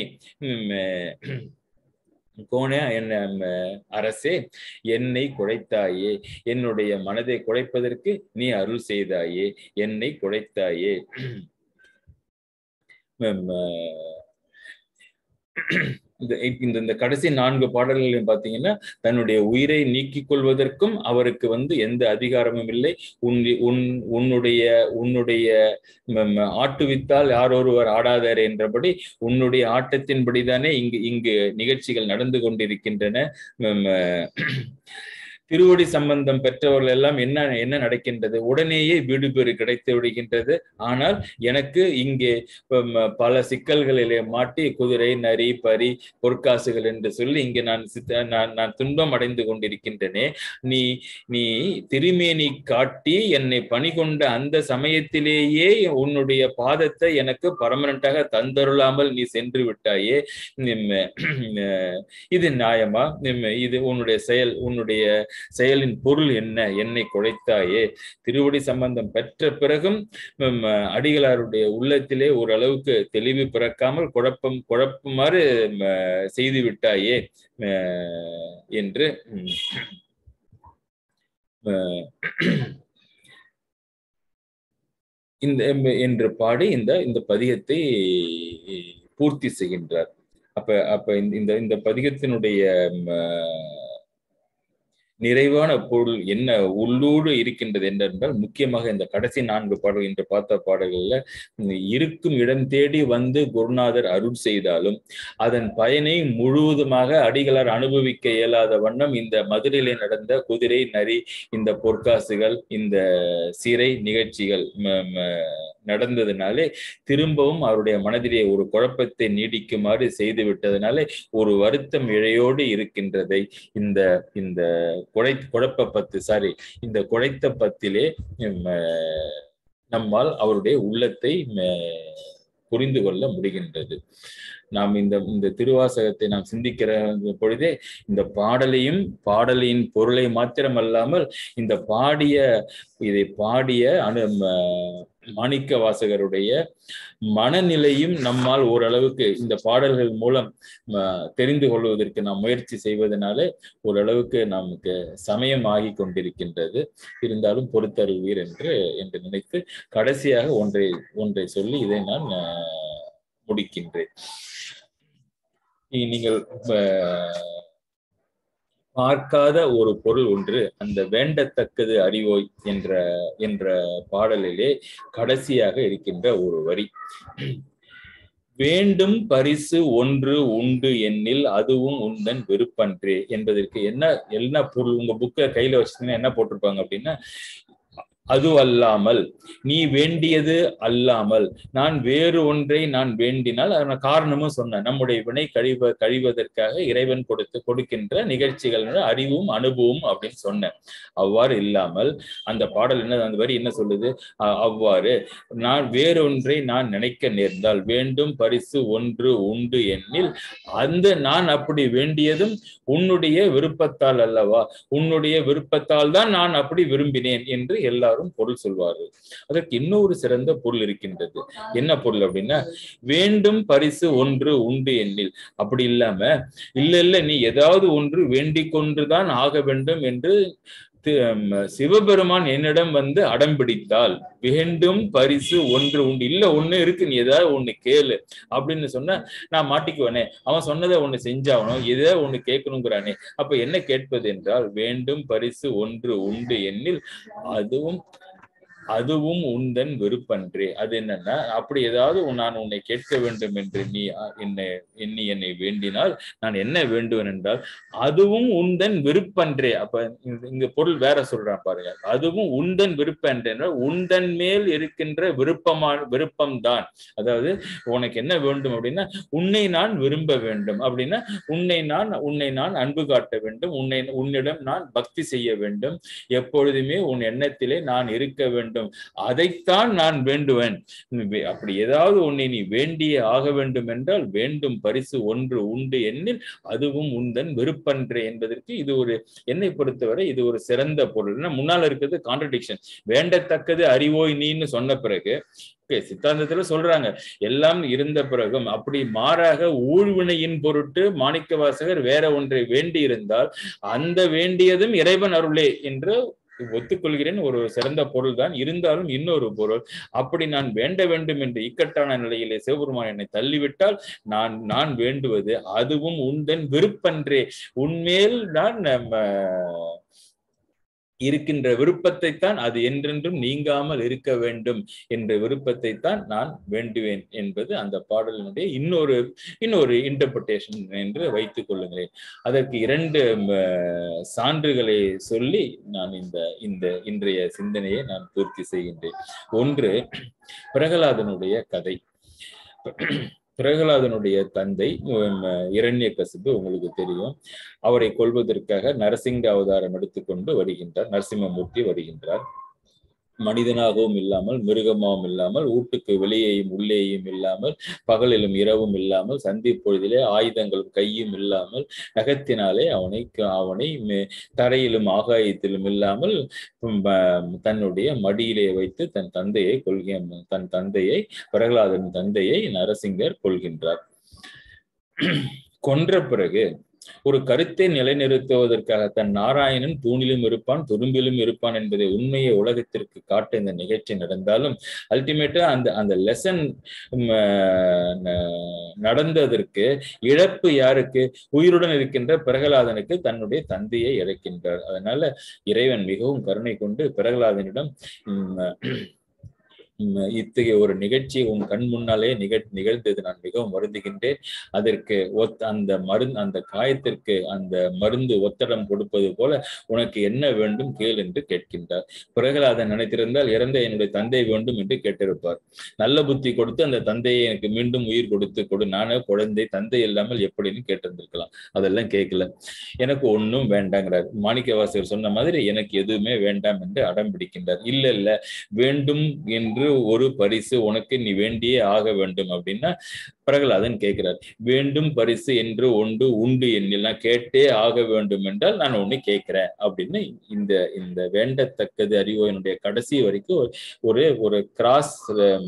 கோனே என்ன அரசே, என்னை குழைத்தாயே, என்னுடைய மனதை குழைப்பதற்கு நீ அருள் செய்தாயே, என்னை குழைத்தாயே. இந்த இந்த கடைசி நான்கு பாடல்களையும் பார்த்தீங்கன்னா தன்னுடைய உயிரை நீக்கிக் கொள்வதற்கும் அவருக்கு வந்து எந்த அதிகாரமும் இல்லை. உன் உன் உன்னுடைய உன்னுடைய ஆட்டுவித்தால் யாரொருவர் ஆடாதார் என்றபடி உன்னுடைய ஆட்டத்தின்படிதானே இங்கு இங்கு நிகழ்ச்சிகள் நடந்து கொண்டிருக்கின்றன. திருவடி சம்பந்தம் பெற்றவர்கள் எல்லாம் என்ன என்ன நடக்கின்றது? உடனேயே வீடு பேறு கிடைத்து விடுகின்றது. ஆனால் எனக்கு இங்கே பல சிக்கல்களிலே மாட்டி குதிரை, நரி, பரி, பொற்காசுகள் என்று சொல்லி இங்கே நான் நான் நான் துன்பம் அடைந்து கொண்டிருக்கின்றனே. நீ நீ திருமேனி காட்டி என்னை பணி கொண்ட அந்த சமயத்திலேயே உன்னுடைய பாதத்தை எனக்கு பர்மனண்டாக தந்தருளாமல் நீ சென்று விட்டாயே. இது நியாயமா? இது உன்னுடைய செயல், உன்னுடைய செயலின் பொருள் என்ன? என்னை குழைத்தாயே. திருவடி சம்பந்தம் பெற்ற பிறகும் அடிகளாருடைய உள்ளத்திலே ஓரளவுக்கு தெளிவு பிறக்காமல் குழப்பம் குழப்பமாறு செய்து விட்டாயே என்று இந்த என்று பாடி இந்த இந்த பதிகத்தை பூர்த்தி செய்கின்றார். அப்ப அப்ப இந்த இந்த பதிகத்தினுடைய நிறைவான பொருள் என்ன உள்ளூடு இருக்கின்றது என்றால், முக்கியமாக இந்த கடைசி நான்கு பாடல் என்று பார்த்த பாடல்கள்ல இருக்கும் இடம் தேடி வந்து குருநாதர் அருள் செய்தாலும் அதன் பயனை முழுவதுமாக அடிகளார் அனுபவிக்க இயலாத வண்ணம் இந்த மதுரையிலே நடந்த குதிரை, நரி, இந்த பொற்காசுகள், இந்த சிறை நிகழ்ச்சிகள் நடந்ததுனாலே திரும்பவும் அவருடைய மனதிலே ஒரு குழப்பத்தை நீடிக்குமாறு செய்து விட்டதுனாலே ஒரு வருத்தம் இழையோடு இருக்கின்றதை இந்த இந்த குழை குழப்ப பத்து சாரி இந்த குழைத்த பத்திலே நம்மால் அவருடைய உள்ளத்தை புரிந்து கொள்ள முடிகின்றது. நாம் இந்த இந்த திருவாசகத்தை நாம் சிந்திக்கிற பொழுதே இந்த பாடலையும் பாடலின் பொருளை மாத்திரமல்லாமல் இந்த பாடிய இதை பாடிய அனு மாணிக்க வாசகருடைய மனநிலையும் நம்மால் ஓரளவுக்கு இந்த பாடல்கள் மூலம் தெரிந்து கொள்வதற்கு நாம் முயற்சி செய்வதனாலே ஓரளவுக்கு நமக்கு சமயம் ஆகி கொண்டிருக்கின்றது. இருந்தாலும் பொறுத்தருவீர் என்று என்று நினைத்து கடைசியாக ஒன்றை ஒன்றை சொல்லி இதை நான் முடிக்கின்றேன். நீங்கள் பார்க்காத ஒரு பொருள் ஒன்று, அந்த வேண்டத்தக்கது அறிவோய் என்ற என்ற பாடலிலே கடைசியாக இருக்கின்ற ஒரு வரி, வேண்டும் பரிசு ஒன்று உண்டு எண்ணில் அதுவும் உந்தன் விருப்பன்றே என்பதற்கு என்ன என்ன பொருள்? உங்க புக்கை கையில வச்சுங்கன்னா என்ன போட்டிருப்பாங்க அப்படின்னா, அது அல்லாமல், நீ வேண்டியது அல்லாமல் நான் வேறு ஒன்றை நான் வேண்டினால் அதன காரணமும் சொன்னேன். நம்முடைய வினை கழிவ கழிவதற்காக இறைவன் கொடுத்து கொடுக்கின்ற நிகழ்ச்சிகள் அறிவும் அனுபவம் அப்படின்னு சொன்னேன். அவ்வாறு இல்லாமல் அந்த பாடல் என்ன, அந்த வரி என்ன சொல்லுது? அவ்வாறு நான் வேறொன்றை நான் நினைக்க நேர்ந்தால் வேண்டும் பரிசு ஒன்று உண்டு எண்ணில், அந்த நான் அப்படி வேண்டியதும் உன்னுடைய விருப்பத்தால் அல்லவா, உன்னுடைய விருப்பத்தால் தான் நான் அப்படி விரும்பினேன் என்று எல்லாரும் பொருள் சொல்வார்கள். அதற்கு இன்னொரு சிறந்த பொருள் இருக்கின்றது. என்ன பொருள் அப்படின்னா, வேண்டும் பரிசு ஒன்று உண்டு எண்ணில், அப்படி இல்லாம இல்ல இல்ல நீ ஏதாவது ஒன்று வேண்டிக் கொண்டுதான் ஆக வேண்டும் என்று சிவபெருமான் என்னிடம் வந்து அடம்பிடித்தால் வேண்டும் பரிசு ஒன்று உண்டு, இல்ல ஒண்ணு இருக்கு நீ ஏதாவது ஒண்ணு கேளு அப்படின்னு சொன்னா நான் மாட்டிக்குவானே, அவன் சொன்னதை ஒண்ணு செஞ்சாவணும், ஏதாவது ஒண்ணு கேட்கணுங்கிறானே. அப்ப என்ன கேட்பது என்றால், வேண்டும் பரிசு ஒன்று உண்டு எண்ணில் அதுவும் அதுவும் உந்தன் விருப்பன்றே. அது என்னன்னா, அப்படி ஏதாவது நான் உன்னை கேட்க வேண்டும் என்று நீ என்னை எண்ணி என்னை வேண்டினால் நான் என்ன வேண்டுவேன் என்றால் அதுவும் உந்தன் விருப்பன்றே. அப்ப இங்க பொருள் வேற சொல்றான் பாருங்க. அதுவும் உந்தன் விருப்பன்றே, உந்தன் மேல் இருக்கின்ற விருப்பமான விருப்பம்தான். அதாவது உனக்கு என்ன வேண்டும் அப்படின்னா, உன்னை நான் விரும்ப வேண்டும் அப்படின்னா உன்னை நான் உன்னை நான் அன்பு காட்ட வேண்டும், உன்னை உன்னிடம் நான் பக்தி செய்ய வேண்டும், எப்பொழுதுமே உன் எண்ணத்திலே நான் இருக்க வேண்டும், அதைத்தான் நான் வேண்டுவேன். அப்படி ஏதாவது ஒன்னை நீ வேண்டியே ஆக வேண்டும் என்றால் வேண்டும் பரிசு ஒன்று உண்டு எண்ணில் அதுவும் உந்தன் விருப்பன்றே என்பதற்கு இது ஒரு, என்னை பொறுத்தவரை இது ஒரு சிறந்த பொருள். முன்னால் இருக்கிறது கான்ட்ரடிக்ஷன். வேண்டத்தக்கது அறிவோய் நீன்னு சொன்ன பிறகு சித்தாந்தத்துல சொல்றாங்க எல்லாம் இருந்த பிறகும் அப்படி மாறாக ஊழ்வினையின் பொருட்டு மாணிக்க வாசகர் வேற ஒன்றை வேண்டி இருந்தால் அந்த வேண்டியதும் இறைவன் அருளே என்று ஒத்துக்கொள்கிறேன், ஒரு சிறந்த பொருள் தான், இருந்தாலும் இன்னொரு பொருள், அப்படி நான் வேண்ட வேண்டும் என்று இக்கட்டான நிலையிலே சிவபெருமான் என்னை தள்ளிவிட்டால் நான் நான் வேண்டுவது அதுவும் உந்தன் விருப்பன்றே, உன்மேல் நான் நம்ம இருக்கின்ற விருப்பத்தை தான், அது என்றென்றும் நீங்காமல் இருக்க வேண்டும் என்ற விருப்பத்தை தான் நான் வேண்டுவேன் என்பது அந்த பாடலினுடைய இன்னொரு இன்னொரு இன்டர்பிரேஷன் என்று வைத்துக் கொள்ளுங்களேன். அதற்கு இரண்டு சான்றுகளை சொல்லி நான் இந்த இந்த இன்றைய சிந்தனையை நான் பூர்த்தி செய்கின்றேன். ஒன்று, பிரகலாதனுடைய கதை. பிரகலாதனுடைய தந்தை இரண்யகசிபு உங்களுக்கு தெரியும். அவரை கொல்வதற்காக நரசிங்க அவதாரம் எடுத்துக்கொண்டு வருகின்றார். நரசிம்மமூர்த்தி வருகின்றார். மனிதனாகவும் இல்லாமல், மிருகமாகவும் இல்லாமல், வீட்டுக்கு வெளியேயும் உள்ளேயும் இல்லாமல், பகலிலும் இரவும் இல்லாமல், சந்தி பொழுதிலே ஆயுதங்களும் கையும் இல்லாமல், நகத்தினாலே அவனை அவனை தரையிலும் ஆகாயத்திலும் இல்லாமல் தன்னுடைய மடியிலே வைத்து தன் தந்தையை கொள்கிய தன் தந்தையை பிரகலாதன் தந்தையை நரசிங்கர் கொள்கின்றார். கொன்ற பிறகு ஒரு கருத்தை நிலைநிறுத்துவதற்காக தன் நாராயணன் தூணிலும் இருப்பான், துரும்பிலும் இருப்பான் என்பதை உண்மையை உலகத்திற்கு காட்ட இந்த நிகழ்ச்சி நடந்தாலும், அல்டிமேட்டா அந்த அந்த லெசன் நடந்ததற்கு இழப்பு யாருக்கு? உயிருடன் இருக்கின்ற பிரகலாதனுக்கு தன்னுடைய தந்தையை இறக்கின்றார். அதனால இறைவன் மிகவும் கருணை கொண்டு பிரகலாதனிடம் இத்தகைய ஒரு நிகழ்ச்சி உன் கண் முன்னாலே நிகழ் நிகழ்ந்தது நான் மிகவும் வருந்துகின்றேன். அதற்கு ஒத் அந்த மருந்து அந்த காயத்திற்கு அந்த மருந்து ஒத்தடம் கொடுப்பது போல உனக்கு என்ன வேண்டும் கேள் என்று கேட்கின்றார். பிரகலாதன் நினைத்திருந்தால் இறந்த என்னுடைய தந்தை வேண்டும் என்று கேட்டிருப்பார். நல்ல புத்தி கொடுத்து அந்த தந்தையை எனக்கு மீண்டும் உயிர் கொடுத்து கொடு, நானே குழந்தை, தந்தை இல்லாமல் எப்படின்னு கேட்டிருந்திருக்கலாம். அதெல்லாம் கேட்கல. எனக்கு ஒன்றும் வேண்டாங்கிறார். மாணிக்கவாசகர் சொன்ன மாதிரி எனக்கு எதுவுமே வேண்டாம் என்று அடம் பிடிக்கின்றார். இல்ல இல்ல வேண்டும் என்று ஒரு பரிசு உனக்கு நீ வேண்டியே ஆக வேண்டும் அப்படின்னா பிரகலாதன் கேட்கிறார். வேண்டும் பரிசு என்று ஒன்று உண்டு என்னில், நான் கேட்டே ஆக வேண்டும் என்றால் நான் ஒண்ணு கேட்கிறேன் அப்படின்னு இந்த இந்த வேண்டத்தக்கது அறிவோ என்னுடைய கடைசி வரைக்கும் ஒரு ஒரு கிராஸ்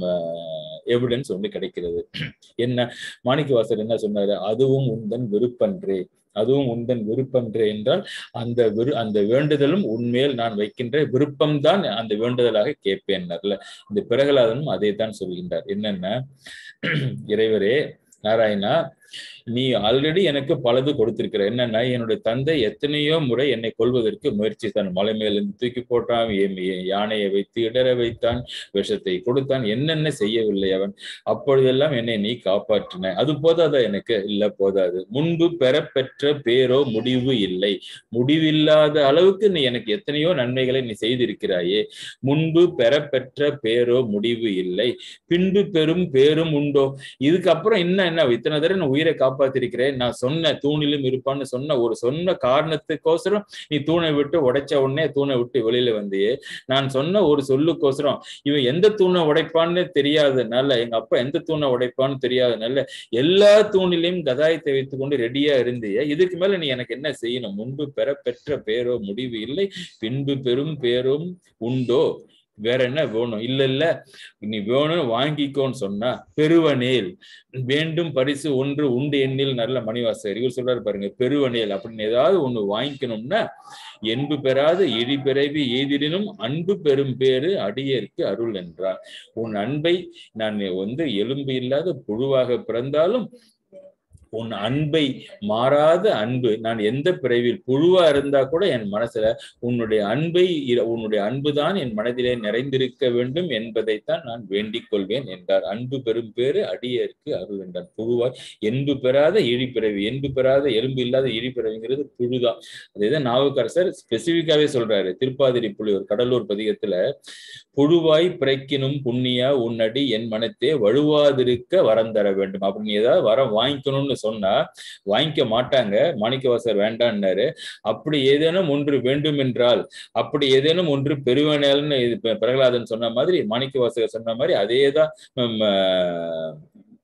எவிடன்ஸ் ஒன்று கிடைக்கிறது. என்ன மாணிக்கவாசகர் என்ன சொன்னாரு? அதுவும் உந்தன் விருப்பன்றே, அதுவும் உந்தன் விருப்பன்றே என்றால் அந்த விரு அந்த வேண்டுதலும் உன்மேல் நான் வைக்கின்ற விருப்பம்தான் அந்த வேண்டுதலாக கேட்பேன். இந்த பிரகலாதனும் அதை தான் சொல்கின்றார். என்னன்னா, இறைவரே நாராயணா, நீ ஆல்ரெடி எனக்கு பலது கொடுத்திருக்கிற. என்னன்னா, என்னுடைய தந்தை எத்தனையோ முறை என்னை கொல்வதற்கு முயற்சி தான். மலை மேலிருந்து தூக்கி போட்டான், யானையை வைத்து இடற வைத்தான், விஷத்தை கொடுத்தான், என்னென்ன செய்யவில்லை அவன். அப்பொழுதெல்லாம் என்னை நீ காப்பாற்றின. அது போதாதா எனக்கு? இல்ல, போதாது. முன்பு பெறப்பெற்ற பேரோ முடிவு இல்லை. முடிவில்லாத அளவுக்கு நீ எனக்கு எத்தனையோ நன்மைகளை நீ செய்திருக்கிறாயே. முன்பு பெறப்பெற்ற பேரோ முடிவு இல்லை, பின்பு பெரும் பேரும் உண்டோ? இதுக்கப்புறம் இன்னும் என்ன? இத்தனை தடவை நான் உயிரை காப்பாத்திருக்கிறேன். நான் சொன்ன தூணிலும் இருப்பான்னு சொன்ன ஒரு சொன்ன காரணத்துக்கோசரம் நீ தூணை விட்டு உடைச்ச உடனே தூணை விட்டு வெளியில வந்தியே. நான் சொன்ன ஒரு சொல்லுக்கோசரம் இவன் எந்த தூணை உடைப்பான்னு தெரியாதனால, எங்க அப்பா எந்த தூணை உடைப்பான்னு தெரியாதனால எல்லா தூணிலையும் கதாயத்தை வைத்துக் கொண்டு ரெடியா இருந்தியே. இதுக்கு மேல நீ எனக்கு என்ன செய்யணும்? முன்பு பெற பெற்ற பேரோ முடிவு இல்லை, பின்பு பெரும் பேரும் உண்டோ? வேற என்ன வேணும்? இல்ல இல்ல, நீ வேணும் வாங்கிக்கோன்னு சொன்னா பெருவனேல் வேண்டும் பரிசு ஒன்று உண்டு எண்ணில். நல்ல மணிவாசகர் இவர் சொல்றாரு பாருங்க, பெருவனேல் அப்படின்னு ஏதாவது ஒண்ணு வாங்கிக்கணும்னா என்பு பெறாது இழி பிறவி எய்தினும் அன்பு பெரும் பேரு அடியேற்கு அருள் என்றார். உன் அன்பை நான் வந்து எலும்பு இல்லாத புழுவாக பிறந்தாலும் உன் அன்பை மாறாத அன்பு, நான் எந்த பிறவியில் புழுவா இருந்தா கூட என் மனசுல உன்னுடைய அன்பை உன்னுடைய அன்புதான் என் மனதிலே நிறைந்திருக்க வேண்டும் என்பதைத்தான் நான் வேண்டிக் கொள்வேன் என்றார். அன்பு பெரும் பேரு அடியேற்கு அருள் என்றார். புழுவாய் என்பு பெறாத இழிப்பிறவி, என்பு பெறாத எலும்பு இல்லாத இழிப்பிறவிங்கிறது புழுதான். அதேதான் நாவுக்கரசர் ஸ்பெசிபிக்காவே சொல்றாரு. திருப்பாதிரி புலியூர் கடலூர் பதிகத்துல, புழுவாய் பிறக்கினும் புண்ணியா உன்னடி என் மனத்தே வழுவாதிருக்க வரம் தர வேண்டும் அப்படின்னு ஏதாவது வரம் வாங்கிக்கணும்னு சொன்னா வாங்கிக்க மாட்டாங்க. மாணிக்கவாசகர் வேண்டான்னாரு. அப்படி ஏதேனும் ஒன்று வேண்டும் என்றால், அப்படி ஏதேனும் ஒன்று பெருவனேல்னு பிரகலாதன் சொன்ன மாதிரி, மாணிக்கவாசகர் சொன்ன மாதிரி அதேதான்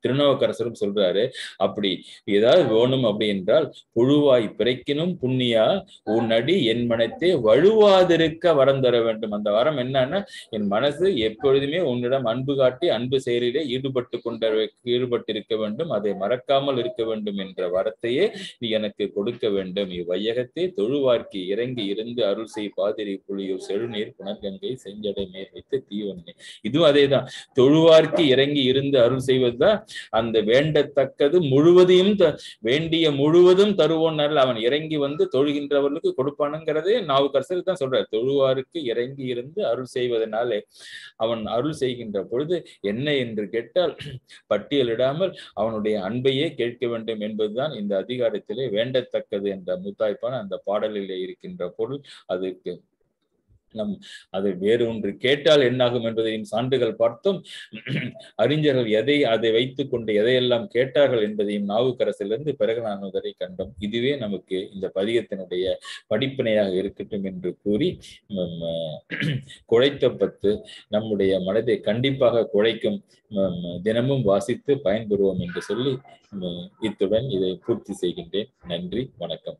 திருநாவுக்கரசரும் சொல்றாரு. அப்படி ஏதாவது வேணும் அப்படி என்றால் புழுவாய் பிறக்கினும் புண்ணியா உன்னடி என் மனத்தே வழுவாதிருக்க வரம் தர வேண்டும். அந்த வரம் என்னன்னா, என் மனசு எப்பொழுதுமே உன்னிடம் அன்பு காட்டி அன்பு செயலிலே ஈடுபட்டு கொண்ட ஈடுபட்டிருக்க வேண்டும், அதை மறக்காமல் இருக்க வேண்டும் என்ற வரத்தையே நீ எனக்கு கொடுக்க வேண்டும். இவ்வையகத்தே தொழுவார்க்கு இறங்கி இருந்து அருள் செய் பாதிரி புலியூர் செழுநீர் புனர்கங்கை செஞ்சடை மேல் வைத்த தீவண்ணே. இதுவும் அதேதான். தொழுவார்க்கு இறங்கி இருந்து அருள் செய்வதுதான் அந்த வேண்டத்தக்கது முழுவதையும் வேண்டிய முழுவதும் தருவோன்னால் அவன் இறங்கி வந்து தொழுகின்றவர்களுக்கு கொடுப்பானுங்கிறதே நாவுக்கரசர் தான் சொல்றார். தொழுவாருக்கு இறங்கி இருந்து அருள் செய்வதனாலே அவன் அருள் செய்கின்ற பொழுது என்ன என்று கேட்டால் பட்டியலிடாமல் அவனுடைய அன்பையே கேட்க வேண்டும் என்பதுதான் இந்த அதிகாரத்திலே வேண்டத்தக்கது என்ற முத்தாய்ப்பான அந்த பாடலிலே இருக்கின்ற பொருள். அதுக்கு நம் அதை வேறு ஒன்று கேட்டால் என்னாகும் என்பதையும் சான்றுகள் பார்த்தோம். அறிஞர்கள் எதை அதை வைத்துக் கொண்டு எதையெல்லாம் கேட்டார்கள் என்பதையும் நாவுக்கரசிலிருந்து பிறகுநானூதரை கண்டோம். இதுவே நமக்கு இந்த பதிகத்தினுடைய படிப்பினையாக இருக்கட்டும் என்று கூறி குழைத்த பத்து நம்முடைய மனதை கண்டிப்பாக குழைக்கும், தினமும் வாசித்து பயன்பெறுவோம் என்று சொல்லி இத்துடன் இதை பூர்த்தி செய்கின்றேன். நன்றி, வணக்கம்.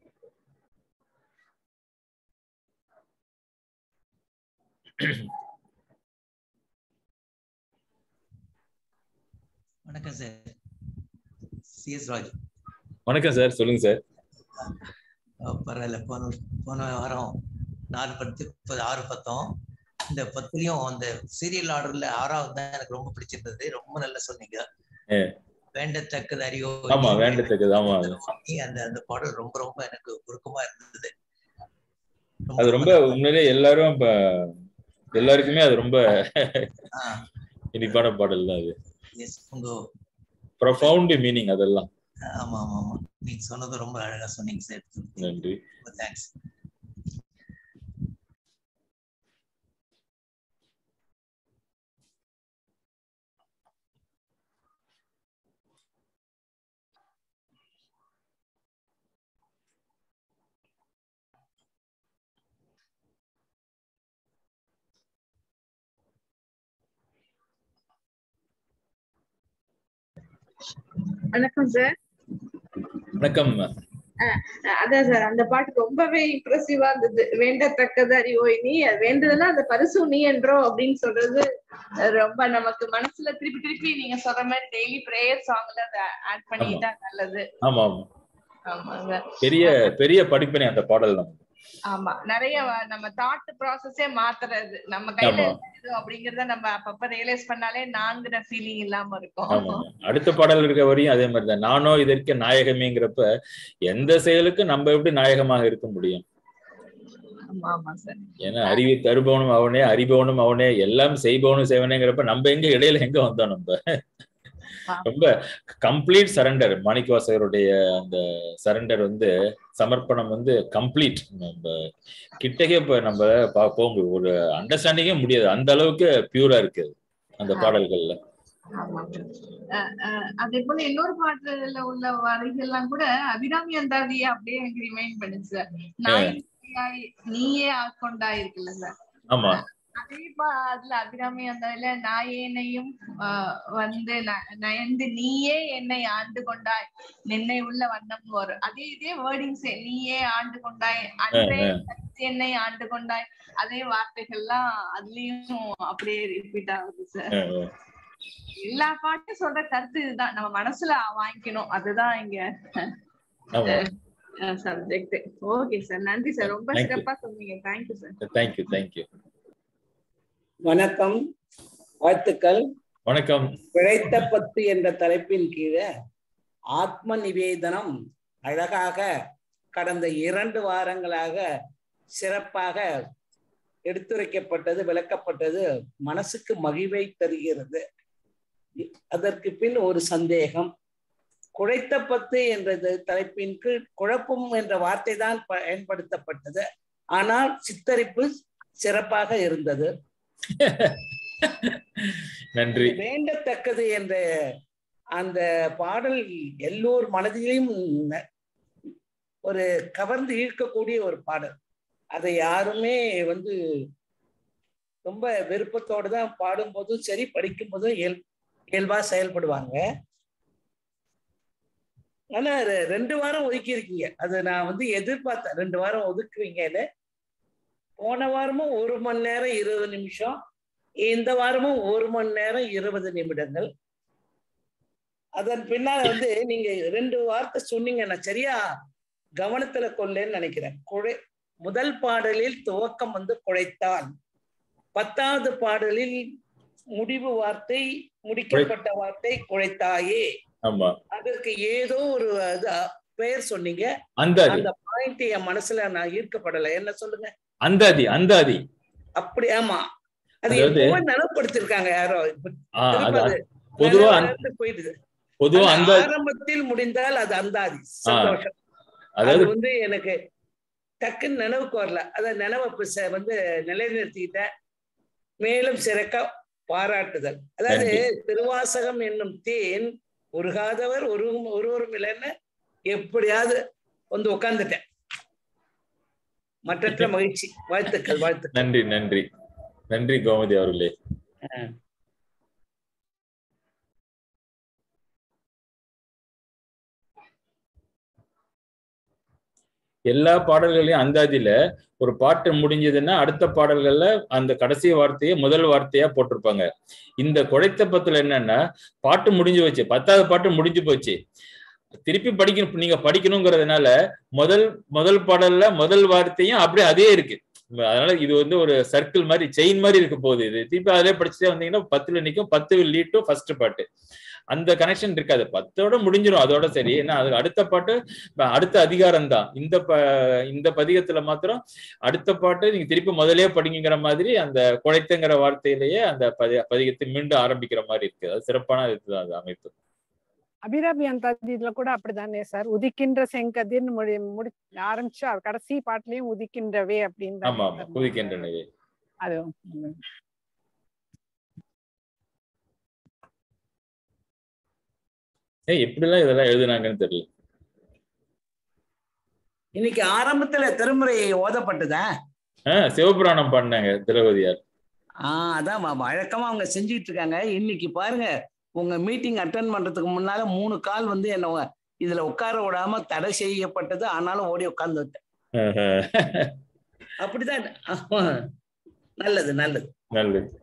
வணக்கம் சார். C S Raj. வணக்கம் சார், சொல்லுங்க சார். பரவாயில்ல. போன போன வாரம் நாலு பத்து ஆறு பத்தம் இந்த பத்துலயும் அந்த சீரியல் ஆர்டர்ல ஆறாவது தான் எனக்கு ரொம்ப பிடிச்சிருந்தது. ரொம்ப நல்லா சொன்னீங்க. வேண்டத்தக்கது அறியோ. ஆமா, வேண்டத்தக்கது. ஆமா, அந்த அந்த பாடல் ரொம்ப ரொம்ப எனக்கு உருக்கமா இருந்தது. அது ரொம்ப உண்மையிலே எல்லாரும் எல்லாருக்குமே அது ரொம்ப இனிப்பான பாடல் தான் அது. ப்ரொஃபவுண்ட் மீனிங் அதெல்லாம். ஆமா ஆமா ஆமா, நீங்க சொன்னது ரொம்ப அழகா சொன்னீங்க சார். நன்றி, தேங்க்ஸ். வணக்கம் சார். வணக்கம். அதான் சார், அந்த பாட்டு ரொம்பவே இம்ப்ரெசிவா இருந்தது. வேண்டத்தக்கது அறிவோய் நீ, வேண்டதுன்னா அந்த பரிசு நீ என்றோ அப்படின்னு சொல்றது ரொம்ப நமக்கு மனசுல திருப்பி திருப்பி நீங்க சொல்ற மாதிரி டெய்லி பிரேயர் சாங்ல அதை ஆட் பண்ணிட்டா நல்லது. ஆமா ஆமாங்க, பெரிய பெரிய படிப்பினை அந்த பாடல் தான். ஆமா, நிறைய நம்ம தாட் ப்ராசஸே மாத்துறது நம்ம கையில அப்படிங்கறத நம்ம அப்பப்ப ரியலைஸ் பண்ணாலே நான்கிற ஃபீலிங் இல்லாம இருக்கும். அடுத்த பாடல் இருக்க வரையும் அதே மாதிரிதான். நானோ இதற்கு நாயகமேங்கிறப்ப எந்த செயலுக்கு நம்ம எப்படி நாயகமாக இருக்க முடியும்? ஏன்னா அறிவை தருபவனும் அவனே, அறிபவனும் அவனே, எல்லாம் செய்பவனும் செய்வனேங்கிறப்ப நம்ம எங்க இடையில எங்க வந்தோம்? நம்ம ரொம்ப கம்ப்ளீட் சரண்டர். மாணிக்கவாசகருடைய அந்த சரண்டர் வந்து சமர்ப்பணம் வந்து கம்ப்ளீட். நம்ம கிட்டக்கே இப்ப நம்ம பார்ப்போம், ஒரு அண்டர்ஸ்டாண்டிங்கே முடியாது, அந்த அளவுக்கு பியூரா இருக்கு அந்த பாடல்கள்ல. அதே போல இன்னொரு பாட்டுல உள்ள வரிகள்லாம் கூட அபிராமி அந்தாதியை அப்படியே எனக்கு ரிமைண்ட் பண்ணுச்சு. நீயே ஆட்கொண்டாய் இருக்குல்ல சார். ஆமா, அதே அதுல அபிராமி அந்தாதியில நாயேனையும் வந்து நயந்து நீயே என்னை ஆண்டு கொண்டாய் நின்னை உள்ள வண்ணம் வரும். அதே இதே வேர்டிங்ஸ், நீயே ஆண்டு கொண்டாய், அன்றே என்னை ஆண்டு கொண்டாய், அதே வார்த்தைகள்லாம் அதுலயும் அப்படியே ரிப்பீட் ஆகுது சார். எல்லா பாட்டும் சொல்ற கருத்து இதுதான், நம்ம மனசுல வாங்கிக்கணும், அதுதான் இங்க சப்ஜெக்ட். ஓகே சார், நன்றி சார், ரொம்ப சிறப்பா சொன்னீங்க. Thank you sir. Thank you thank you. வணக்கம், வாழ்த்துக்கள். வணக்கம். பிழைத்த பத்து என்ற தலைப்பின் கீழே ஆத்ம நிவேதனம் அழகாக கடந்த இரண்டு வாரங்களாக சிறப்பாக எடுத்துரைக்கப்பட்டது, விளக்கப்பட்டது. மனசுக்கு மகிழ்வை தருகிறது. அதற்கு பின் ஒரு சந்தேகம். குழைத்த பத்து என்றது தலைப்பின் கீழ் குழப்பம் என்ற வார்த்தை தான் பயன்படுத்தப்பட்டது. ஆனால் சித்தரிப்பு சிறப்பாக இருந்தது. நன்றி. வேண்டத்தக்கது என்ற அந்த பாடல் எல்லோர் மனதிலும் ஒரு கவர்ந்து ஈர்க்கக்கூடிய ஒரு பாடல். அதை யாருமே வந்து ரொம்ப விருப்பத்தோடு தான் பாடும்போதும் சரி, படிக்கும் போதும் இயல் இயல்பா செயல்படுவாங்க. ஆனா ரெண்டு வாரம் ஒதுக்கி இருக்கீங்க, அது நான் வந்து எதிர்பார்த்தேன். ரெண்டு வாரம் ஒதுக்குவீங்கன்னு. போன வாரமும் ஒரு மணி நேரம் இருபது நிமிஷம், இந்த வாரமும் ஒரு மணி நேரம் இருபது நிமிடங்கள். அதன் பின்னால வந்து நீங்க ரெண்டு வார்த்தை சொன்னீங்க, நான் சரியா கவனத்துல கொள்ளேன்னு நினைக்கிறேன். குழை முதல் பாடலில் துவக்கம் வந்து குழைத்தான், பத்தாவது பாடலில் முடிவு வார்த்தை முடிக்கப்பட்ட வார்த்தை குழைத்தாயே. ஆமா, அதற்கு ஏதோ ஒரு பெயர் சொன்னீங்க. அந்தாதி. அந்த பாயிண்ட் என் மனசுல நான் ஈர்க்கப்படலை. என்ன சொல்லுங்க? அந்தாதி. அந்தாதி அப்படி. ஆமா, அது அதாவது எப்பவும் நினைவுபடுத்திருக்காங்க யாரோ. பொதுவா போயிடுது. பொதுவா அந்தாதி ஆரம்பத்தில் முடிந்தால் அது அந்தாதி. சந்தோஷம். அது வந்து எனக்கு டக்குன்னு நினைவுக்கு வரல. அத நினைவை வந்து நிலைநிறுத்திக்கிட்டேன். மேலும் சிறக்க பாராட்டுதல். அதாவது திருவாசகம் என்னும் தேன் உருகாதவர் ஒரு ஒருவரும் இல்லைன்னு எப்படியாவது வந்து உட்கார்ந்துட்டேன். மற்ற மகிழ்ச்சி. வாழ்த்துக்கள், வாழ்த்துக்கள். நன்றி, நன்றி, நன்றி கோமதி அவர்களே. எல்லா பாடல்களையும் அந்தாதியில ஒரு பாட்டு முடிஞ்சதுன்னா அடுத்த பாடல்கள்ல அந்த கடைசி வார்த்தையை முதல் வார்த்தையா போட்டிருப்பாங்க. இந்த குழைத்த பத்துல என்னன்னா, பாட்டு முடிஞ்சு போச்சு, பத்தாவது பாட்டு முடிஞ்சு போச்சு, திருப்பி படிக்கணும், நீங்க படிக்கணுங்கிறதுனால முதல் முதல் பாடல்ல முதல் வார்த்தையும் அப்படியே அதே இருக்கு. அதனால இது வந்து ஒரு சர்க்கிள் மாதிரி, செயின் மாதிரி இருக்க போகுது. இது திருப்பி அதிலே படிச்சுட்டே வந்தீங்கன்னா பத்துல நிற்கும், பத்து வில் லீட் டு ஃபர்ஸ்ட் பாட்டு. அந்த கனெக்ஷன் இருக்காது, பத்தோட முடிஞ்சிடும் அதோட சரி. ஏன்னா அது அடுத்த பாட்டு அடுத்த அதிகாரம் தான். இந்த ப இந்த பதிகத்துல மாத்திரம் அடுத்த பாட்டு நீங்க திருப்பி முதலே படிங்கிற மாதிரி அந்த குழைத்தங்கிற வார்த்தையிலேயே அந்த பதி பதிகத்தை மீண்டும் ஆரம்பிக்கிற மாதிரி இருக்கு. அது சிறப்பான இதுதான் அது அமைப்பு. அபிராமி அந்தாதியில கூட அப்படிதானே சார், உதிக்கின்ற செங்கதிர்னு முடி முடி ஆரம்பிச்சு கடைசி பாட்டுலயும் உதிக்கின்றவே அப்படின்னு. ஆமா, ஆமா, உதிக்கின்றனவே. அது ஏ எப்படிலாம் இதெல்லாம் எழுதுனாங்கன்னு தெரியல. இன்னைக்கு ஆரம்பத்துல திருமுறை ஓதப்பட்டதா? ஆஹ் சிவபுராணம் பண்ணாங்க திரௌபதியார். ஆஹ் அதான் வழக்கமா அவங்க செஞ்சுட்டு இருக்காங்க. இன்னைக்கு பாருங்க, உங்க மீட்டிங் அட்டென்ட் பண்றதுக்கு முன்னால மூணு கால் வந்து என்ன இதுல உட்கார விடாம தடை செய்யப்பட்டது. ஆனாலும் ஓடி உட்கார்ந்து விட்டேன். அப்படிதான். நல்லது, நல்லது, நல்லது.